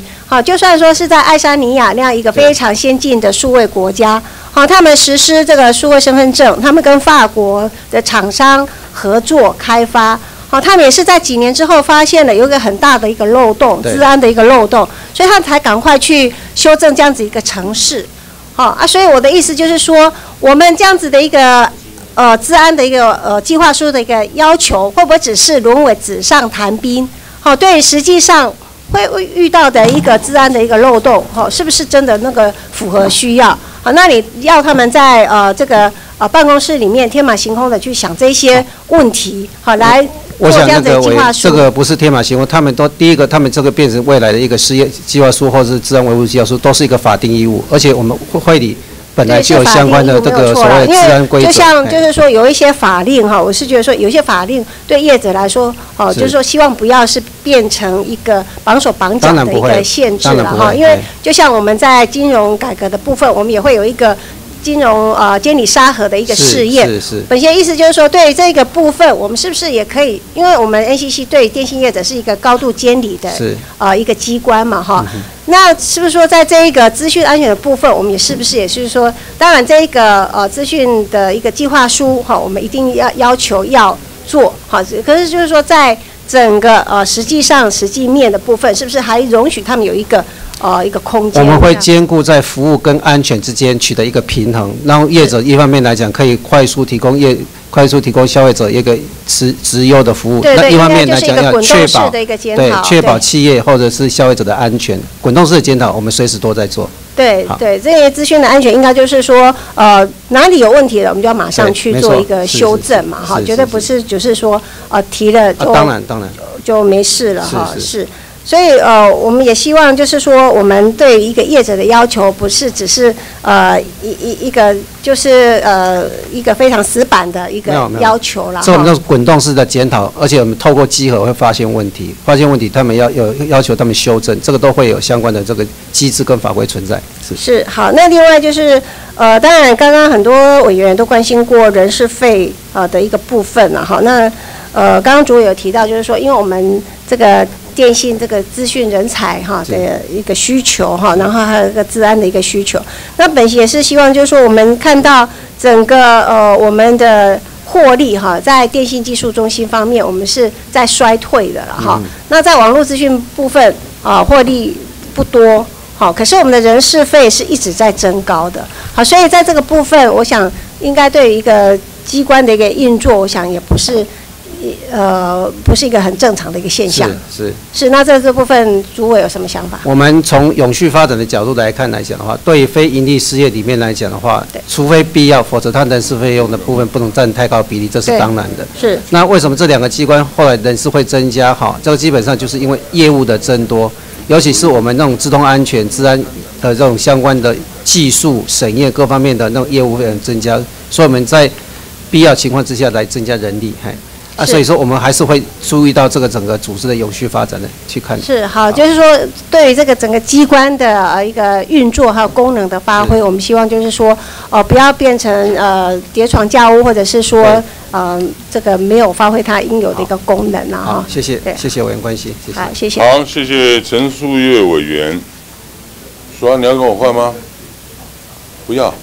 好，就算说是在爱沙尼亚那样一个非常先进的数位国家，好，他们实施这个数位身份证，他们跟法国的厂商合作开发。好，他们也是在几年之后发现了有一个很大的一个漏洞，治安的一个漏洞，所以他才赶快去修正这样子一个程式。好啊，所以我的意思就是说，我们这样子的一个呃治安的一个呃计划书的一个要求，会不会只是沦为纸上谈兵？好，对，实际上会遇到的一个治安的一个漏洞，好，是不是真的那个符合需要？好，那你要他们在呃这个呃办公室里面天马行空的去想这些问题，好来。 我想那个我这个不是天马行空，他们都第一个，他们这个变成未来的一个事业计划书或者是治安维护计划书，都是一个法定义务，而且我们会里本来就有相关的这个所谓的治安规则。 就像就是说有一些法令哈，我是觉得说有一些法令对业者来说，哦，就是说希望不要是变成一个绑手绑脚的一个限制了哈，因为就像我们在金融改革的部分，我们也会有一个。金融呃监理沙盒的一个试验， 是是。 本些意思就是说，对这个部分，我们是不是也可以？因为我们 N C C 对电信业者是一个高度监理的呃一个机关嘛，哈。嗯、那是不是说，在这一个资讯安全的部分，我们也是不是也是说，当然这一个呃资讯的一个计划书哈，我们一定要要求要做好。可是就是说，在整个呃实际上实际面的部分，是不是还容许他们有一个？呃，一个空间， 我们会兼顾在服务跟安全之间取得一个平衡，让业者一方面来讲可以快速提供业快速提供消费者一个直直优的服务， 对对， 那一方面来讲要确保对确保企业或者是消费者的安全，滚动式的检讨我们随时都在做。 对对，这些资讯的安全应该就是说，呃，哪里有问题了，我们就要马上去做一个修正嘛，哈，绝对不是就是说呃提了就、 啊、当然当然就没事了哈，是。是所以呃，我们也希望就是说，我们对一个业者的要求，不是只是呃一一一个就是呃一个非常死板的一个要求啦。 是我们这滚动式的检讨，而且我们透过稽核会发现问题，发现问题他们要有要求他们修正，这个都会有相关的这个机制跟法规存在。是是好，那另外就是呃，当然刚刚很多委员都关心过人事费呃的一个部分了哈。那呃，刚刚主委有提到，就是说，因为我们这个。电信这个资讯人才哈的一个需求哈，然后还有一个治安的一个需求。那本席也是希望，就是说我们看到整个呃我们的获利哈，在电信技术中心方面，我们是在衰退的了哈。嗯、那在网络资讯部分啊，获利不多好，可是我们的人事费是一直在增高的。好，所以在这个部分，我想应该对于一个机关的一个运作，我想也不是。呃，不是一个很正常的一个现象。 是是是，那在这部分，主委有什么想法？ 我们从永续发展的角度来看来讲的话，对于非营利事业里面来讲的话，除非必要，否则它人事费用的部分不能占太高比例，这是当然的。 是。 那为什么这两个机关后来人事会增加？哈，这个基本上就是因为业务的增多，尤其是我们那种自动安全、治安的这种相关的技术审验各方面的那种业务费用增加，所以我们在必要情况之下来增加人力，嘿。啊，所以说我们还是会注意到这个整个组织的永续发展的去看。 是好，就是说对于这个整个机关的呃一个运作还有功能的发挥，我们希望就是说，呃，不要变成呃叠床架屋，或者是说呃这个没有发挥它应有的一个功能啊。 好，谢谢，谢谢委员关心，谢谢。 好，谢谢。 好，谢谢陈树岳委员。说你要跟我换吗？不要。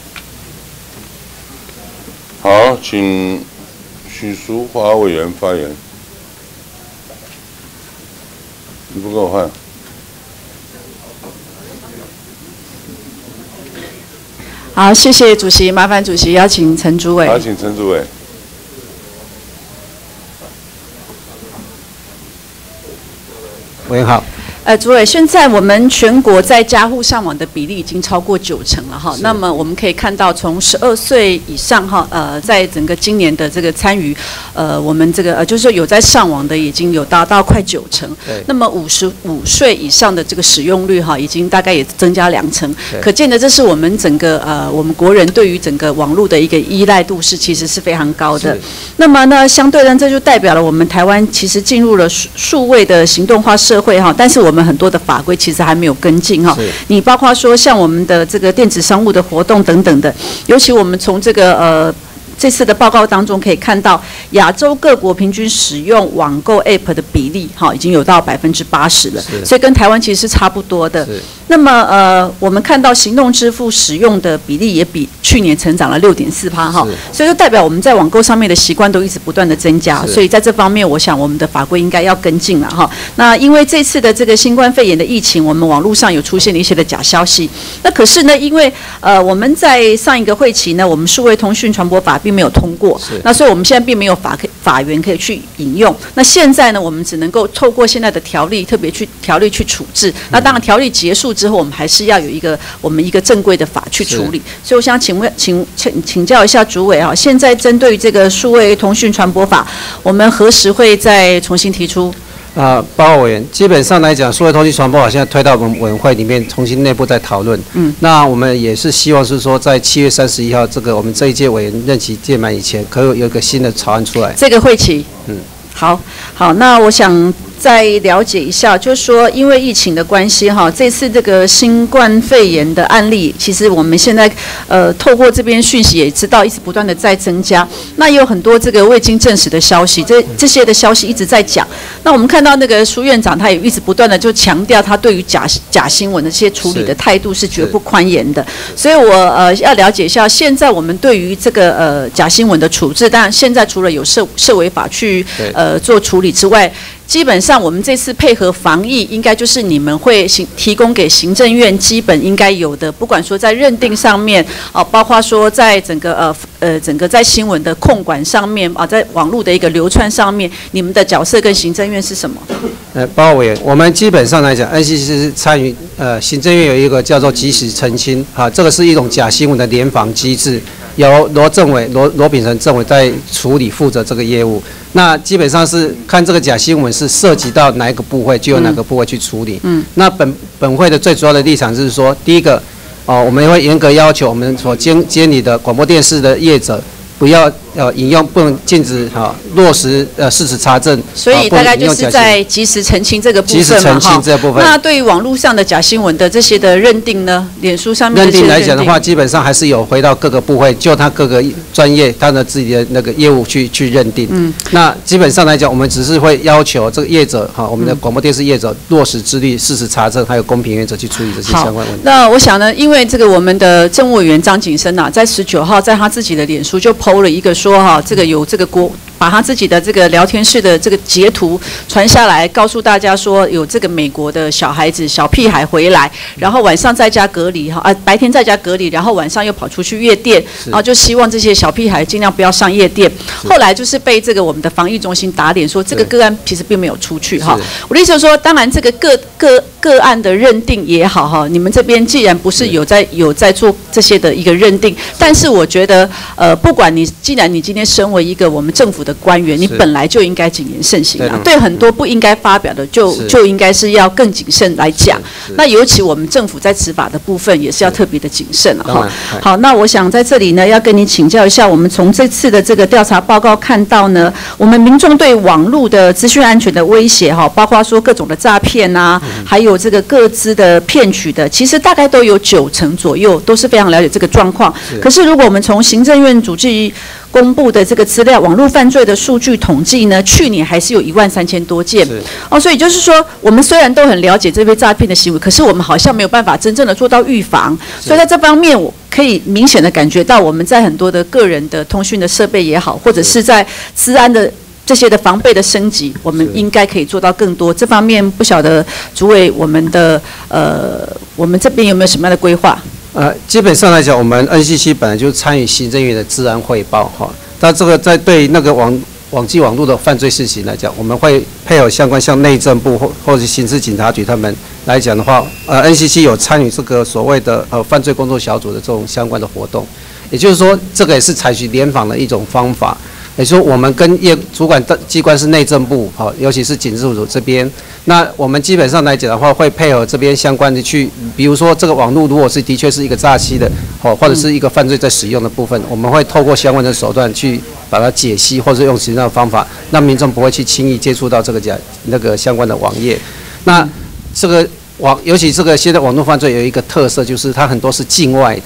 好，请。许淑华委员发言，你不跟我换？ 好，谢谢主席，麻烦主席邀请陈主委。 好，请陈主委。 委员好。 呃，主委，现在我们全国在家户上网的比例已经超过九成了哈。那么我们可以看到，从十二岁以上哈，呃，在整个今年的这个参与，呃，我们这个呃，就是说有在上网的已经有达到快九成。对。那么五十五岁以上的这个使用率哈，已经大概也增加两成。可见的，这是我们整个呃，我们国人对于整个网络的一个依赖度是其实是非常高的。那么呢，相对呢，这就代表了我们台湾其实进入了数数位的行动化社会哈，但是我们很多的法规其实还没有跟进哈。你包括说像我们的这个电子商务的活动等等的，尤其我们从这个呃。 这次的报告当中可以看到，亚洲各国平均使用网购 App 的比例，哈，已经有到百分之八十了，所以跟台湾其实是差不多的。那么呃，我们看到行动支付使用的比例也比去年成长了六点四趴，哈，所以就代表我们在网购上面的习惯都一直不断的增加，所以在这方面，我想我们的法规应该要跟进了哈。那因为这次的这个新冠肺炎的疫情，我们网络上有出现了一些的假消息，那可是呢，因为呃我们在上一个会期呢，我们数位通讯传播法并没有通过，那所以我们现在并没有法可法源可以去引用。那现在呢，我们只能够透过现在的条例，特别去条例去处置。那当然条例结束之后，我们还是要有一个我们一个正规的法去处理。所以我想请问请请请教一下主委啊，现在针对这个数位通讯传播法，我们何时会再重新提出？ 啊，报告委员，基本上来讲，数位通讯传播法现在推到我们委员会里面，重新内部在讨论。嗯，那我们也是希望是说，在七月三十一号这个我们这一届委员任期届满以前，可以有一个新的草案出来。 这个会期，嗯，好，好，那我想再了解一下，就是说，因为疫情的关系哈，这次这个新冠肺炎的案例，其实我们现在呃透过这边讯息也知道，一直不断的在增加。那也有很多这个未经证实的消息，这这些的消息一直在讲。那我们看到那个苏院长，他也一直不断的就强调，他对于假假新闻的这些处理的态度是绝不宽严的。所以我呃要了解一下，现在我们对于这个呃假新闻的处置，当然现在除了有社社违法去呃做处理之外，基本上我们这次配合防疫，应该就是你们会行提供给行政院基本应该有的，不管说在认定上面，哦，包括说在整个呃呃整个在新闻的控管上面啊，在网络的一个流窜上面，你们的角色跟行政院是什么？ 呃，报告委员，我们基本上来讲 ，N C C 是参与呃行政院有一个叫做即时澄清啊，这个是一种假新闻的联防机制，由罗政委罗罗秉成政委在处理负责这个业务。那基本上是看这个假新闻是涉及到哪一个部会，就由哪个部会去处理。嗯，那本本会的最主要的立场是说，第一个，哦，我们会严格要求我们所监监理的广播电视的业者，不要呃引用，不能禁止哈、哦、落实呃事实查证。 所以大概就是在及时澄清这个部分嘛哈。那对于网络上的假新闻的这些的认定呢，脸书上面认定来讲的话，基本上还是有回到各个部会，就他各个专业他的自己的那个业务去去认定。嗯。那基本上来讲，我们只是会要求这个业者哈，我们的广播电视业者落实自律、事实查证，还有公平原则去处理这些相关问题。 那我想呢，因为这个我们的政务委员张景生啊，在十九号在他自己的脸书就 po 了一个说哈，这个有这个国。把他自己的这个聊天室的这个截图传下来，告诉大家说有这个美国的小孩子小屁孩回来，然后晚上在家隔离哈，啊白天在家隔离，然后晚上又跑出去夜店，然后就希望这些小屁孩尽量不要上夜店。后来就是被这个我们的防疫中心打脸，说这个个案其实并没有出去哈。我的意思就是说，当然这个个个个案的认定也好哈，你们这边既然不是有在有在做这些的一个认定，但是我觉得呃，不管你既然你今天身为一个我们政府的官员，你本来就应该谨言慎行啊。对很多不应该发表的，就就应该是要更谨慎来讲。那尤其我们政府在执法的部分，也是要特别的谨慎了哈。好，那我想在这里呢，要跟你请教一下，我们从这次的这个调查报告看到呢，我们民众对网络的资讯安全的威胁哈，包括说各种的诈骗啊，还有这个各资的骗取的，其实大概都有九成左右，都是非常了解这个状况。可是如果我们从行政院主计公布的这个资料，网络犯罪的数据统计呢，去年还是有一万三千多件哦，所以就是说，我们虽然都很了解这些诈骗的行为，可是我们好像没有办法真正的做到预防，所以在这方面，我可以明显的感觉到，我们在很多的个人的通讯的设备也好，或者是在治安的这些的防备的升级，我们应该可以做到更多。这方面不晓得主委，我们的呃，我们这边有没有什么样的规划？ 呃，基本上来讲，我们 N C C 本来就是参与行政院的治安汇报哈。那这个在对那个网网际网络的犯罪事情来讲，我们会配合相关像内政部或或者刑事警察局他们来讲的话，呃 ，N C C 有参与这个所谓的呃犯罪工作小组的这种相关的活动，也就是说，这个也是采取联防的一种方法。也就是说，我们跟业主管的机关是内政部，好，尤其是警政署这边。那我们基本上来讲的话，会配合这边相关的去，比如说这个网络如果是的确是一个诈欺的，哦，或者是一个犯罪在使用的部分，我们会透过相关的手段去把它解析，或者用其他的方法，让民众不会去轻易接触到这个假那个相关的网页。那这个网，尤其这个现在网络犯罪有一个特色，就是它很多是境外的。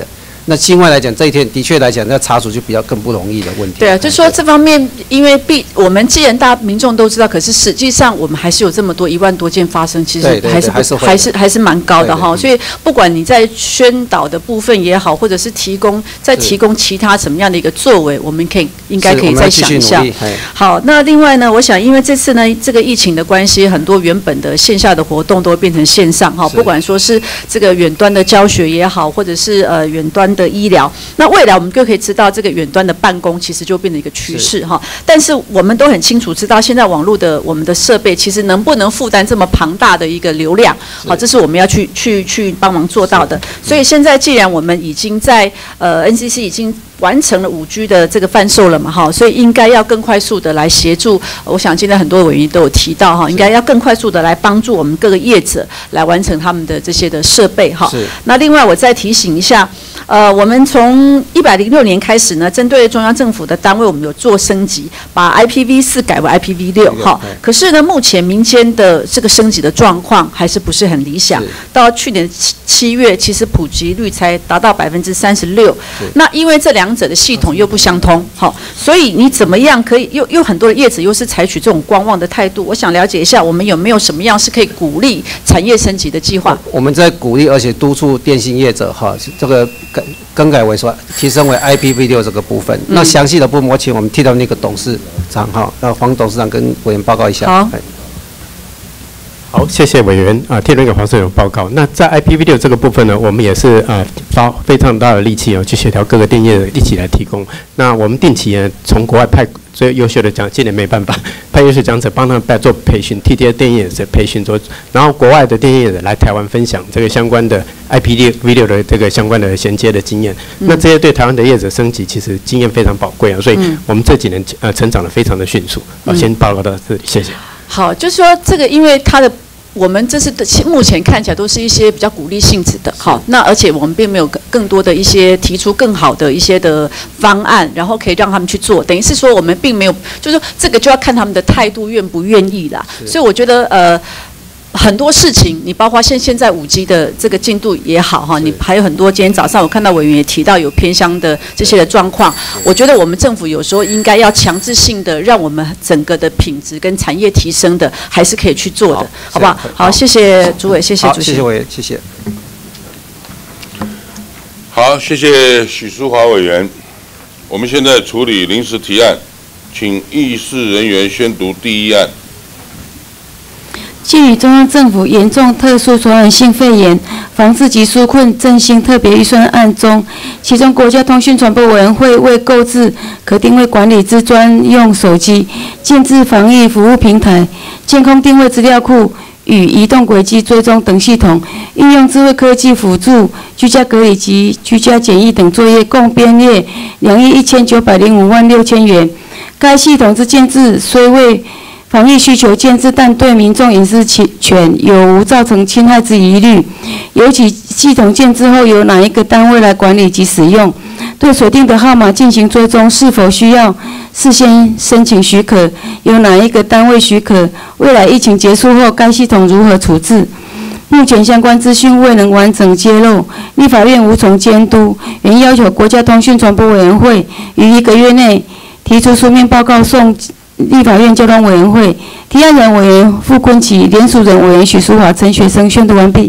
那境外来讲，这一天的确来讲，要查处就比较更不容易的问题。 对啊，就说这方面，因为必我们既然大家民众都知道，可是实际上我们还是有这么多一万多件发生，其实还是不还是还是蛮高的哈。所以不管你在宣导的部分也好，或者是提供再提供其他什么样的一个作为，我们可以应该可以再想一下。好，那另外呢，我想因为这次呢这个疫情的关系，很多原本的线下的活动都会变成线上哈，不管说是这个远端的教学也好，或者是呃远端的医疗，那未来我们就可以知道这个远端的办公其实就变成一个趋势哈。但是我们都很清楚知道，现在网络的我们的设备其实能不能负担这么庞大的一个流量，好，这是我们要去去去帮忙做到的。所以现在既然我们已经在呃 N C C 已经完成了五 G 的这个贩售了嘛，哈，所以应该要更快速的来协助。我想今天很多委员都有提到哈，应该要更快速的来帮助我们各个业者来完成他们的这些的设备哈。那另外我再提醒一下，呃，我们从一百零六年开始呢，针对中央政府的单位，我们有做升级，把 I P V 四改为 I P V 六哈。可是呢，目前民间的这个升级的状况还是不是很理想。到去年七七月，其实普及率才达到百分之三十六。那因为这两者的系统又不相通，好，所以你怎么样可以又又很多的业者又是采取这种观望的态度？我想了解一下，我们有没有什么样是可以鼓励产业升级的计划？ 我们在鼓励而且督促电信业者哈，这个更更改为说提升为 I P V 六这个部分。嗯、那详细的部分，我请我们替到那个董事长哈，那黄董事长跟委员报告一下。 好。 好，谢谢委员啊，替那个黄社长报告。那在 I P V 六这个部分呢，我们也是啊花非常大的力气哦，去协调各个电业一起来提供。那我们定期呢，从国外派最优秀的讲，今年没办法派优秀讲者帮他们做培训 ，T T A 电业者培训做，然后国外的电业者来台湾分享这个相关的 I P V 六的这个相关的衔接的经验。嗯、那这些对台湾的业者升级，其实经验非常宝贵啊，所以我们这几年呃成长得非常的迅速。啊，先报告到这里，谢谢。 好，就是说这个，因为它的。我们这是目前看起来都是一些比较鼓励性质的，好，那而且我们并没有更多的一些提出更好的一些的方案，然后可以让他们去做，等于是说我们并没有，就是说这个就要看他们的态度愿不愿意啦。所以我觉得呃。很多事情，你包括现现在五 G 的这个进度也好哈，你还有很多。今天早上我看到委员也提到有偏乡的这些的状况，我觉得我们政府有时候应该要强制性的让我们整个的品质跟产业提升的，还是可以去做的，好, 好不好？好，谢谢主委，谢谢主席， 谢谢委员，谢谢。 好，谢谢许淑华委员。我们现在处理临时提案，请议事人员宣读第一案。 基于中央政府严重特殊传染性肺炎防治及纾困振兴特别预算案中，其中国家通讯传播委员会为购置可定位管理之专用手机，建置防疫服务平台、监控定位资料库与移动轨迹追踪等系统，运用智慧科技辅助居家隔离及居家检疫等作业，共编列两亿一千九百零五万六千元。该系统之建置虽未防疫需求建置，但对民众隐私权有无造成侵害之疑虑？尤其系统建置后由哪一个单位来管理及使用？对锁定的号码进行追踪，是否需要事先申请许可？由哪一个单位许可？未来疫情结束后，该系统如何处置？目前相关资讯未能完整揭露，立法院无从监督，原要求国家通讯传播委员会于一个月内提出书面报告送立法院交通委员会。提案人委员傅昆萁，联署人委员许淑华、陈学生宣读完毕。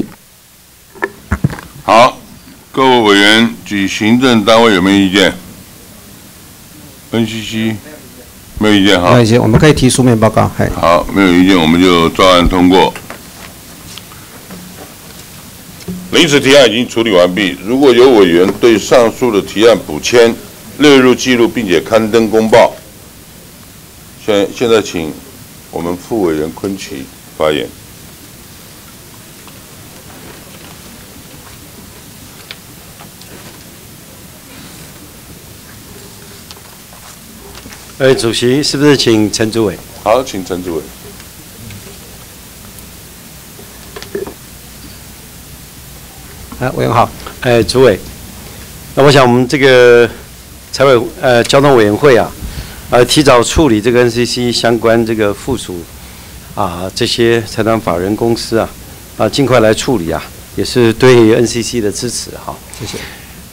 好，各位委员及行政单位有没有意见 ？N C C 没有意见哈。 没有意见，我们可以提书面报告。 好，没有意见，我们就照案通过。临时提案已经处理完毕，如果有委员对上述的提案补签列入记录，并且刊登公报。现现在请我们副委员昆萁发言。 哎，主席，是不是请陈主委？ 好，请陈主委。 啊，委员好。哎，主委，那我想我们这个财委呃交通委员会啊。呃，提早处理这个 N C C 相关这个附属啊这些财团法人公司啊啊，尽快来处理啊，也是对 N C C 的支持哈。 谢谢。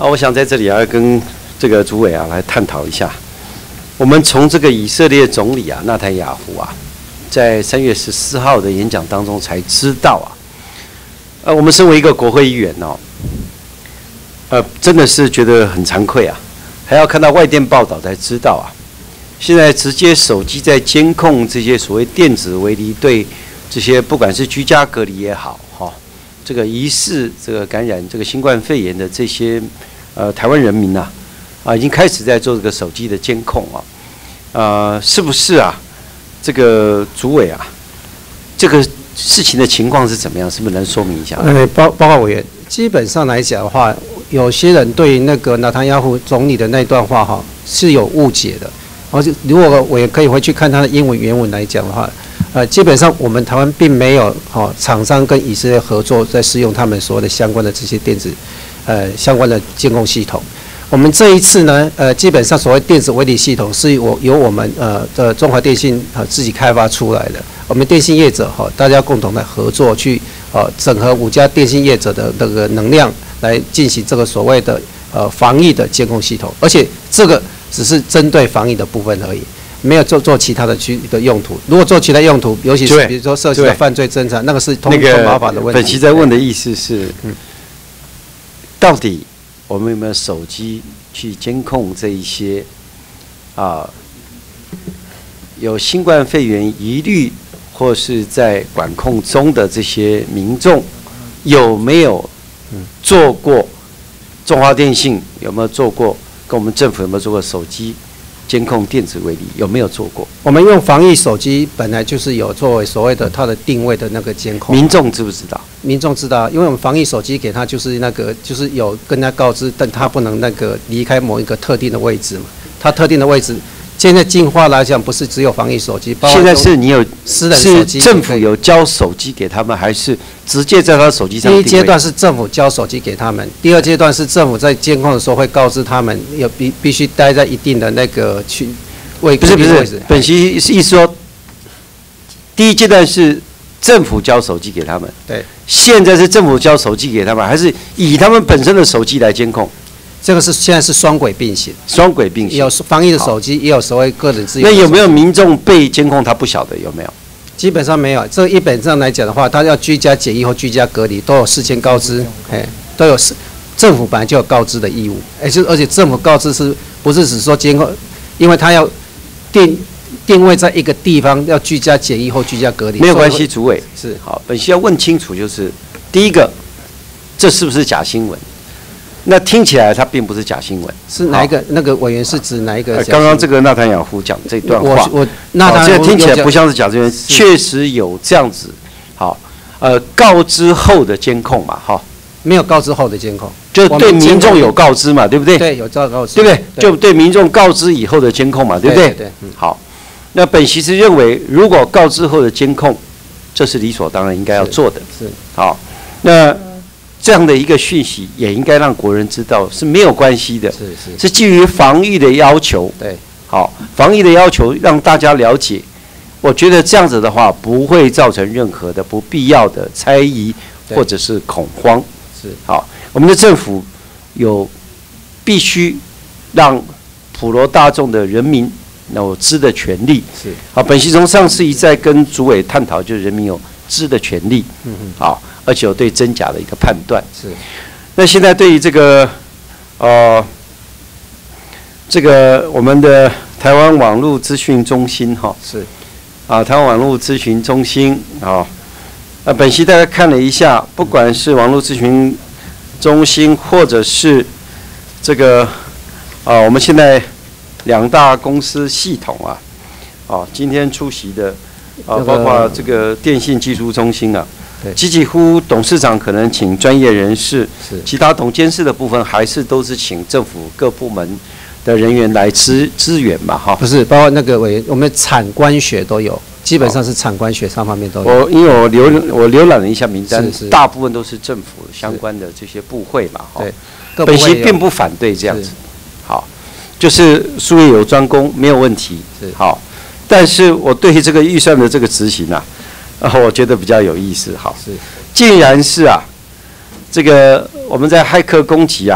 啊，我想在这里要跟这个主委啊来探讨一下。我们从这个以色列总理啊纳坦雅胡啊，在三月十四号的演讲当中才知道啊，呃，我们身为一个国会议员哦，呃，真的是觉得很惭愧啊，还要看到外电报道才知道啊。现在直接手机在监控这些所谓电子围篱，对这些不管是居家隔离也好，哈、哦，这个疑似这个感染这个新冠肺炎的这些呃台湾人民呐、啊。啊，已经开始在做这个手机的监控啊，呃，是不是啊？这个主委啊，这个事情的情况是怎么样？是不是能说明一下？ 呃，报报告委员，基本上来讲的话，有些人对那个纳坦雅胡总理的那段话哈是有误解的。而且如果委员可以回去看他的英文原文来讲的话，呃，基本上我们台湾并没有哈、哦、厂商跟以色列合作在使用他们所有的相关的这些电子呃相关的监控系统。我们这一次呢，呃，基本上所谓电子围篱系统是我由我们呃的中华电信呃自己开发出来的。我们电信业者哈、哦，大家共同来合作去呃整合五家电信业者的这个能量，来进行这个所谓的呃防疫的监控系统。而且这个只是针对防疫的部分而已，没有做做其他的区的用途。如果做其他用途，尤其是比如说涉及到犯罪侦查，那个是通通麻烦的问题。 本期在问的意思是，嗯，到底我们有没有手机去监控这一些啊有新冠肺炎疑虑或是在管控中的这些民众，有没有做过中华电信有没有做过，跟我们政府有没有做过手机监控电子围篱，有没有做过？ 我们用防疫手机本来就是有作为所谓的它的定位的那个监控。 民众知不知道？ 民众知道，因为我们防疫手机给他就是那个就是有跟他告知，但他不能那个离开某一个特定的位置嘛。他特定的位置，现在进化来讲不是只有防疫手机，包括现在是你有私人手机， 是政府有交手机给他们，还是直接在他手机上定位？ 第一阶段是政府交手机给他们，第二阶段是政府在监控的时候会告知他们，要必必须待在一定的那个区位。 不是不是，本席意思说，第一阶段是政府交手机给他们， 对， 现在是政府交手机给他们，还是以他们本身的手机来监控？ 这个是现在是双轨并行， 双轨并行， 有防疫的手机，也有所谓个人自由。 那有没有民众被监控他不晓得有没有？ 基本上没有，这一本上来讲的话，他要居家检疫或居家隔离都有事先告知，哎，都有事，政府本来就有告知的义务，而且而且政府告知是不是只说监控，因为他要定定位在一个地方，要居家检疫或居家隔离。 没有关系，主委是好，本席要问清楚，就是第一个，这是不是假新闻？那听起来它并不是假新闻， 是哪一个？那个委员是指哪一个？ 刚刚这个纳坦雅胡讲这段话， 我我纳坦这听起来不像是假新闻，确实有这样子。好，呃，告知后的监控嘛，哈， 没有告知后的监控， 就对民众有告知嘛，对不对？ 对，有照告知， 对不对？就对民众告知以后的监控嘛，对不对？ 对，嗯， 好，那本席是认为，如果告知后的监控，这是理所当然应该要做的。 是， 好，那。这样的一个讯息也应该让国人知道是没有关系的， 是是是基于防疫的要求。 对， 好，防疫的要求让大家了解。我觉得这样子的话不会造成任何的不必要的猜疑或者是恐慌。 是， 好，我们的政府有必须让普罗大众的人民有知的权利。 是， 好，本席从上次一再跟主委探讨，就是人民有知的权利。 嗯嗯， 好。而且有对真假的一个判断。 是。 那现在对于这个，呃，这个我们的台湾网络资讯中心哈， 是。 啊，台湾网络咨询中心啊，呃，本席大概看了一下，不管是网络咨询中心，或者是这个啊，我们现在两大公司系统啊，啊，今天出席的啊，包括这个电信技术中心啊。几几乎董事长可能请专业人士，其他董监事的部分还是都是请政府各部门的人员来支支援嘛，哈。 不是，包括那个委员，我们产官学都有，基本上是产官学上方面都有。 我因为我浏我浏览了一下名单，大部分都是政府相关的这些部会嘛，哈。 对， 本席并不反对这样子，好，就是术业有专攻没有问题，好。但是我对于这个预算的这个执行啊。啊，我觉得比较有意思，好， 是， 竟然是啊，这个我们在骇客攻击啊，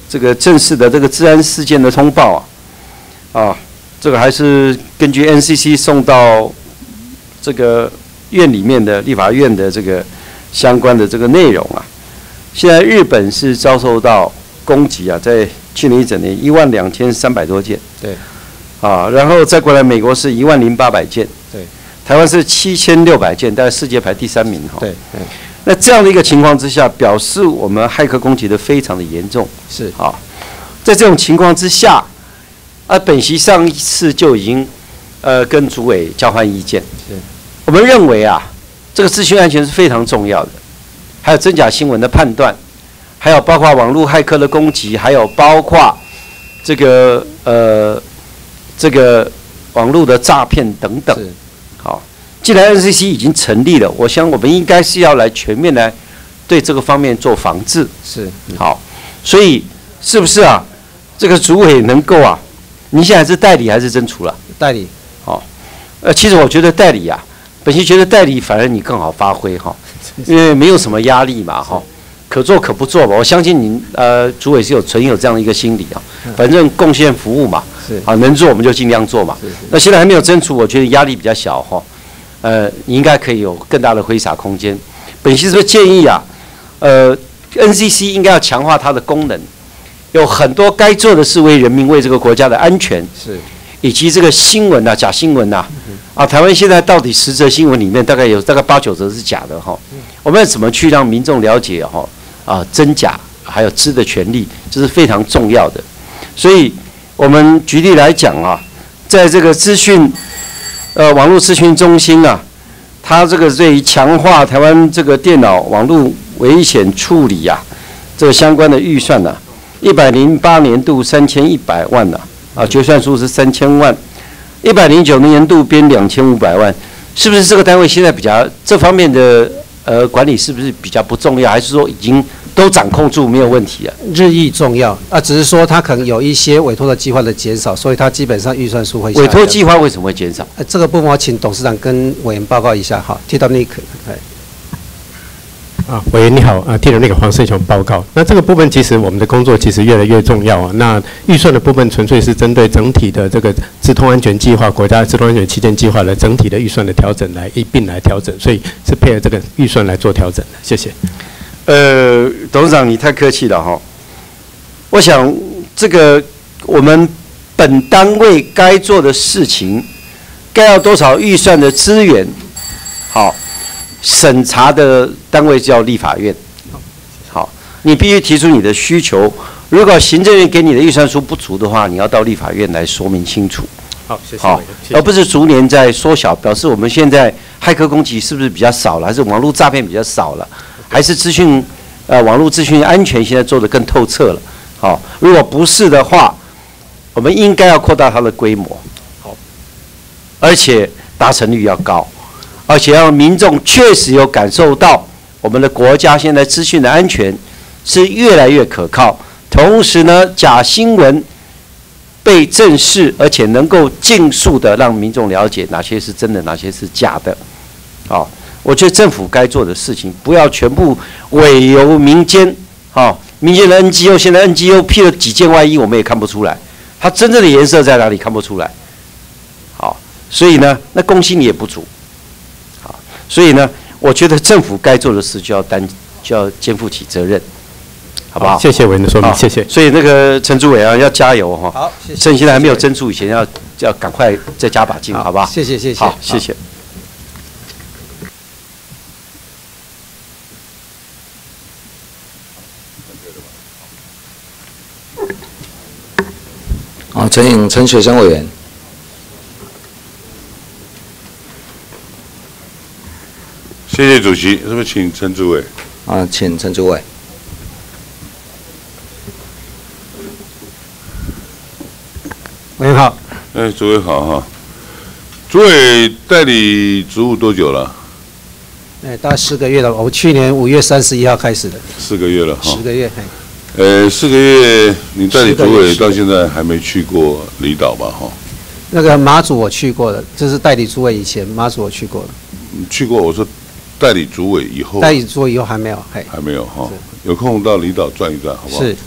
这个正式的这个治安事件的通报啊，啊，这个还是根据 N C C 送到这个院里面的立法院的这个相关的这个内容啊。现在日本是遭受到攻击啊，在去年一整年一万两千三百多件， 对， 啊，然后再过来美国是一万零八百件， 对， 台湾是七千六百件，大概世界排第三名哈。 对，对。 那这样的一个情况之下，表示我们骇客攻击的非常的严重， 是啊，在这种情况之下，啊，本席上一次就已经呃跟主委交换意见， 是， 我们认为啊，这个资讯安全是非常重要的，还有真假新闻的判断。还有包括网络骇客的攻击，还有包括这个呃这个网络的诈骗等等。好，既然 N C C 已经成立了，我想我们应该是要来全面来对这个方面做防治。 是， 好，所以是不是啊？这个主委能够啊？你现在是代理还是真除了？ 代理。 好，呃，其实我觉得代理啊，本席觉得代理反而你更好发挥哈，因为没有什么压力嘛哈。可做可不做吧，我相信您呃，主委是有存有这样的一个心理啊，反正贡献服务嘛， 是啊，能做我们就尽量做嘛。那现在还没有征除，我觉得压力比较小哈，呃，你应该可以有更大的挥洒空间。本席是不是建议啊，呃 ，N C C 应该要强化它的功能，有很多该做的是为人民、为这个国家的安全， 是， 以及这个新闻啊、假新闻呐，啊，台湾现在到底十则新闻里面大概有大概八九则是假的哈，我们要怎么去让民众了解哈？啊，真假还有知的权利，这是非常重要的。所以，我们举例来讲啊，在这个资讯，呃，网络资讯中心啊，它这个对于强化台湾这个电脑网络危险处理啊，这个相关的预算呢、啊，一百零八年度三千一百万呐、啊，啊，决算数是三千万，一百零九年度编两千五百万，是不是这个单位现在比较这方面的呃管理是不是比较不重要，还是说已经都掌控住没有问题啊？ 日益重要啊，只是说它可能有一些委托的计划的减少，所以它基本上预算数会下降。 委托计划为什么会减少？ 呃，这个部分我请董事长跟委员报告一下哈。提到那个，哎。 啊，委员你好，啊，替了那个黄胜雄报告。那这个部分其实我们的工作其实越来越重要啊。那预算的部分纯粹是针对整体的这个资通安全计划、国家资通安全旗舰计划的整体的预算的调整来一并来调整，所以是配合这个预算来做调整的。谢谢。 呃，董事长你太客气了哈。我想这个我们本单位该做的事情，该要多少预算的资源，好。审查的单位叫立法院，好，你必须提出你的需求。如果行政院给你的预算书不足的话，你要到立法院来说明清楚。 好，谢谢。 好，而不是逐年在缩小，表示我们现在骇客攻击是不是比较少了，还是网络诈骗比较少了，还是资讯呃网络资讯安全现在做得更透彻了？好，如果不是的话，我们应该要扩大它的规模，好，而且达成率要高。而且让民众确实有感受到我们的国家现在资讯的安全是越来越可靠，同时呢，假新闻被正视，而且能够尽速的让民众了解哪些是真的，哪些是假的。好，我觉得政府该做的事情，不要全部委由民间。好，民间的 N G O 现在 N G O 批了几件外衣，我们也看不出来，它真正的颜色在哪里看不出来。好，所以呢，那公信力也不足。所以呢，我觉得政府该做的事就要担，就要肩负起责任，好不好？ 好，谢谢委员的说明，谢谢。 所以那个陈主委啊，要加油哈。 好，谢谢。 趁现在还没有征出以前，要要赶快再加把劲，好不好？ 谢谢，谢谢。 好，谢谢。 好，陈颖陈雪香委员。 谢谢主席，是不是请陈主委？ 啊，请陈主委。 委员好。 哎，主委好哈。主委代理职务多久了？ 哎，大概四个月了。我去年五月三十一号开始的。 四个月了哈。 十个月。 呃，四个月，你代理主委到现在还没去过离岛吧？哈。 那个马祖我去过了，这是代理主委以前，马祖我去过了。 你去过？我说。代理主委以后， 代理主委以后还没有， 还没有哈，有空到离岛转一转，好不好？ 是，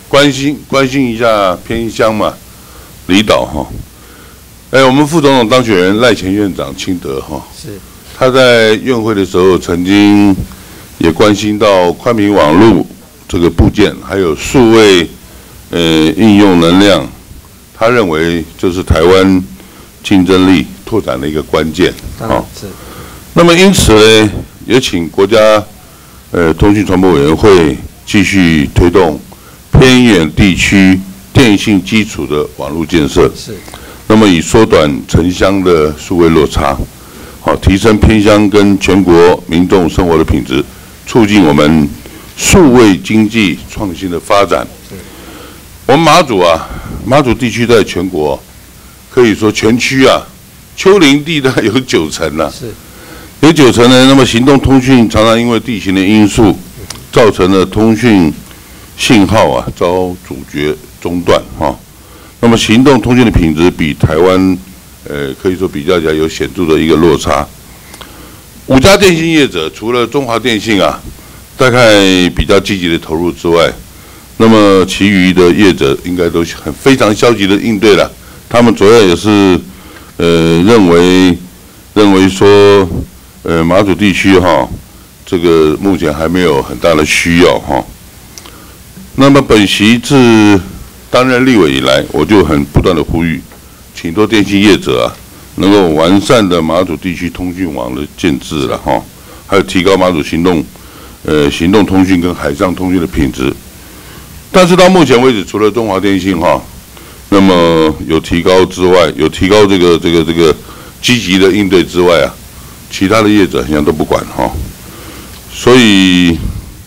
关心关心一下偏乡嘛，离岛哈。哎，我们副总统当选人赖前院长清德哈， 是他在院会的时候曾经也关心到宽频网络这个部件，还有数位呃应用能量，他认为这是台湾竞争力拓展的一个关键。 啊，是。 那么因此呢，也请国家呃通讯传播委员会继续推动偏远地区电信基础的网络建设。 是。 那么以缩短城乡的数位落差，好提升偏乡跟全国民众生活的品质，促进我们数位经济创新的发展。我们马祖啊，马祖地区在全国可以说全区啊，丘陵地带有九成啊， 是有九成呢。那么行动通讯常常因为地形的因素，造成了通讯信号啊遭阻绝中断哈、哦。那么行动通讯的品质比台湾呃可以说比较起来有显著的一个落差。五家电信业者除了中华电信啊，大概比较积极的投入之外，那么其余的业者应该都很非常消极的应对了。他们主要也是呃认为认为说呃马祖地区哈，这个目前还没有很大的需要哈。那么本席自担任立委以来，我就很不断的呼吁，请多电信业者啊，能够完善的马祖地区通讯网的建制了哈，还有提高马祖行动呃行动通讯跟海上通讯的品质。但是到目前为止，除了中华电信哈，那么有提高之外，有提高这个这个这个积极的应对之外啊，其他的业者好像都不管哈，所以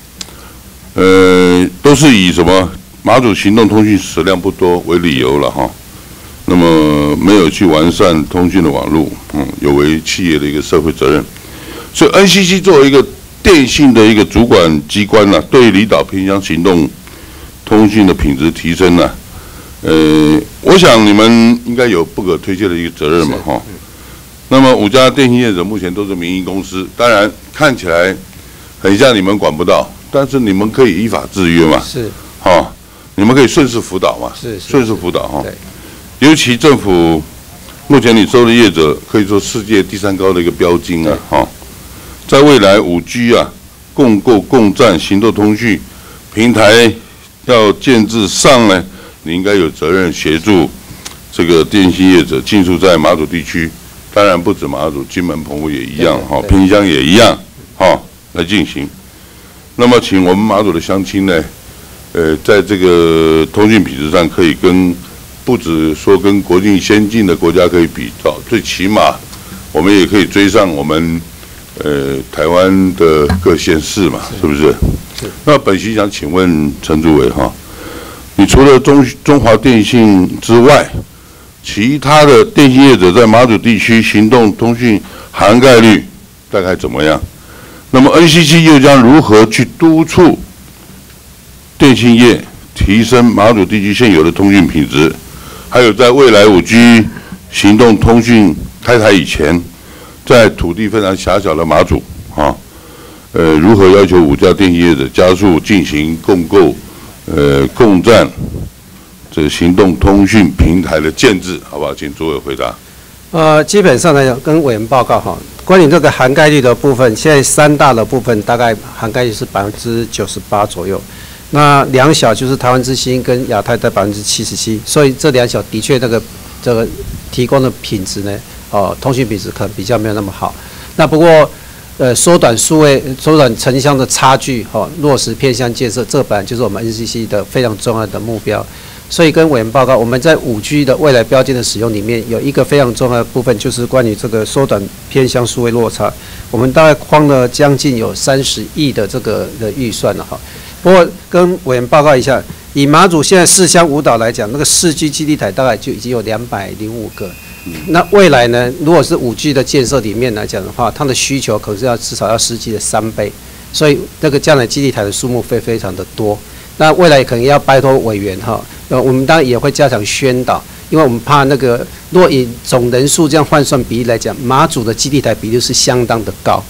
呃都是以什么马祖行动通讯使量不多为理由了哈，那么没有去完善通讯的网络，嗯，有违企业的一个社会责任。所以 N C C 作为一个电信的一个主管机关呢、啊，对离岛偏乡行动通讯的品质提升呢、啊，呃，我想你们应该有不可推卸的一个责任嘛哈。那么五家电信业者目前都是民营公司，当然看起来很像你们管不到，但是你们可以依法制约嘛， 是， 哈，你们可以顺势辅导嘛， 是， 顺势辅导哈。 对， 尤其政府目前你收的业者可以说世界第三高的一个标金啊，哈，在未来五 G 啊共构共占行动通讯平台要建制上呢，你应该有责任协助这个电信业者进驻在马祖地区，当然不止马祖，金门、澎湖也一样，哈，偏乡也一样，哈，来进行。那么，请我们马祖的乡亲呢，呃，在这个通讯品质上可以跟不止说跟国际先进的国家可以比较，最起码我们也可以追上我们呃台湾的各县市嘛，是不是？那本席想请问陈主委哈，你除了中中华电信之外，其他的电信业者在马祖地区行动通讯涵盖率大概怎么样？那么 N C C 又将如何去督促电信业提升马祖地区现有的通讯品质？还有在未来五 G 行动通讯开台以前，在土地非常狭小的马祖啊。呃，如何要求五家电信业者加速进行共构、呃共占这个行动通讯平台的建制，好不好？请诸位回答。 呃，基本上来讲，跟委员报告哈，关于这个涵盖率的部分，现在三大的部分大概涵盖率是百分之九十八左右。那两小就是台湾之星跟亚太在百分之七十七，所以这两小的确那个这个提供的品质呢，哦，通讯品质可能比较没有那么好。那不过。呃，缩短数位、缩短城乡的差距，哈、哦，落实偏乡建设，这本来就是我们 N C C 的非常重要的目标。所以跟委员报告，我们在五 G 的未来标件的使用里面，有一个非常重要的部分，就是关于这个缩短偏乡数位落差。我们大概框了将近有三十亿的这个的预算了哈。不过跟委员报告一下，以马祖现在四乡五岛来讲，那个四 G 基地台大概就已经有两百零五个。那未来呢？如果是五 G 的建设里面来讲的话，它的需求可是要至少要四 G 的三倍，所以那个将来基地台的数目会非常的多。那未来可能要拜托委员哈，呃，我们当然也会加强宣导，因为我们怕那个，如果以总人数这样换算比例来讲，马祖的基地台比例是相当的高。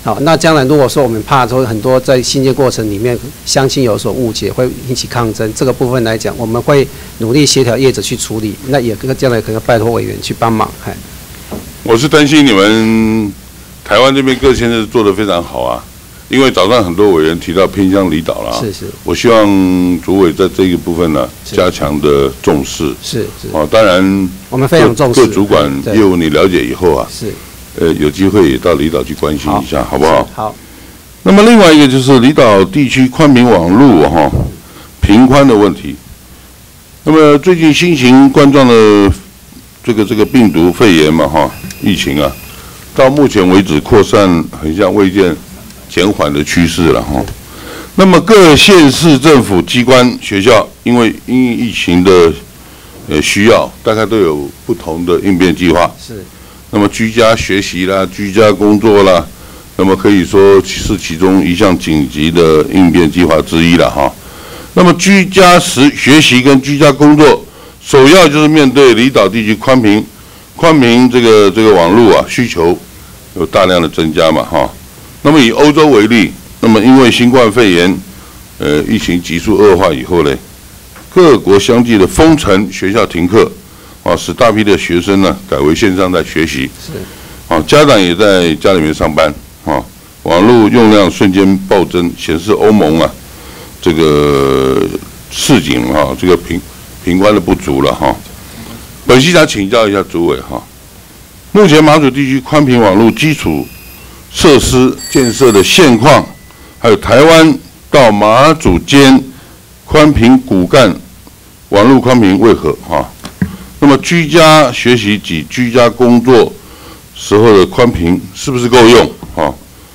好，那将来如果说我们怕说很多在新建过程里面乡亲有所误解，会引起抗争，这个部分来讲，我们会努力协调业者去处理。那也跟将来可能拜托委员去帮忙。嗨， 我是担心你们台湾这边各县市做得非常好啊，因为早上很多委员提到偏乡离岛了啊。 是是。 我希望主委在这一部分呢、加强的重视。 是是。 哦，当然我们非常重视各主管业务你了解以后啊。 是。 呃，有机会也到离岛去关心一下，好, 好不好？ 好。 那么另外一个就是离岛地区宽频网络哈，频宽的问题。那么最近新型冠状的这个这个病毒肺炎嘛哈，疫情啊，到目前为止扩散很像未见减缓的趋势了哈。那么各县市政府机关、学校，因为因疫情的呃需要，大概都有不同的应变计划。 是。 那么居家学习啦，居家工作啦，那么可以说是其中一项紧急的应变计划之一了哈。那么居家时学习跟居家工作，首要就是面对离岛地区宽频宽频这个这个网络啊需求有大量的增加嘛哈。那么以欧洲为例，那么因为新冠肺炎呃疫情急速恶化以后呢，各国相继的封城，学校停课。啊，使大批的学生呢改为线上在学习， 是， 啊，家长也在家里面上班，啊，网络用量瞬间暴增，显示欧盟啊这个市井哈、啊、这个频频宽的不足了哈、啊。本期想请教一下主委哈，目前马祖地区宽频网络基础设施建设的现况，还有台湾到马祖间宽频骨干网络宽频为何哈？啊那么居家学习及居家工作时候的宽频是不是够用？哈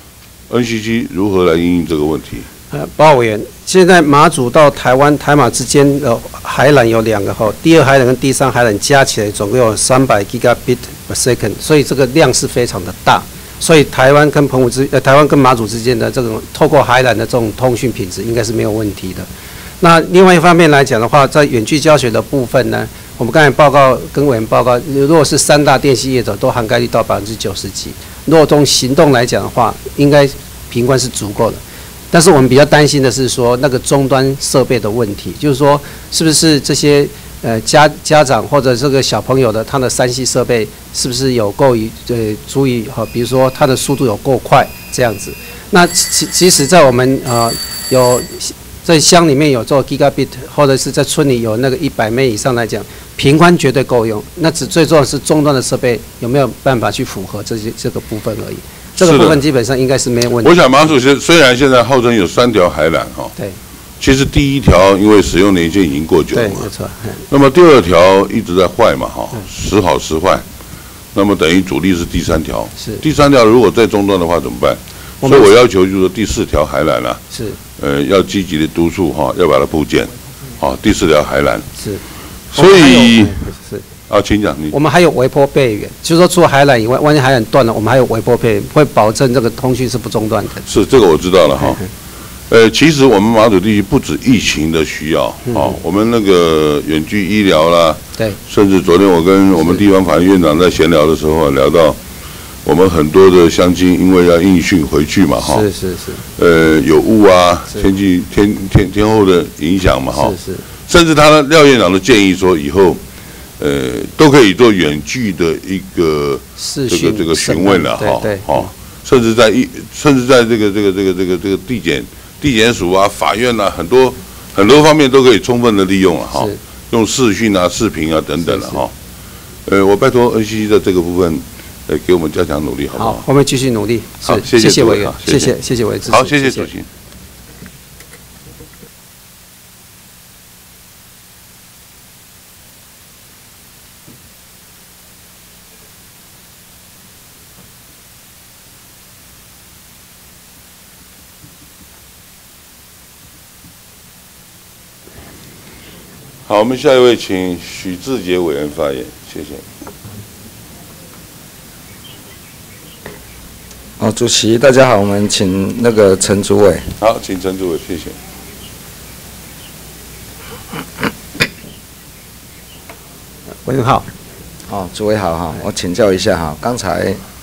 ，N C C 如何来因应这个问题？ 呃，包委员，现在马祖到台湾台马之间的海缆有两个哈，第二海缆跟第三海缆加起来总共有三百 gigabit per second， 所以这个量是非常的大。所以台湾跟澎湖之呃台湾跟马祖之间的这种透过海缆的这种通讯品质应该是没有问题的。那另外一方面来讲的话，在远距教学的部分呢？我们刚才报告跟委员报告，如果是三大电信业者都涵盖率到百分之九十几，如果从行动来讲的话，应该频宽是足够的。但是我们比较担心的是说那个终端设备的问题，就是说是不是这些呃家家长或者这个小朋友的他的三 C 设备是不是有够于呃足以哈，比如说它的速度有够快这样子。那其其实在我们呃有在乡里面有做 gigabit， 或者是在村里有那个一百 M 以上来讲，频宽绝对够用。那只最重要的是终端的设备有没有办法去符合这些这个部分而已。这个部分基本上应该是没有问题。 我想马祖虽虽然现在号称有三条海缆哈， 对， 其实第一条因为使用年限已经过久了嘛， 对，没错。 那么第二条一直在坏嘛哈，时好时坏，那么等于主力是第三条。 是。 第三条如果在终端的话怎么办？所以我要求就是说第四条海缆啊， 是。 呃，要积极的督促哈，要把它布建，好，第四条海缆是， 所以是啊，请讲你。 我们还有微波备援，就是说除了海缆以外，万一海缆断了，我们还有微波备援，会保证这个通讯是不中断的。 是这个我知道了哈。呃，其实我们马祖地区不止疫情的需要，哦，我们那个远距医疗啦， 对， 甚至昨天我跟我们地方法院院长在闲聊的时候聊到。我们很多的乡亲因为要应训回去嘛，哈， 是是是， 呃，有雾啊，天气天天天候的影响嘛，哈， 是是， 甚至他的廖院长的建议说，以后，呃，都可以做远距的一个这个这个询问了，哈，哈，甚至在一甚至在这个这个这个这个这个地检地检署啊、法院啊，很多很多方面都可以充分的利用了，哈，用视讯啊、视频啊等等了，哈，呃，我拜托 N C C 在这个部分。呃，给我们加强努力，好不好？ 好，我们继续努力。 好， 谢谢委员，谢谢，谢谢委员支持。 好，谢谢主席。好，我们下一位请许志杰委员发言，谢谢。 哦，主席，大家好，我们请那个陈主委。 好，请陈主委，谢谢。 委员好。 哦，主委好哈，我请教一下哈，刚才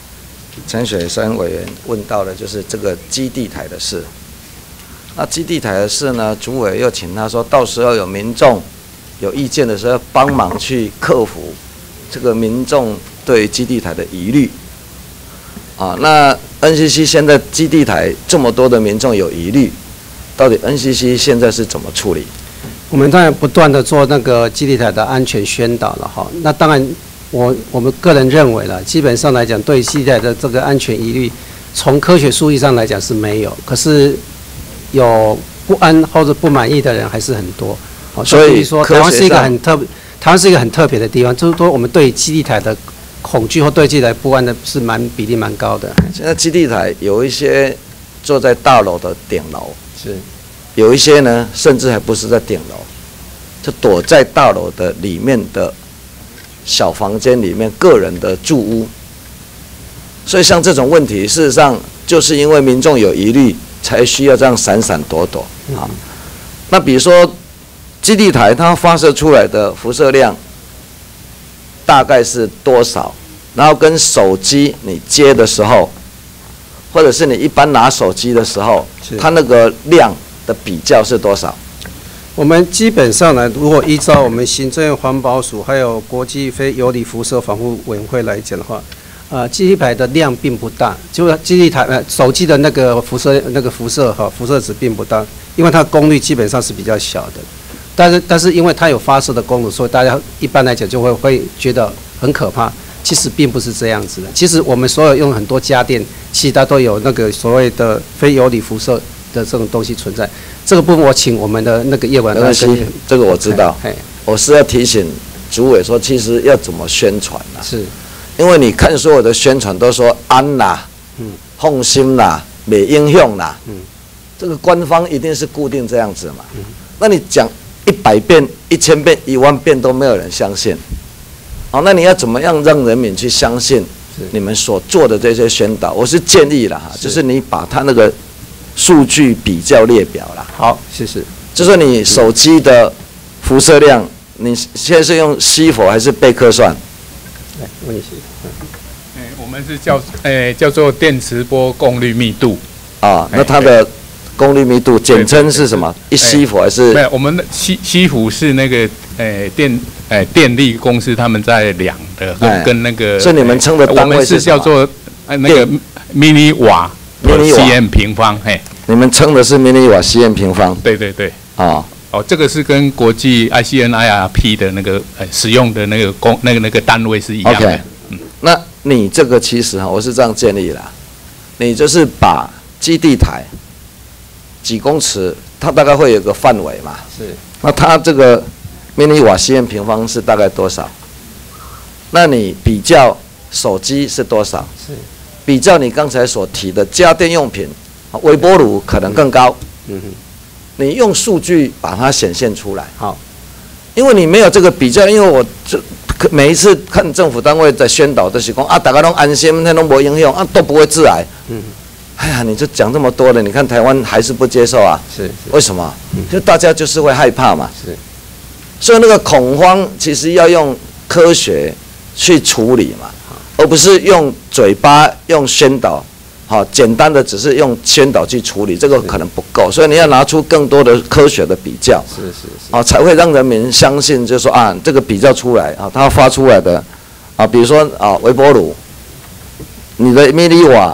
陈雪山委员问到的就是这个基地台的事。那基地台的事呢，主委又请他说，到时候有民众有意见的时候，帮忙去克服这个民众对基地台的疑虑。啊，那 N C C 现在基地台这么多的民众有疑虑，到底 N C C 现在是怎么处理？ 我们当然不断的做那个基地台的安全宣导了哈。那当然我，我们个人认为了，基本上来讲，对基地台的这个安全疑虑，从科学数据上来讲是没有，可是有不安或者不满意的人还是很多。所以说，台湾是一个很特，台湾是一个很特别的地方，就是说我们对基地台的恐惧或对基地台不安的是蛮比例蛮高的。 现在基地台有一些坐在大楼的顶楼， 是。 有一些呢，甚至还不是在顶楼，就躲在大楼的里面的小房间里面，个人的住屋。所以像这种问题，事实上就是因为民众有疑虑，才需要这样闪闪躲躲啊。那比如说基地台它发射出来的辐射量大概是多少？然后跟手机你接的时候，或者是你一般拿手机的时候，它那个量的比较是多少？ 我们基本上呢，如果依照我们行政院环保署还有国际非游离辐射防护委员会来讲的话，呃，基地台的量并不大，就是基地台呃手机的那个辐射那个辐射哈辐射值并不大，因为它功率基本上是比较小的，但是但是因为它有发射的功能，所以大家一般来讲就会会觉得很可怕。其实并不是这样子的，其实我们所有用很多家电，其实它都有那个所谓的非游离辐射的这种东西存在。这个部分我请我们的那个业管来跟你。 这个我知道。我是要提醒主委说，其实要怎么宣传呢、啊？ 是。 因为你看所有的宣传都说安啦，嗯，放心啦，没影响啦，嗯，这个官方一定是固定这样子嘛。嗯。那你讲一百遍、一千遍、一万遍都没有人相信。好，那你要怎么样让人民去相信你们所做的这些宣导？我是建议啦，哈，就是你把它那个数据比较列表啦。 好，谢谢。 就是你手机的辐射量，你现在是用西弗还是贝克算？ 来，问你是。 哎，我们是叫哎叫做电磁波功率密度。 啊，那它的功率密度简称是什么？一西弗还是？ 没有，我们的西西弗是那个哎电。哎，电力公司他们在量的，跟跟那个， 所以你们称的单位是我们是叫做呃那个 mini 瓦 cm 平方，嘿， 你们称的是 mini 瓦 cm 平方， 对对对， 哦哦，这个是跟国际 I C N I R P 的那个呃使用的那个公那个那个单位是一样的。 嗯，那你这个其实哈，我是这样建议啦，你就是把基地台几公尺，它大概会有个范围嘛， 是， 那它这个。mini 瓦 cm 平方是大概多少？那你比较手机是多少？ 是。 比较你刚才所提的家电用品，微波炉可能更高。 嗯哼。 你用数据把它显现出来。 好。 因为你没有这个比较，因为我这每一次看政府单位在宣导都是讲啊，大家都安心，那都没影响啊，都不会致癌。嗯。哎呀，你就讲这么多了，你看台湾还是不接受啊？ 是。是为什么？嗯、就大家就是会害怕嘛。 是。 所以那个恐慌其实要用科学去处理嘛，而不是用嘴巴用宣导，好简单的只是用宣导去处理，这个可能不够。所以你要拿出更多的科学的比较， 是是是， 啊才会让人民相信，就是说啊这个比较出来啊，它发出来的啊，比如说啊微波炉，你的 mili 瓦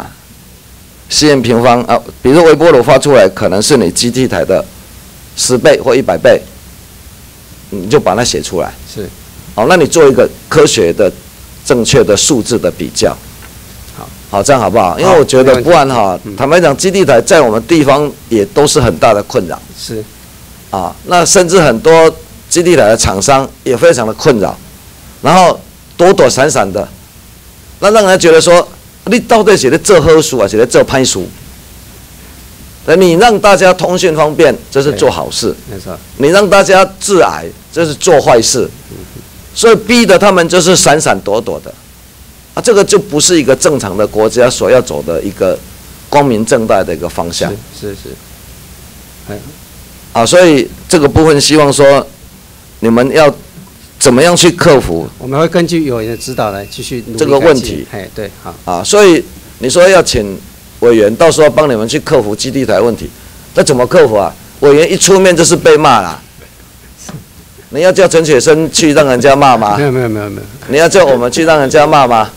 cm 平方啊，比如说微波炉发出来可能是你基地台的十倍或一百倍。你就把它写出来， 是， 好，那你做一个科学的、正确的数字的比较， 好， 好，这样好不好？因为我觉得不然哈，坦白讲，基地台在我们地方也都是很大的困扰， 是， 啊，那甚至很多基地台的厂商也非常的困扰，然后躲躲闪闪的，那让人觉得说，你到底是在做好事还是在做歹事？你让大家通讯方便，这是做好事； 没错。 你让大家致癌，这是做坏事。所以逼得他们就是闪闪躲躲的，啊，这个就不是一个正常的国家所要走的一个光明正大的一个方向。 是是是。哎， 啊，所以这个部分希望说，你们要怎么样去克服？ 我们会根据有人的指导来继续努力这个问题。 哎，对，好。 啊，所以你说要请委员到时候帮你们去克服基地台问题，那怎么克服啊？委员一出面就是被骂啦。你要叫陈雪生去让人家骂吗？ 没有没有没有没有。 你要叫我们去让人家骂吗？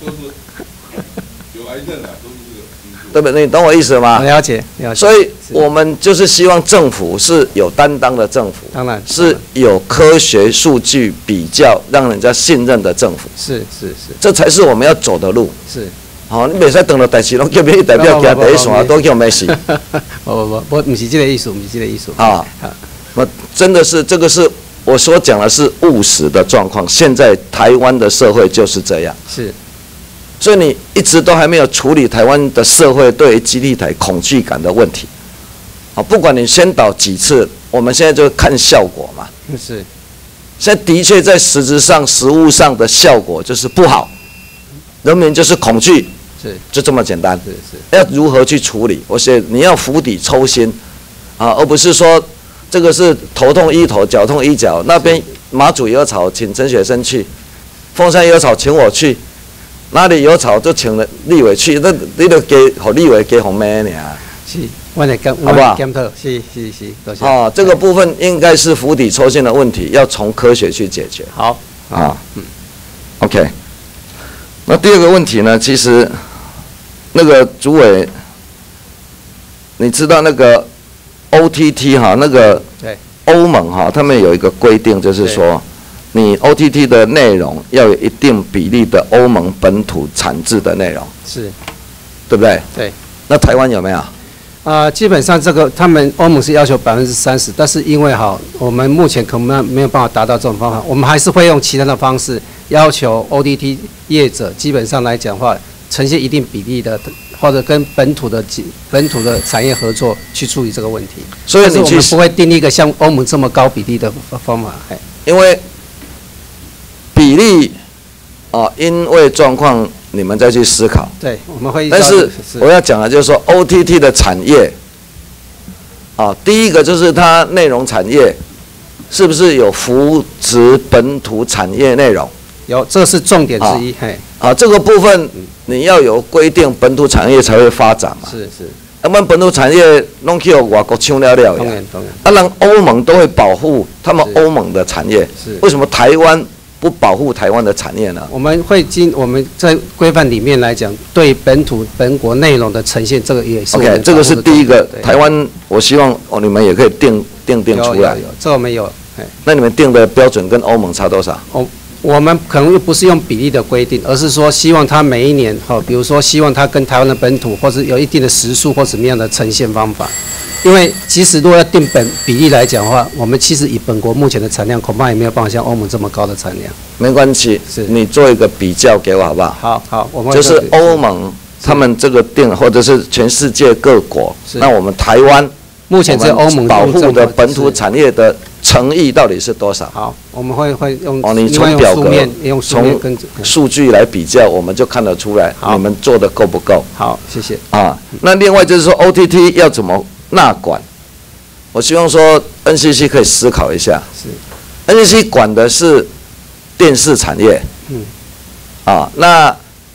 对不对？你懂我意思吗？ 了解了解。 所以我们就是希望政府是有担当的政府， 当然是有科学数据比较让人家信任的政府。 是是是， 这才是我们要走的路。 是。 好、哦，你袂使等到代志拢叫别代表行第一线，都叫没事。 不不不，不，不是这个意思，不是这个意思。 啊，我真的是这个是我所讲的是务实的状况。现在台湾的社会就是这样。 是。 所以你一直都还没有处理台湾的社会对于基地台恐惧感的问题，啊，不管你先导几次，我们现在就看效果嘛。 是。 现在的确在实质上、实务上的效果就是不好，人民就是恐惧， 是， 就这么简单。 是是。 要如何去处理？我写你要釜底抽薪，啊，而不是说这个是头痛医头，脚痛医脚，那边马祖有草请陈雪生去，凤山有草请我去。哪里有草就请了立委去，那你就给和立委给红梅呢？ 是，我来检， 好不好？ 检讨，是是是，多谢。 哦，这个部分应该是釜底抽薪的问题，要从科学去解决。 好， 啊，嗯 ，OK。那第二个问题呢？其实那个主委，你知道那个 O T T 哈，那个欧盟哈，他们有一个规定，就是说。你 O T T 的内容要有一定比例的欧盟本土产制的内容， 是， 对不对？ 对。 那台湾有没有？ 啊、呃，基本上这个他们欧盟是要求百分之三十，但是因为哈，我们目前可能没有办法达到这种方法，我们还是会用其他的方式要求 O T T 业者，基本上来讲的话，呈现一定比例的，或者跟本土的本土的产业合作去处理这个问题。 所以你我们不会定一个像欧盟这么高比例的方法，哎， 因为。比例，啊，因为状况你们再去思考。 对，我们会。 但是我要讲的就是说 ，O T T 的产业，啊，第一个就是它内容产业，是不是有扶植本土产业内容？ 有，这是重点之一。嘿， 啊，这个部分你要有规定，本土产业才会发展嘛。 是是。 要不然本土产业弄去外国抢了了。 当然当然。 当然，欧盟都会保护他们欧盟的产业。 是。 为什么台湾？不保护台湾的产业呢？ 我们会经我们在规范里面来讲，对本土本国内容的呈现，这个也是 OK， 这个是第一个。台湾，我希望哦，你们也可以定定定出来。 有有有，这我们有。 那你们定的标准跟欧盟差多少？ 哦，我们可能又不是用比例的规定，而是说希望它每一年哈，比如说希望它跟台湾的本土或者有一定的时数或怎么样的呈现方法。因为其实如果要定本比例来讲的话，我们其实以本国目前的产量，恐怕也没有办法像欧盟这么高的产量。 没关系，是你做一个比较给我好不好？ 好好，我们就是欧盟他们这个定，或者是全世界各国，那我们台湾目前在欧盟保护的本土产业的诚意到底是多少？ 好，我们会会用哦，你从表格、 用从数据来比较，我们就看得出来你们做的够不够。 好，谢谢。 啊，那另外就是说 O T T 要怎么纳管？我希望说 N C C 可以思考一下。 是 ，N C C 管的是电视产业。 嗯。 啊，那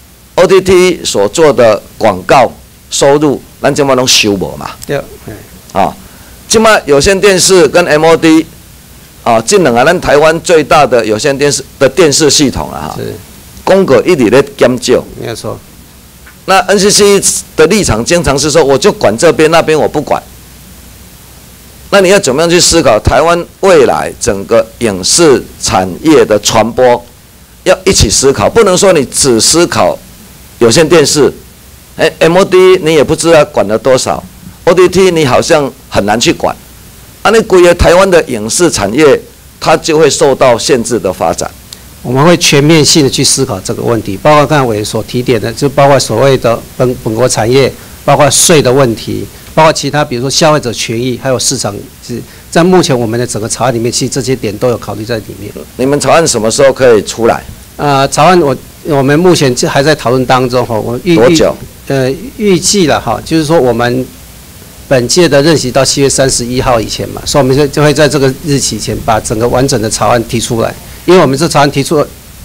O T T 所做的广告收入，咱今嘛拢收无嘛。 对。 啊，今嘛有线电视跟 M O D， 啊，这两个咱台湾最大的有线电视的电视系统了哈。 是。 公告一直在减少。 没有错。 那 N C C 的立场经常是说，我就管这边那边我不管。那你要怎么样去思考台湾未来整个影视产业的传播？要一起思考，不能说你只思考有线电视，哎 ，M O D 你也不知道管了多少 ，O T T 你好像很难去管，啊，那归台湾的影视产业，它就会受到限制的发展。 我们会全面性的去思考这个问题，包括刚才委员所提点的，就包括所谓的本本国产业，包括税的问题，包括其他，比如说消费者权益，还有市场是在目前我们的整个草案里面，其实这些点都有考虑在里面。 你们草案什么时候可以出来？ 呃，草案我我们目前还在讨论当中哈，我预多久？ 呃，预计了哈，就是说我们本届的任期到七月三十一号以前嘛，所以我们就就会在这个日期前把整个完整的草案提出来。因为我们这草案提出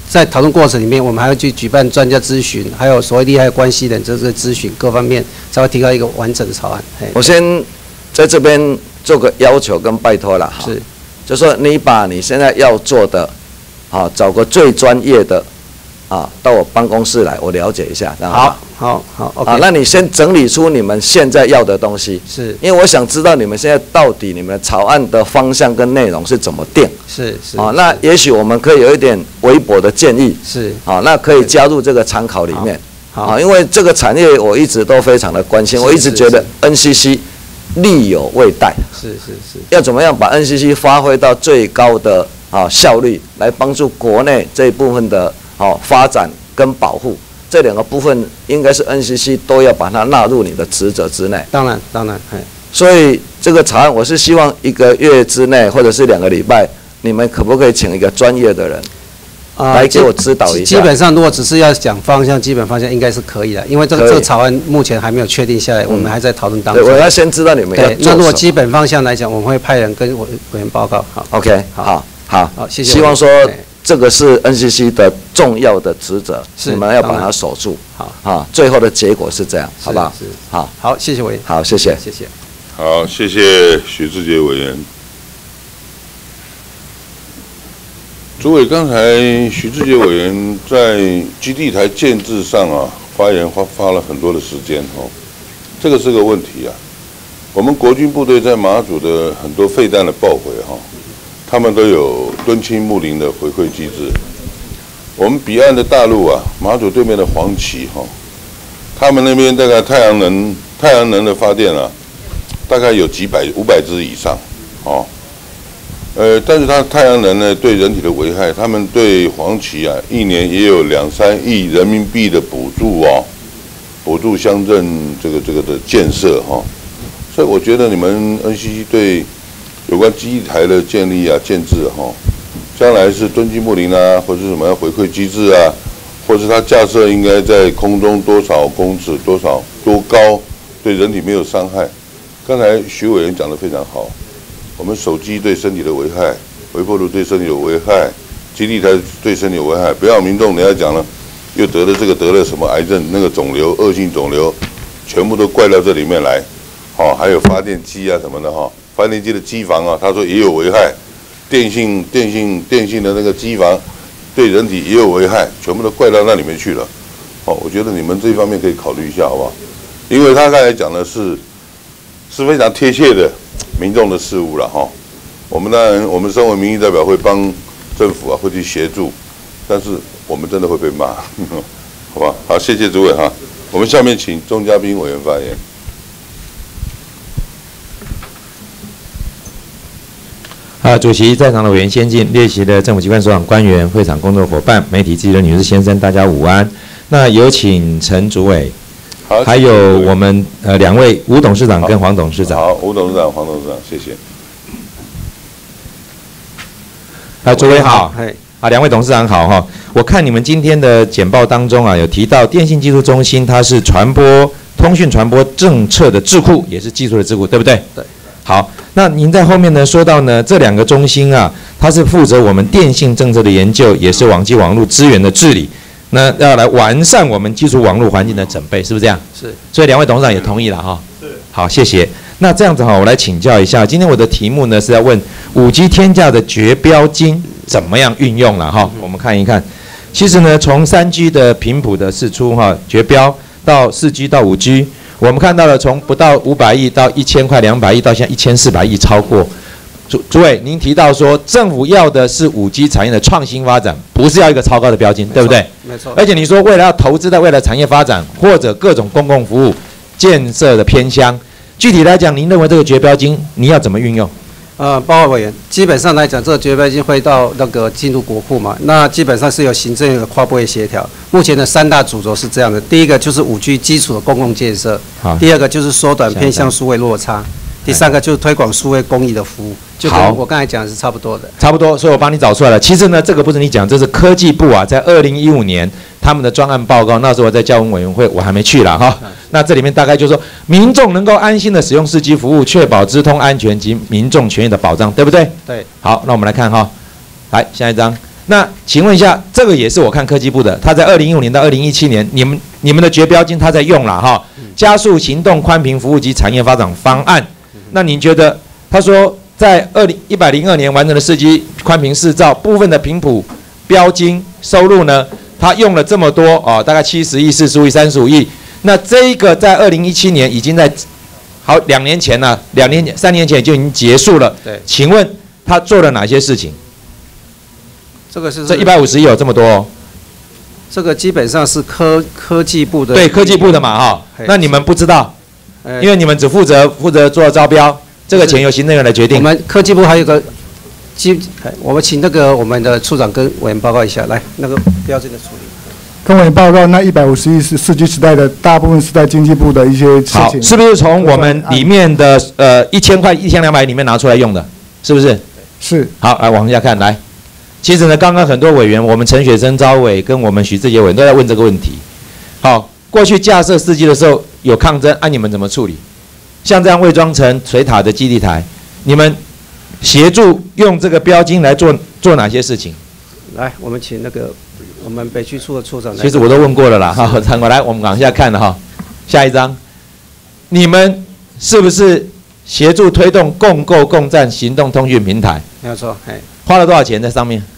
在讨论过程里面，我们还要去举办专家咨询，还有所谓利害关系人这个咨询各方面，才会提高一个完整的草案。 我先在这边做个要求跟拜托了， 是， 就说你把你现在要做的，啊，找个最专业的，啊，到我办公室来，我了解一下，这样好，好，好 ，OK。 啊，那你先整理出你们现在要的东西， 是， 因为我想知道你们现在到底你们的草案的方向跟内容是怎么定。 是是。 啊，那也许我们可以有一点微薄的建议。 是。 啊，那可以加入这个参考里面。 好。 啊，因为这个产业我一直都非常的关心，我一直觉得 N C C 力有未逮。 是是是。 要怎么样把 N C C 发挥到最高的啊效率，来帮助国内这一部分的啊发展跟保护，这两个部分应该是 N C C 都要把它纳入你的职责之内。 当然当然，哎。 所以这个草案我是希望一个月之内或者是两个礼拜，你们可不可以请一个专业的人来给我指导一下？ 基本上如果只是要讲方向，基本方向应该是可以的，因为这个这个草案目前还没有确定下来，我们还在讨论当中。 对，我要先知道你们要做什么。 那如果基本方向来讲，我们会派人跟委委员报告。好 ，OK， 好，好， 好，谢谢。 希望说这个是 N C C 的重要的职责， 是你们要把它守住。 好， 啊，最后的结果是这样，好不好？ 是， 好， 好，谢谢委员。 好，谢谢， 谢谢。 好，谢谢许志杰委员。主委，刚才许志杰委员在基地台建制上啊发言花花了很多的时间哦，这个是个问题啊。我们国军部队在马祖的很多废弹的报回哈，他们都有敦亲睦邻的回馈机制。我们彼岸的大陆啊，马祖对面的黄旗哈，他们那边大概太阳能太阳能的发电啊，大概有几百五百只以上哦。呃，但是它太阳能呢对人体的危害，他们对黄旗啊一年也有两三亿人民币的补助哦，补助乡镇这个这个的建设哈、哦，所以我觉得你们 N C C 对有关基地台的建立啊建制哈、哦，将来是敦亲睦邻啊，或者是什么要回馈机制啊，或是它架设应该在空中多少公尺多少多高，对人体没有伤害。刚才徐委员讲得非常好。我们手机对身体的危害，微波炉对身体有危害，基地台对身体有危害，不要民众人家讲了，又得了这个得了什么癌症，那个肿瘤、恶性肿瘤，全部都怪到这里面来，哦，还有发电机啊什么的哈、哦，发电机的机房啊，他说也有危害，电信、电信、电信的那个机房对人体也有危害，全部都怪到那里面去了，哦，我觉得你们这一方面可以考虑一下，好不好？因为他刚才讲的是是非常贴切的。民众的事务了哈，我们当然，我们身为民意代表会帮政府啊，会去协助，但是我们真的会被骂，好吧？好，谢谢诸位哈。我们下面请钟嘉宾委员发言。 啊，主席，在场的委员先进，列席的政府机关首长官员、会场工作伙伴、媒体记者、女士先生，大家午安。那有请陈主委。还有我们呃两位吴董事长跟黄董事长。 好，吴董事长、黄董事长，谢谢。 啊，诸位好，啊，两位董事长好哈。我看你们今天的简报当中啊，有提到电信技术中心，它是传播通讯传播政策的智库，也是技术的智库，对不对？ 对。 好，那您在后面呢说到呢，这两个中心啊，它是负责我们电信政策的研究，也是网际网络资源的治理。那要来完善我们基础网络环境的准备，是不是这样？ 是。 所以两位董事长也同意了哈。是。好，谢谢。那这样子哈，我来请教一下，今天我的题目呢是要问五 G 天价的绝标金怎么样运用了哈？我们看一看，其实呢，从三 G 的频谱的释出哈，绝标到四 G 到五 G， 我们看到了从不到五百亿到一千块两百亿到现在一千四百亿超过。主主委，您提到说政府要的是五 G 产业的创新发展，不是要一个超高的标金，对不对？ 没错。 而且你说为了要投资在未来产业发展或者各种公共服务建设的偏乡，具体来讲，您认为这个绝标金你要怎么运用？ 呃，报告委员，基本上来讲，这个绝标金会到那个进入国库嘛，那基本上是由行政的跨部会协调。目前的三大主轴是这样的：第一个就是五 G 基础的公共建设，第二个就是缩短偏乡数位落差。第三个就是推广数位公益的服务，就跟我刚才讲的是差不多的。 差不多，所以我帮你找出来了。其实呢，这个不是你讲，这是科技部啊，在二零一五年他们的专案报告，那时候我在教文委员会，我还没去啦哈。那这里面大概就是说，民众能够安心的使用四 G 服务，确保资通安全及民众权益的保障，对不对？ 对。 好，那我们来看哈，来下一张。 那请问一下，这个也是我看科技部的，他在二零一五年到二零一七年，你们你们的绝标金他在用了哈，加速行动宽频服务及产业发展方案。那您觉得他说在二零一百零二年完成的四 G 宽频四兆部分的频谱标金收入呢，他用了这么多哦，大概七十亿、四十亿、三十五亿。那这一个在二零一七年已经在好两年前呢，两年前、三年前就已经结束了。 对， 请问他做了哪些事情？ 这个是这一百五十亿有这么多哦。 这个基本上是科科技部的。 对，科技部的嘛哈。那你们不知道，因为你们只负责负责做招标，这个钱由行政院来决定。 我们科技部还有个基，我们请那个我们的处长跟委员报告一下，来那个标准的处理。 跟委员报告，那一百五十亿是四 G 时代的大部分是在经济部的一些事情。 好，是不是从我们里面的呃一千块、一千两百里面拿出来用的？是不是？ 是。 好，来往下看，来。其实呢，刚刚很多委员，我们陈雪生招委跟我们许志杰委员都在问这个问题。好，过去架设四 G 的时候有抗争，按、啊、你们怎么处理？像这样伪装成水塔的基地台，你们协助用这个标金来做做哪些事情？ 来，我们请那个我们北区处的处长来。 其实我都问过了啦，哈，我来我们往下看了哈，下一张，你们是不是协助推动共构共战行动通讯平台？ 没有错，哎。 花了多少钱在上面？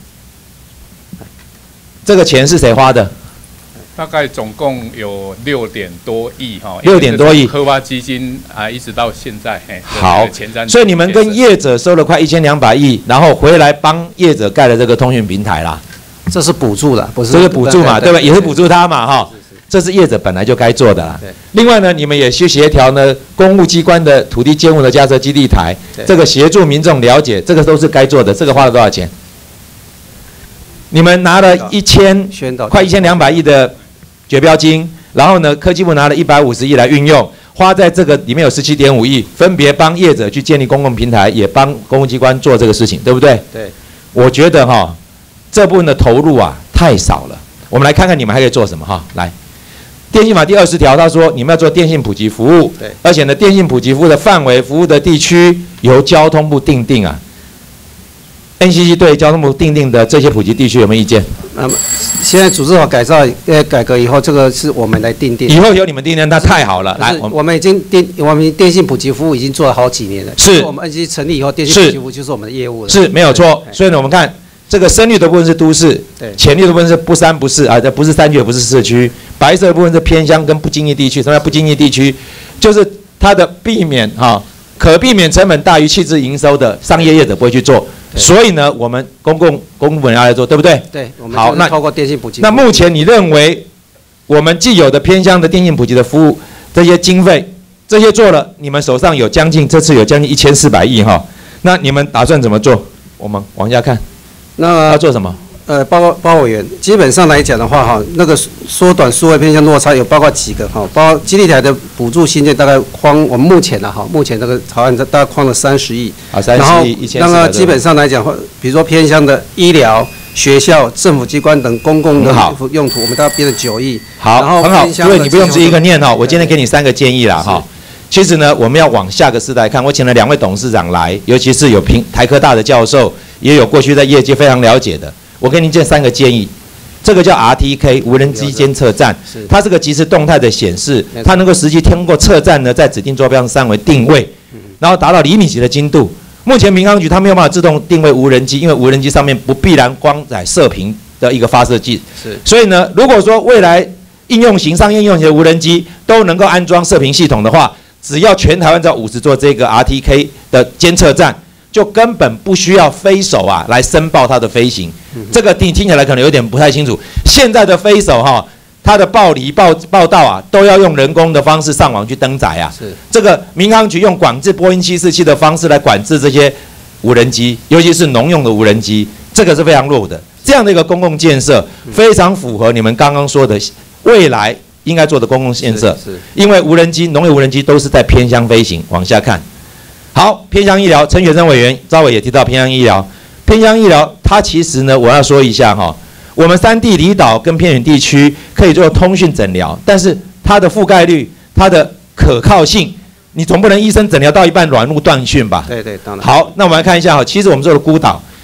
这个钱是谁花的？ 大概总共有六点多亿哈， 六点多亿， 科发基金啊，一直到现在，嘿， 好，所以你们跟业者收了快一千两百亿，然后回来帮业者盖了这个通讯平台啦。 这是补助的，不是？ 这是补助嘛，对吧？也是补助他嘛，哈。这是业者本来就该做的啦。另外呢，你们也去协调呢，公务机关的土地建物的架设基地台，这个协助民众了解，这个都是该做的。这个花了多少钱？你们拿了一千快一千两百亿的绝标金，然后呢，科技部拿了一百五十亿来运用，花在这个里面有十七点五亿，分别帮业者去建立公共平台，也帮公务机关做这个事情，对不对？ 对。 我觉得哈，这部分的投入啊太少了。我们来看看你们还可以做什么哈，来。电信法第二十条，他说你们要做电信普及服务， 对， 而且呢，电信普及服务的范围、服务的地区由交通部定定啊。N C C 对交通部定定的这些普及地区有没有意见？ 那么现在组织法改造呃改革以后，这个是我们来定定。 以后由你们定定，那太好了。来， 我们已经电我们电信普及服务已经做了好几年了。 是。 我们 N C C 成立以后，电信普及服务就是我们的业务了。 是没有错。所以呢，我们看。这个深绿的部分是都市， 对， 浅绿的部分是不山不市啊，这不是山区也不是市区，白色的部分是偏乡跟不经济地区。什么叫不经济地区？就是它的避免哈、啊，可避免成本大于弃置营收的商业业者不会去做，所以呢，我们公共公部门要来做，对不对？ 对，我们好，那透过电信普及。 那目前你认为我们既有的偏乡的电信普及的服务这些经费，这些做了，你们手上有将近这次有将近一千四百亿哈，那你们打算怎么做？我们往下看。 那要做什么？ 呃，报告报告委员，基本上来讲的话，哈，那个缩短数位偏向落差有包括几个哈，包括基地台的补助新建大概框，我们目前呢哈，目前这个草案大概框了三十亿， 啊，三十亿，一千。 那么基本上来讲，比如说偏向的医疗、学校、政府机关等公共的用途，我们大概编了九亿。 好，很好，所以你不用自己一个念哈，我今天给你三个建议啦哈。其实呢，我们要往下个世代看。我请了两位董事长来，尤其是有平台科大的教授，也有过去在业界非常了解的。我给您这三个建议。这个叫 R T K 无人机监测站，它是个即时动态的显示，它能够实际通过测站呢，在指定坐标上为定位，然后达到厘米级的精度。目前民航局它没有办法自动定位无人机，因为无人机上面不必然光载射频的一个发射器。是，所以呢，如果说未来应用型、商业应用型的无人机都能够安装射频系统的话，只要全台湾只有五十座这个 R T K 的监测站，就根本不需要飞手啊来申报它的飞行。这个你听起来可能有点不太清楚。现在的飞手哈、啊，它的报离报报道啊，都要用人工的方式上网去登载啊。是这个民航局用管制波音七四七的方式来管制这些无人机，尤其是农用的无人机，这个是非常弱的。这样的一个公共建设，非常符合你们刚刚说的未来应该做的公共建设，因为无人机、农业无人机都是在偏乡飞行。往下看，好，偏乡医疗，陈雪生委员、赵伟也提到偏乡医疗。偏乡医疗，它其实呢，我要说一下哈，我们山地离岛跟偏远地区可以做通讯诊疗，但是它的覆盖率、它的可靠性，你总不能医生诊疗到一半软路断讯吧？ 对对，当然。 好，那我们来看一下哈，其实我们做的孤岛，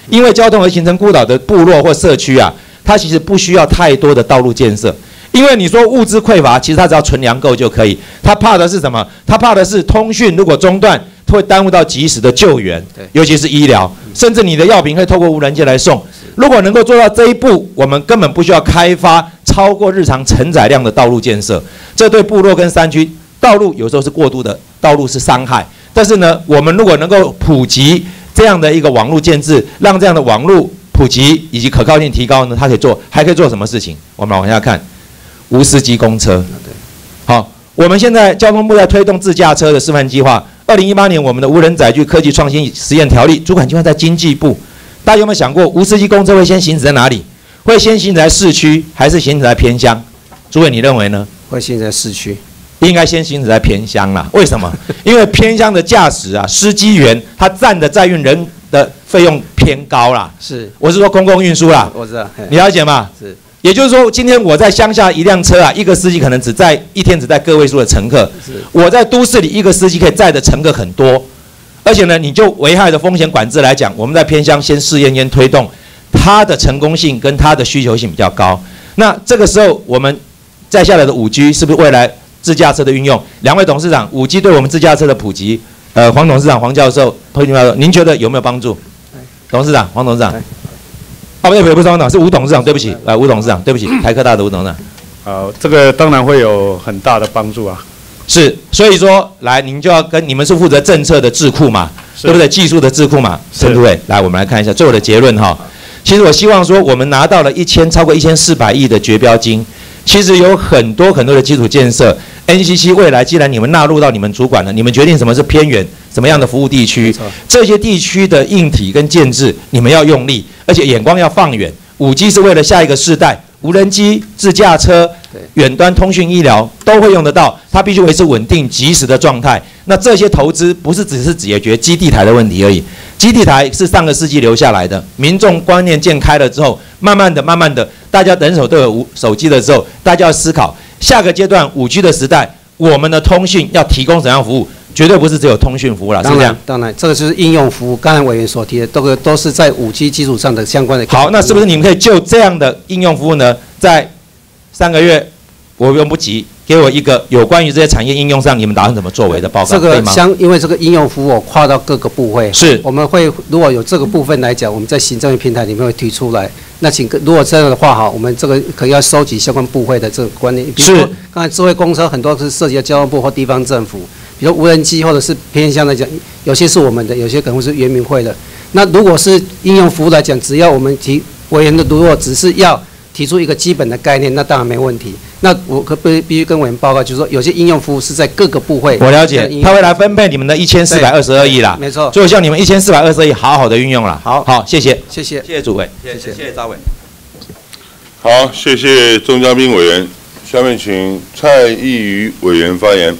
因为交通而形成孤岛的部落或社区啊，它其实不需要太多的道路建设。因为你说物资匮乏，其实它只要存粮够就可以。它怕的是什么？它怕的是通讯如果中断，会耽误到及时的救援，尤其是医疗，甚至你的药品可以透过无人机来送。如果能够做到这一步，我们根本不需要开发超过日常承载量的道路建设。这对部落跟山区道路有时候是过度的，道路是伤害。但是呢，我们如果能够普及这样的一个网络建制，让这样的网络普及以及可靠性提高呢，它可以做，还可以做什么事情？我们往下看。无司机公车，好，我们现在交通部在推动自驾车的示范计划。二零一八年，我们的无人载具科技创新实验条例主管机关在经济部。大家有没有想过，无司机公车会先行驶在哪里？会先行驶在市区，还是行驶在偏乡？诸位，你认为呢？ 会行驶在市区， 应该先行驶在偏乡啦。为什么？因为偏乡的驾驶啊，司机员他占的载运人的费用偏高啦。 是， 我是说公共运输啦。 我知道， 你了解吗？ 是。 也就是说，今天我在乡下一辆车啊，一个司机可能只载一天只载个位数的乘客。我在都市里一个司机可以载的乘客很多，而且呢，你就危害的风险管制来讲，我们在偏乡先试验先推动，它的成功性跟它的需求性比较高。那这个时候我们再下来的五 G 是不是未来自驾车的运用？两位董事长，五 G 对我们自驾车的普及，呃，黄董事长、黄教授、彭教授，您觉得有没有帮助？董事长，黄董事长。哦，不对，不是黄董，是吴董事长，对不起，来，吴董事长，对不起，台科大的吴董事长。 好，这个当然会有很大的帮助啊。 是，所以说，来，您就要跟你们是负责政策的智库嘛，对不对？技术的智库嘛，陈主委，来，我们来看一下最后的结论哈。其实我希望说，我们拿到了一千超过一千四百亿的绝标金，其实有很多很多的基础建设。N C C 未来既然你们纳入到你们主管了，你们决定什么是偏远，什么样的服务地区，这些地区的硬体跟建制，你们要用力，而且眼光要放远。五 G 是为了下一个世代，无人机、自驾车、远端通讯、医疗都会用得到，它必须维持稳定、及时的状态。那这些投资不是只是解决基地台的问题而已，基地台是上个世纪留下来的，民众观念渐开了之后，慢慢的、慢慢的，大家人手都有手机的时候，大家要思考。下个阶段五 G 的时代，我们的通讯要提供怎样服务？绝对不是只有通讯服务啦，是这样。 当然，这个就是应用服务。刚才委员所提的，这个都是在五 G 基础上的相关的。 好，那是不是你们可以就这样的应用服务呢，在三个月，我用不急，给我一个有关于这些产业应用上你们打算怎么作为的报告？ 这个相，因为这个应用服务我跨到各个部会， 是我们会如果有这个部分来讲，我们在行政院平台里面会提出来。那请如果这样的话哈，我们这个可能要收集相关部会的这个观念，比如说刚才智慧公车很多是涉及到交通部或地方政府，比如无人机或者是偏向来讲，有些是我们的，有些可能是原民会的。那如果是应用服务来讲，只要我们提委员的如果只是要提出一个基本的概念，那当然没问题。那我可必必须跟委员报告，就是说有些应用服务是在各个部会。 我了解，他会来分配你们的一千四百二十二亿啦。 没错。 所以希望你们一千四百二十二亿好好的运用啦。 好， 好，谢谢， 谢谢， 谢谢主委， 谢谢， 谢谢赵委。 好，谢谢钟嘉宾委员。下面请蔡易余委员发言。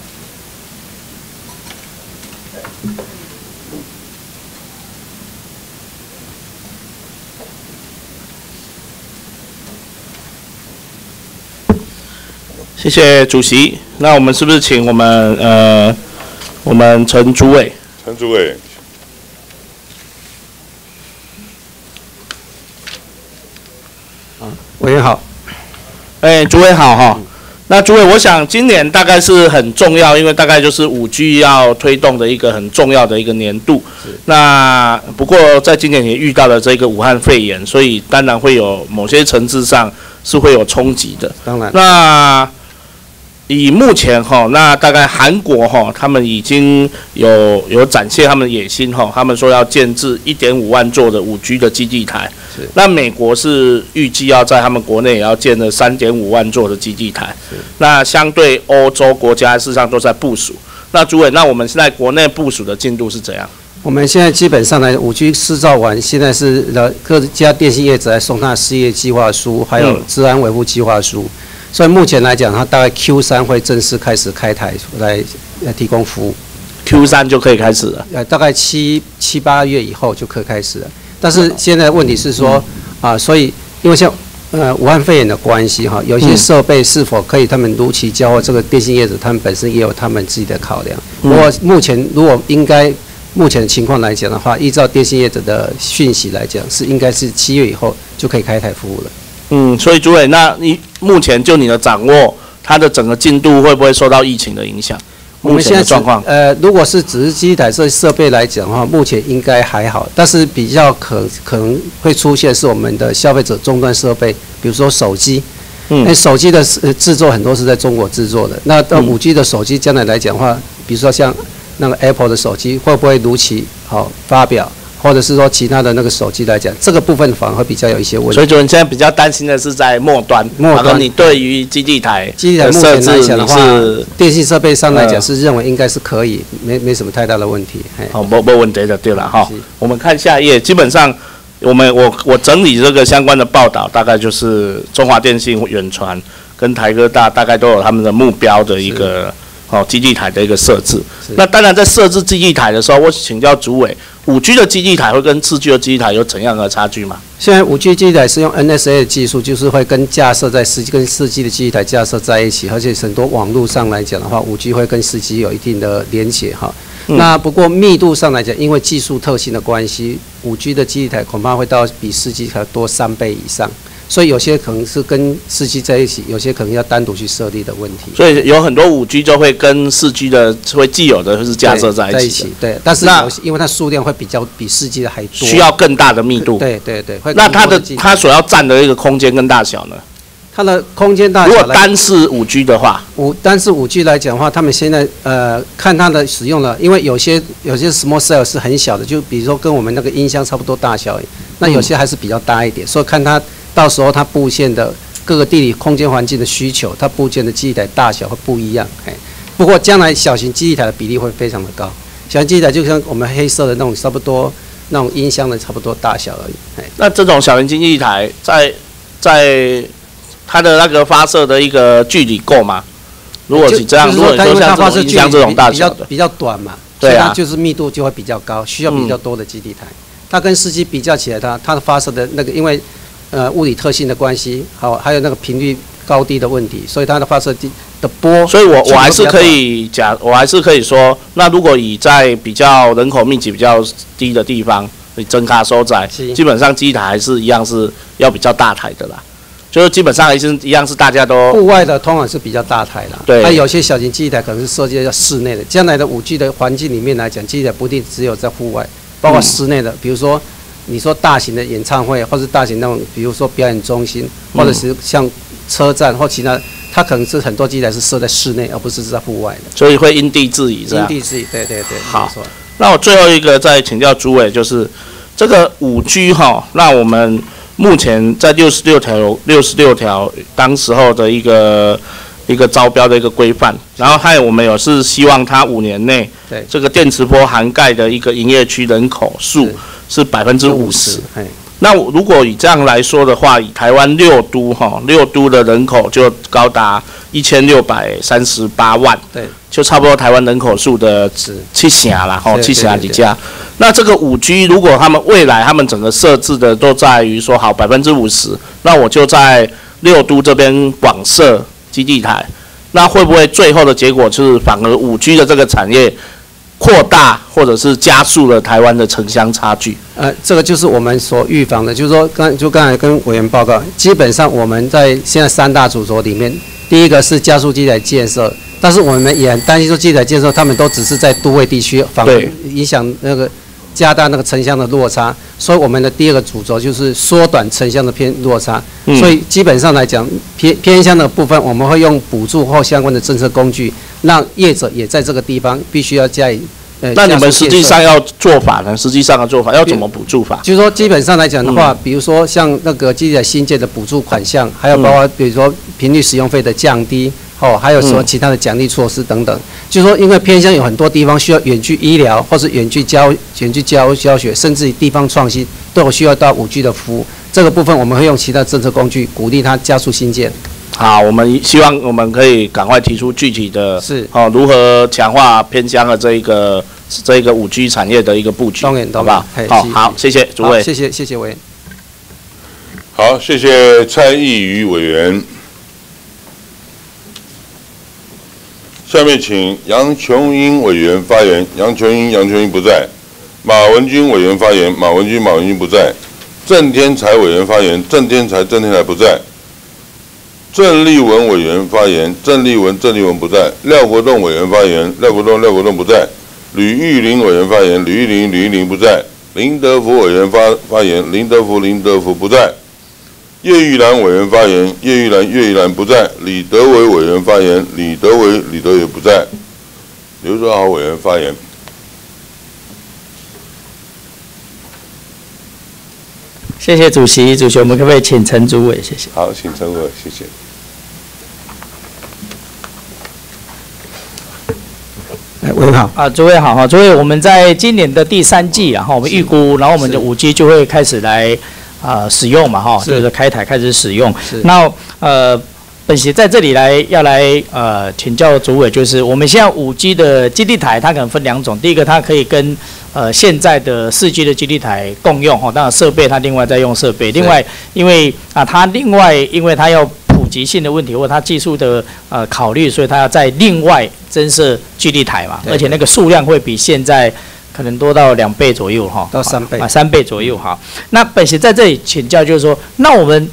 谢谢主席。那我们是不是请我们呃，我们陈主委？ 陈主委。 啊，委员好。 哎，主委好哈。那主委，我想今年大概是很重要，因为大概就是五 G 要推动的一个很重要的一个年度。那不过在今年也遇到了这个武汉肺炎，所以当然会有某些层次上是会有冲击的。 当然。 那以目前哈，那大概韩国哈，他们已经有有展现他们的野心哈，他们说要建制一点五万座的五 G 的基地台。那美国是预计要在他们国内也要建了三点五万座的基地台。那相对欧洲国家事实上都在部署。那主委，那我们现在国内部署的进度是怎样？ 我们现在基本上呢，五 G 试造完，现在是呃各家电信业者来送他的事业计划书，还有治安维护计划书。所以目前来讲，它大概 Q 三会正式开始开台来来提供服务。 Q 三就可以开始了。 呃，大概七七八月以后就可以开始了。但是现在问题是说，啊，所以因为像呃武汉肺炎的关系哈，有些设备是否可以他们如期交货，这个电信业者他们本身也有他们自己的考量。不过目前如果应该目前的情况来讲的话，依照电信业者的讯息来讲，是应该是七月以后就可以开台服务了。 嗯，所以主委，那你目前就你的掌握，它的整个进度会不会受到疫情的影响？ 我们现在目前的状况， 呃，如果是只是基地台设设备来讲的话，目前应该还好，但是比较可可能会出现是我们的消费者终端设备，比如说手机。嗯，因为手机的呃制作很多是在中国制作的，那到五 G 的手机将来来讲的话，比如说像那个 Apple 的手机会不会如期好发表，或者是说其他的那个手机来讲，这个部分反而会比较有一些问题。 所以主任现在比较担心的是在末端， 末端你对于基地台基地台目前来讲的话是， 电信设备上来讲是认为应该是可以，没没什么太大的问题。 好，没没问题的，对了哈。我们看下一页，基本上我们我我整理这个相关的报道，大概就是中华电信、远传跟台科大大概都有他们的目标的一个哦基地台的一个设置。那当然在设置基地台的时候，我请教主委，五 G 的基地台会跟四 G 的基地台有怎样的差距吗？ 现在五 G 基地台是用 N S A 的技术，就是会跟架设在四 G 跟四 G 的基地台架设在一起，而且很多网络上来讲的话，五 G 会跟四 G 有一定的连结哈。嗯、那不过密度上来讲，因为技术特性的关系，五 G 的基地台恐怕会到比四 G 还多三倍以上。所以有些可能是跟四 G 在一起，有些可能要单独去设立的问题。 所以有很多五 G 就会跟四 G 的会既有的就是架设在一起的。 对，但是有因为它数量会比较比四 G 的还多， 需要更大的密度。 对对对。 那它的它所要占的一个空间跟大小呢？ 它的空间大小， 如果单是五 G 的话， 五单是五 G 来讲的话，他们现在呃看它的使用了，因为有些有些 small cell 是很小的，就比如说跟我们那个音箱差不多大小，那有些还是比较大一点，所以看它。到时候它布线的各个地理空间环境的需求，它布线的基地台大小会不一样。哎，不过将来小型基地台的比例会非常的高。小型基地台就像我们黑色的那种差不多那种音箱的差不多大小而已。哎， 那这种小型基地台在在它的那个发射的一个距离够吗？如果是这样，如果说像这种音箱这种大小的， 比较短嘛， 对啊， 就是密度就会比较高，需要比较多的基地台。嗯、它跟四 G 比较起来，它它的发射的那个因为。呃，物理特性的关系，好，还有那个频率高低的问题，所以它的发射的波， 所以我我还是可以讲，我还是可以说，那如果以在比较人口密集比较低的地方，你增卡收窄，基本上基地台还是一样是要比较大台的啦，就是基本上还是一样是大家都户外的通常是比较大台啦， 对， 它有些小型基地台可能是设计在室内的，将来的五 G 的环境里面来讲，基地台不一定只有在户外，包括室内的，嗯、比如说。你说大型的演唱会，或是大型那种，比如说表演中心，或者是像车站或其他，它可能是很多基地台是设在室内，而不是在户外的。 所以会因地制宜，这样。 因地制宜，对对对。 好，那我最后一个再请教主委，就是这个五 G 哈，那我们目前在六十六条六十六条当时候的一个一个招标的一个规范，然后还有我们有是希望它五年内， 对这个电磁波涵盖的一个营业区人口数。是百分之五十。那如果以这样来说的话，以台湾六都哈六都的人口就高达一千六百三十八万， 对， 就差不多台湾人口数的七成啦，哈，七成几家。那这个五 G 如果他们未来他们整个设置的都在于说好百分之五十，那我就在六都这边广设基地台，那会不会最后的结果就是反而五 G 的这个产业？扩大或者是加速了台湾的城乡差距。 呃，这个就是我们所预防的，就是说刚就刚才跟委员报告，基本上我们在现在三大主轴里面，第一个是加速基地台建设，但是我们也很担心说基地台建设，他们都只是在都会地区，反而影响那个加大那个城乡的落差，所以我们的第二个主轴就是缩短城乡的偏落差。嗯、所以基本上来讲，偏偏乡的部分，我们会用补助或相关的政策工具，让业者也在这个地方必须要加以。呃， 那你们实际上要做法呢？实际上的做法要怎么补助法？ 就是说，基本上来讲的话，嗯、比如说像那个基地台新建的补助款项，还有包括比如说频率使用费的降低。哦，还有什么其他的奖励措施等等，嗯、就是说，因为偏乡有很多地方需要远距医疗，或是远距教、远距教教学，甚至于地方创新，都有需要到五 G 的服务。这个部分我们会用其他政策工具鼓励它加速兴建。 好，我们希望我们可以赶快提出具体的， 是哦，如何强化偏乡的这一个这一个五 G 产业的一个布局， 当然， 好不好？好，好，谢谢主委， 谢谢谢谢委员。 好，谢谢蔡易余委员。下面请杨琼英委员发言。杨琼英，杨琼英不在。 马文君委员发言，马文君马文君不在。郑天才委员发言，郑天才郑天才不在。郑丽文委员发言，郑丽文郑丽文不在。廖国栋委员发言，廖国栋廖国栋不在。吕玉玲委员发言，吕玉玲吕玉玲不在。林德福委员发发言，林德福林德福不在。叶玉兰委员发言，叶玉兰叶玉兰不在。李德伟委员发言，李德伟李德伟不在。刘德豪委员发言。 谢谢主席，主席，我们可不可以请陈主委？谢谢。 好，请陈主委，谢谢。 哎，委员好啊，诸位好哈，诸位，我们在今年的第三季啊，哈，我们预估，然后我们的五 G 就会开始来啊、呃、使用嘛，哈，就是开台开始使用。那呃，本席在这里来要来呃请教主委，就是我们现在五 G 的基地台，它可能分两种，第一个它可以跟呃，现在的四 G 的基地台共用哈，当然设备它另外再用设备。另外，因为啊，它另外因为它要普及性的问题或它技术的呃考虑，所以它要再另外增设基地台嘛，而且那个数量会比现在可能多到两倍左右哈， 到三倍啊，三倍左右哈。那本席在这里请教，就是说，那我们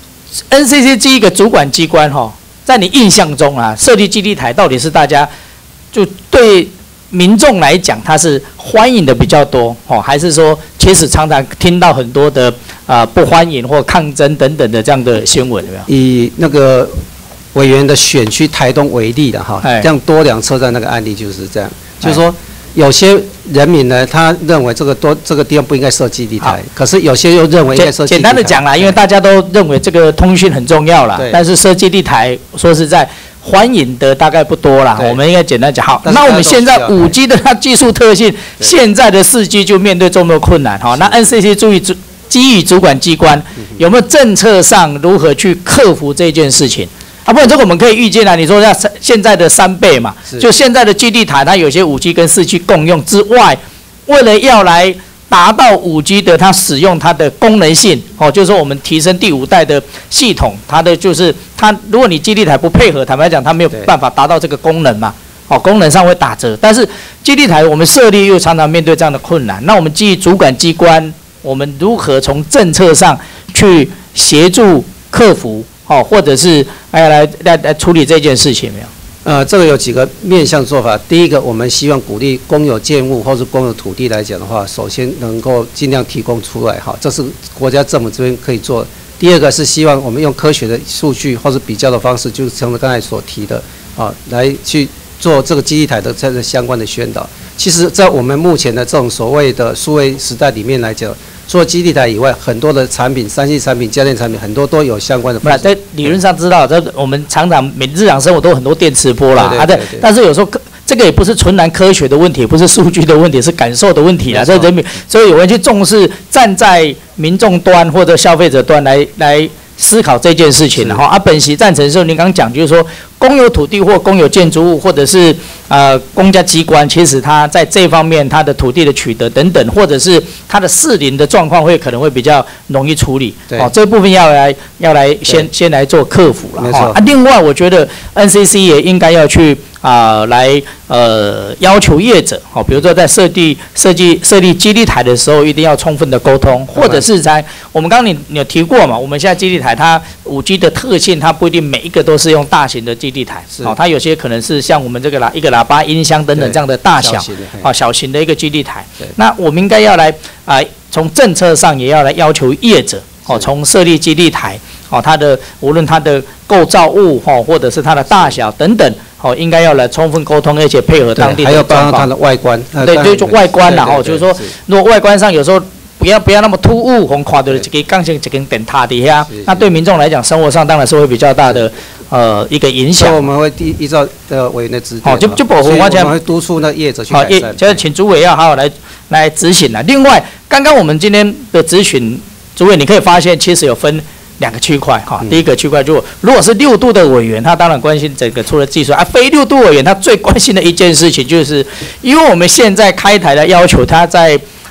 N C C 这一个主管机关哈，在你印象中啊，设立基地台到底是大家就对民众来讲，他是欢迎的比较多，哦，还是说其实常常听到很多的啊、呃、不欢迎或抗争等等的这样的新闻，有没有？ 以那个委员的选区台东为例的哈，这样多良车站那个案例就是这样，就是说有些人民呢，他认为这个多这个地方不应该设基地台，可是有些又认为应该设基地台。简单的讲啦，因为大家都认为这个通讯很重要啦，但是设基地台，说实在。欢迎的大概不多啦，我们应该简单讲好。那我们现在五 G 的它技术特性，现在的四 G 就面对这么多困难哈。那 N C C 注意主基于主管机关有没有政策上如何去克服这件事情啊？不然这个我们可以预见啊，你说像现在的三倍嘛，就现在的基地台它有些五 G 跟四 G 共用之外，为了要来达到五 G 的它使用它的功能性哦，就是说我们提升第五代的系统，它的就是它，如果你基地台不配合，坦白讲它没有办法达到这个功能嘛，哦，功能上会打折。但是基地台我们设立又常常面对这样的困难，那我们基于主管机关，我们如何从政策上去协助克服哦，或者是哎来来来处理这件事情没有？ 呃，这个有几个面向做法。第一个，我们希望鼓励公有建物或是公有土地来讲的话，首先能够尽量提供出来，哈，这是国家政府这边可以做。第二个是希望我们用科学的数据或是比较的方式，就是正如刚才所提的，啊，来去做这个基地台的这个相关的宣导。其实，在我们目前的这种所谓的数位时代里面来讲，除了基地台以外，很多的产品、三 C 产品、家电产品，很多都有相关的。 不，在理论上知道，这我们常常每日常生活都有很多电磁波啦，啊，对。但是有时候这个也不是纯然科学的问题，不是数据的问题，是感受的问题啦。所以人民，所以有人去重视，站在民众端或者消费者端来来思考这件事情，然后啊，本席赞成的时候，您刚刚讲就是说，公有土地或公有建筑物，或者是呃公家机关，其实它在这方面它的土地的取得等等，或者是它的适邻的状况会可能会比较容易处理。哦，这部分要来要来先先来做克服了。没错。啊，另外我觉得 N C C 也应该要去啊、呃、来呃要求业者，哦，比如说在设计设计设立基地台的时候，一定要充分的沟通，或者是在我们刚刚你你有提过嘛，我们现在基地台它五 G 的特性，它不一定每一个都是用大型的基地台，哦，它有些可能是像我们这个喇一个喇叭、音箱等等这样的大小，啊，小型的一个基地台。那我们应该要来啊，从政策上也要来要求业者，哦，从设立基地台，哦，它的无论它的构造物，哦，或者是它的大小等等，哦，应该要来充分沟通，而且配合当地的状况。 还要包括它的外观。 对，对，就外观啦，哦，就是说，如果外观上有时候。不要不要那么突兀，红垮的这个钢筋这根电塔底下，那对民众来讲，生活上当然是会比较大的呃一个影响。 所以我们会依依照呃委员的指点， 好，就就保护完全。 我们会督促那业者去改善。 好，就是请主委要好好来来执行了。另外，刚刚我们今天的咨询，主委你可以发现，其实有分两个区块哈。第一个区块，如果如果是六度的委员，他当然关心整个除了技术啊，非六度委员他最关心的一件事情，就是因为我们现在开台的要求，他在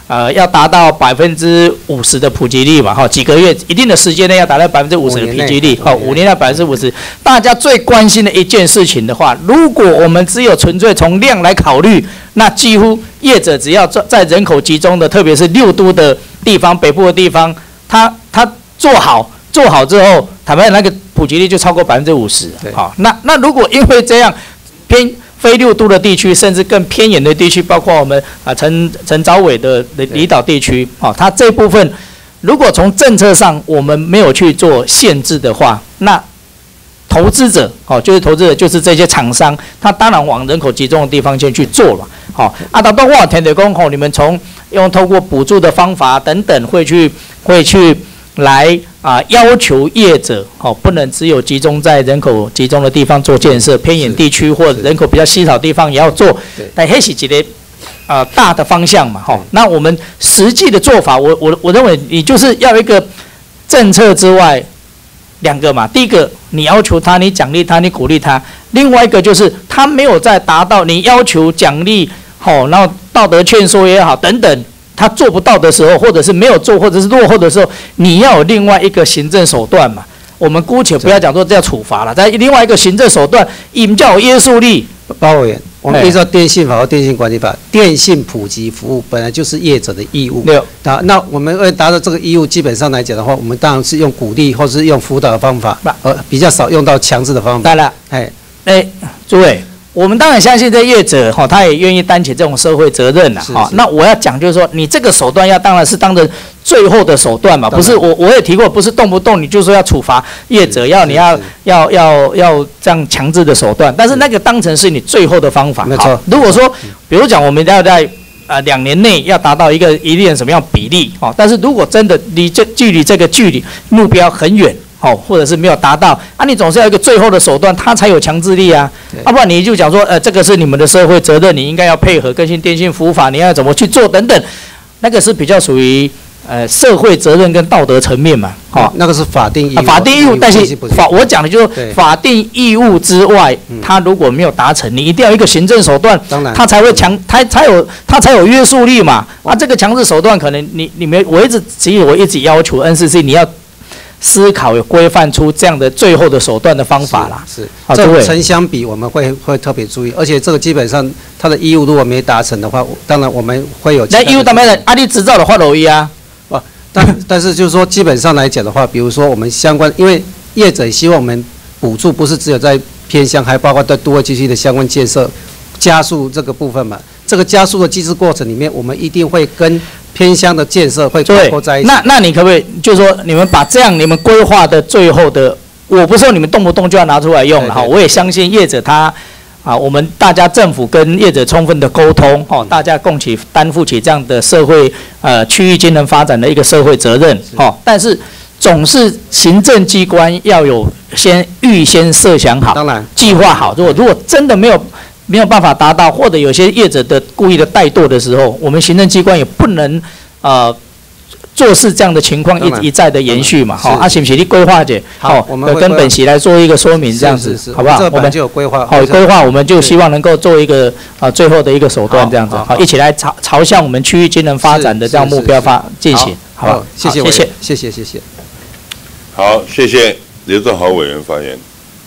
呃，要达到百分之五十的普及率嘛，哈，几个月一定的时间内要达到百分之五十的普及率，哈，五年要百分之五十。大家最关心的一件事情的话，如果我们只有纯粹从量来考虑，那几乎业者只要在在人口集中的，特别是六都的地方、北部的地方，他他做好做好之后，坦白那个普及率就超过百分之五十，好，那那如果因为这样偏。非六都的地区，甚至更偏远的地区，包括我们啊陈陈昭伟的离岛地区，哦，它这部分如果从政策上我们没有去做限制的话，那投资者哦，就是投资者就是这些厂商，他当然往人口集中的地方先去做了，好、哦，啊，到到我田的工吼，你们从用透过补助的方法等等，会去会去。来啊，要求业者哦，不能只有集中在人口集中的地方做建设，偏远地区或人口比较稀少的地方也要做。但这是一个啊大的方向嘛，哈、哦。那我们实际的做法，我我我认为你就是要一个政策之外两个嘛。第一个，你要求他，你奖励他，你鼓励他；另外一个就是他没有在达到你要求奖励，好、哦，然后道德劝说也好等等。他做不到的时候，或者是没有做，或者是落后的时候，你要有另外一个行政手段嘛。我们姑且不要讲说这叫处罚了，在另外一个行政手段，引较有约束力。 包委员，我们依照电信法和电信管理法，电信普及服务本来就是业者的义务。 对。 啊，那我们为达到这个义务，基本上来讲的话，我们当然是用鼓励或是用辅导的方法，呃，比较少用到强制的方法。 当然，哎，哎，诸位。我们当然相信这业者哈，他也愿意担起这种社会责任呐哈。那我要讲就是说，你这个手段要当然是当成最后的手段嘛，不是我我也提过，不是动不动你就说要处罚业者，要你要要要要这样强制的手段，但是那个当成是你最后的方法。 没错。 如果说，比如讲我们要在啊两年内要达到一个一定什么样比例哦，但是如果真的离这距离这个距离目标很远。哦，或者是没有达到啊，你总是要一个最后的手段，它才有强制力啊。要、啊、不然你就讲说，呃，这个是你们的社会责任，你应该要配合更新电信服务法，你要怎么去做等等，那个是比较属于呃社会责任跟道德层面嘛。哦， 那个是法定义务。啊、 法定义务，但是法我讲的就是法定义务之外，它如果没有达成，你一定要一个行政手段， 当然， 它才会强，它才有它才有约束力嘛。啊，这个强制手段可能你你们我一直其实我一直要求 N C C 你要。思考有规范出这样的最后的手段的方法啦。 是，是这个成相比，我们会会特别注意，而且这个基本上它的义务如果没达成的话，当然我们会有。 那义务当然的，阿力执照的话楼一啊。 啊，但但是就是说，基本上来讲的话，比如说我们相关，因为业者希望我们补助不是只有在偏乡，还包括在都会地区的相关建设，加速这个部分嘛。这个加速的机制过程里面，我们一定会跟偏乡的建设会挂钩在一起。 那那你可不可以，就是说你们把这样你们规划的最后的，我不是说你们动不动就要拿出来用了哈，我也相信业者他啊，我们大家政府跟业者充分的沟通哦，大家共起担负起这样的社会呃区域经能发展的一个社会责任哦，但是总是行政机关要有先预先设想好， 当然计划好，如果如果真的没有。没有办法达到，或者有些业者的故意的怠惰的时候，我们行政机关也不能呃做事这样的情况一一再的延续嘛。好，啊，行不行？你规划姐，好，我们跟本席来做一个说明，这样子好不好？ 我们就有规划， 好规划，我们就希望能够做一个啊最后的一个手段，这样子，好，一起来朝朝向我们区域经能发展的这样目标发进行，好不好？ 谢谢，谢谢，谢谢，谢谢。 好，谢谢刘正豪委员发言。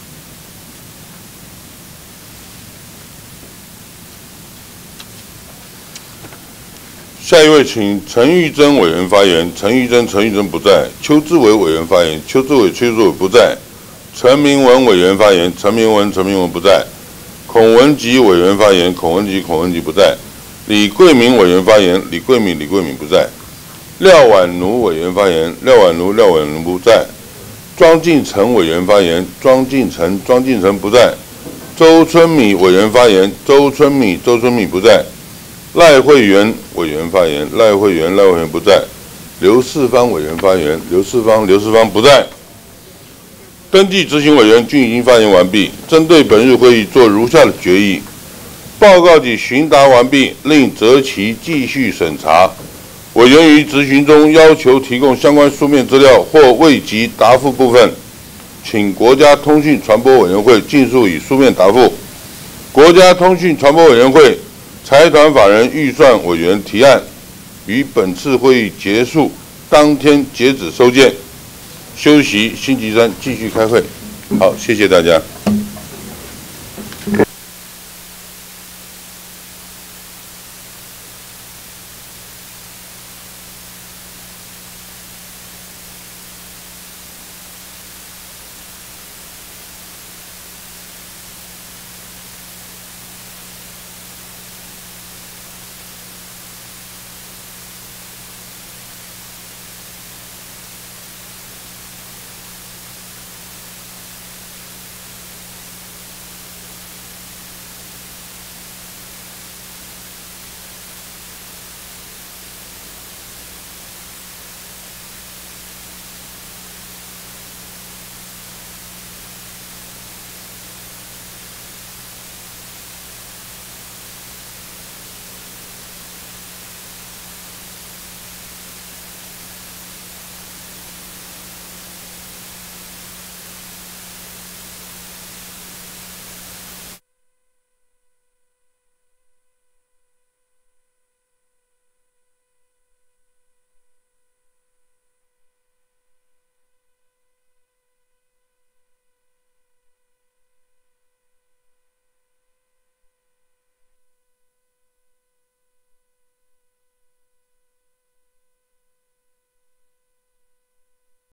下一位，请陈玉珍委员发言。陈玉珍，陈玉珍不在。邱志伟委员发言。邱志伟，邱志伟不在。陈明文委员发言。陈明文，陈明文不在。孔文吉委员发言。孔文吉，孔文吉不在。李桂明委员发言。李桂明，李桂明不在。廖婉奴委员发言。廖婉奴，廖婉奴不在。庄敬诚委员发言。庄敬诚，庄敬诚不在。周春米委员发言。周春米，周春米不在。赖慧媛委员发言，赖慧媛，赖慧媛不在。刘世芳委员发言，刘世芳，刘世芳不在。登记执行委员均已经发言完毕，针对本日会议做如下的决议：报告及询答完毕，另择期继续审查。委员于质询中要求提供相关书面资料或未及答复部分，请国家通讯传播委员会尽速以书面答复。国家通讯传播委员会财团法人预算委员提案， 于本次会议结束当天截止收件，休息星期三继续开会。好，谢谢大家。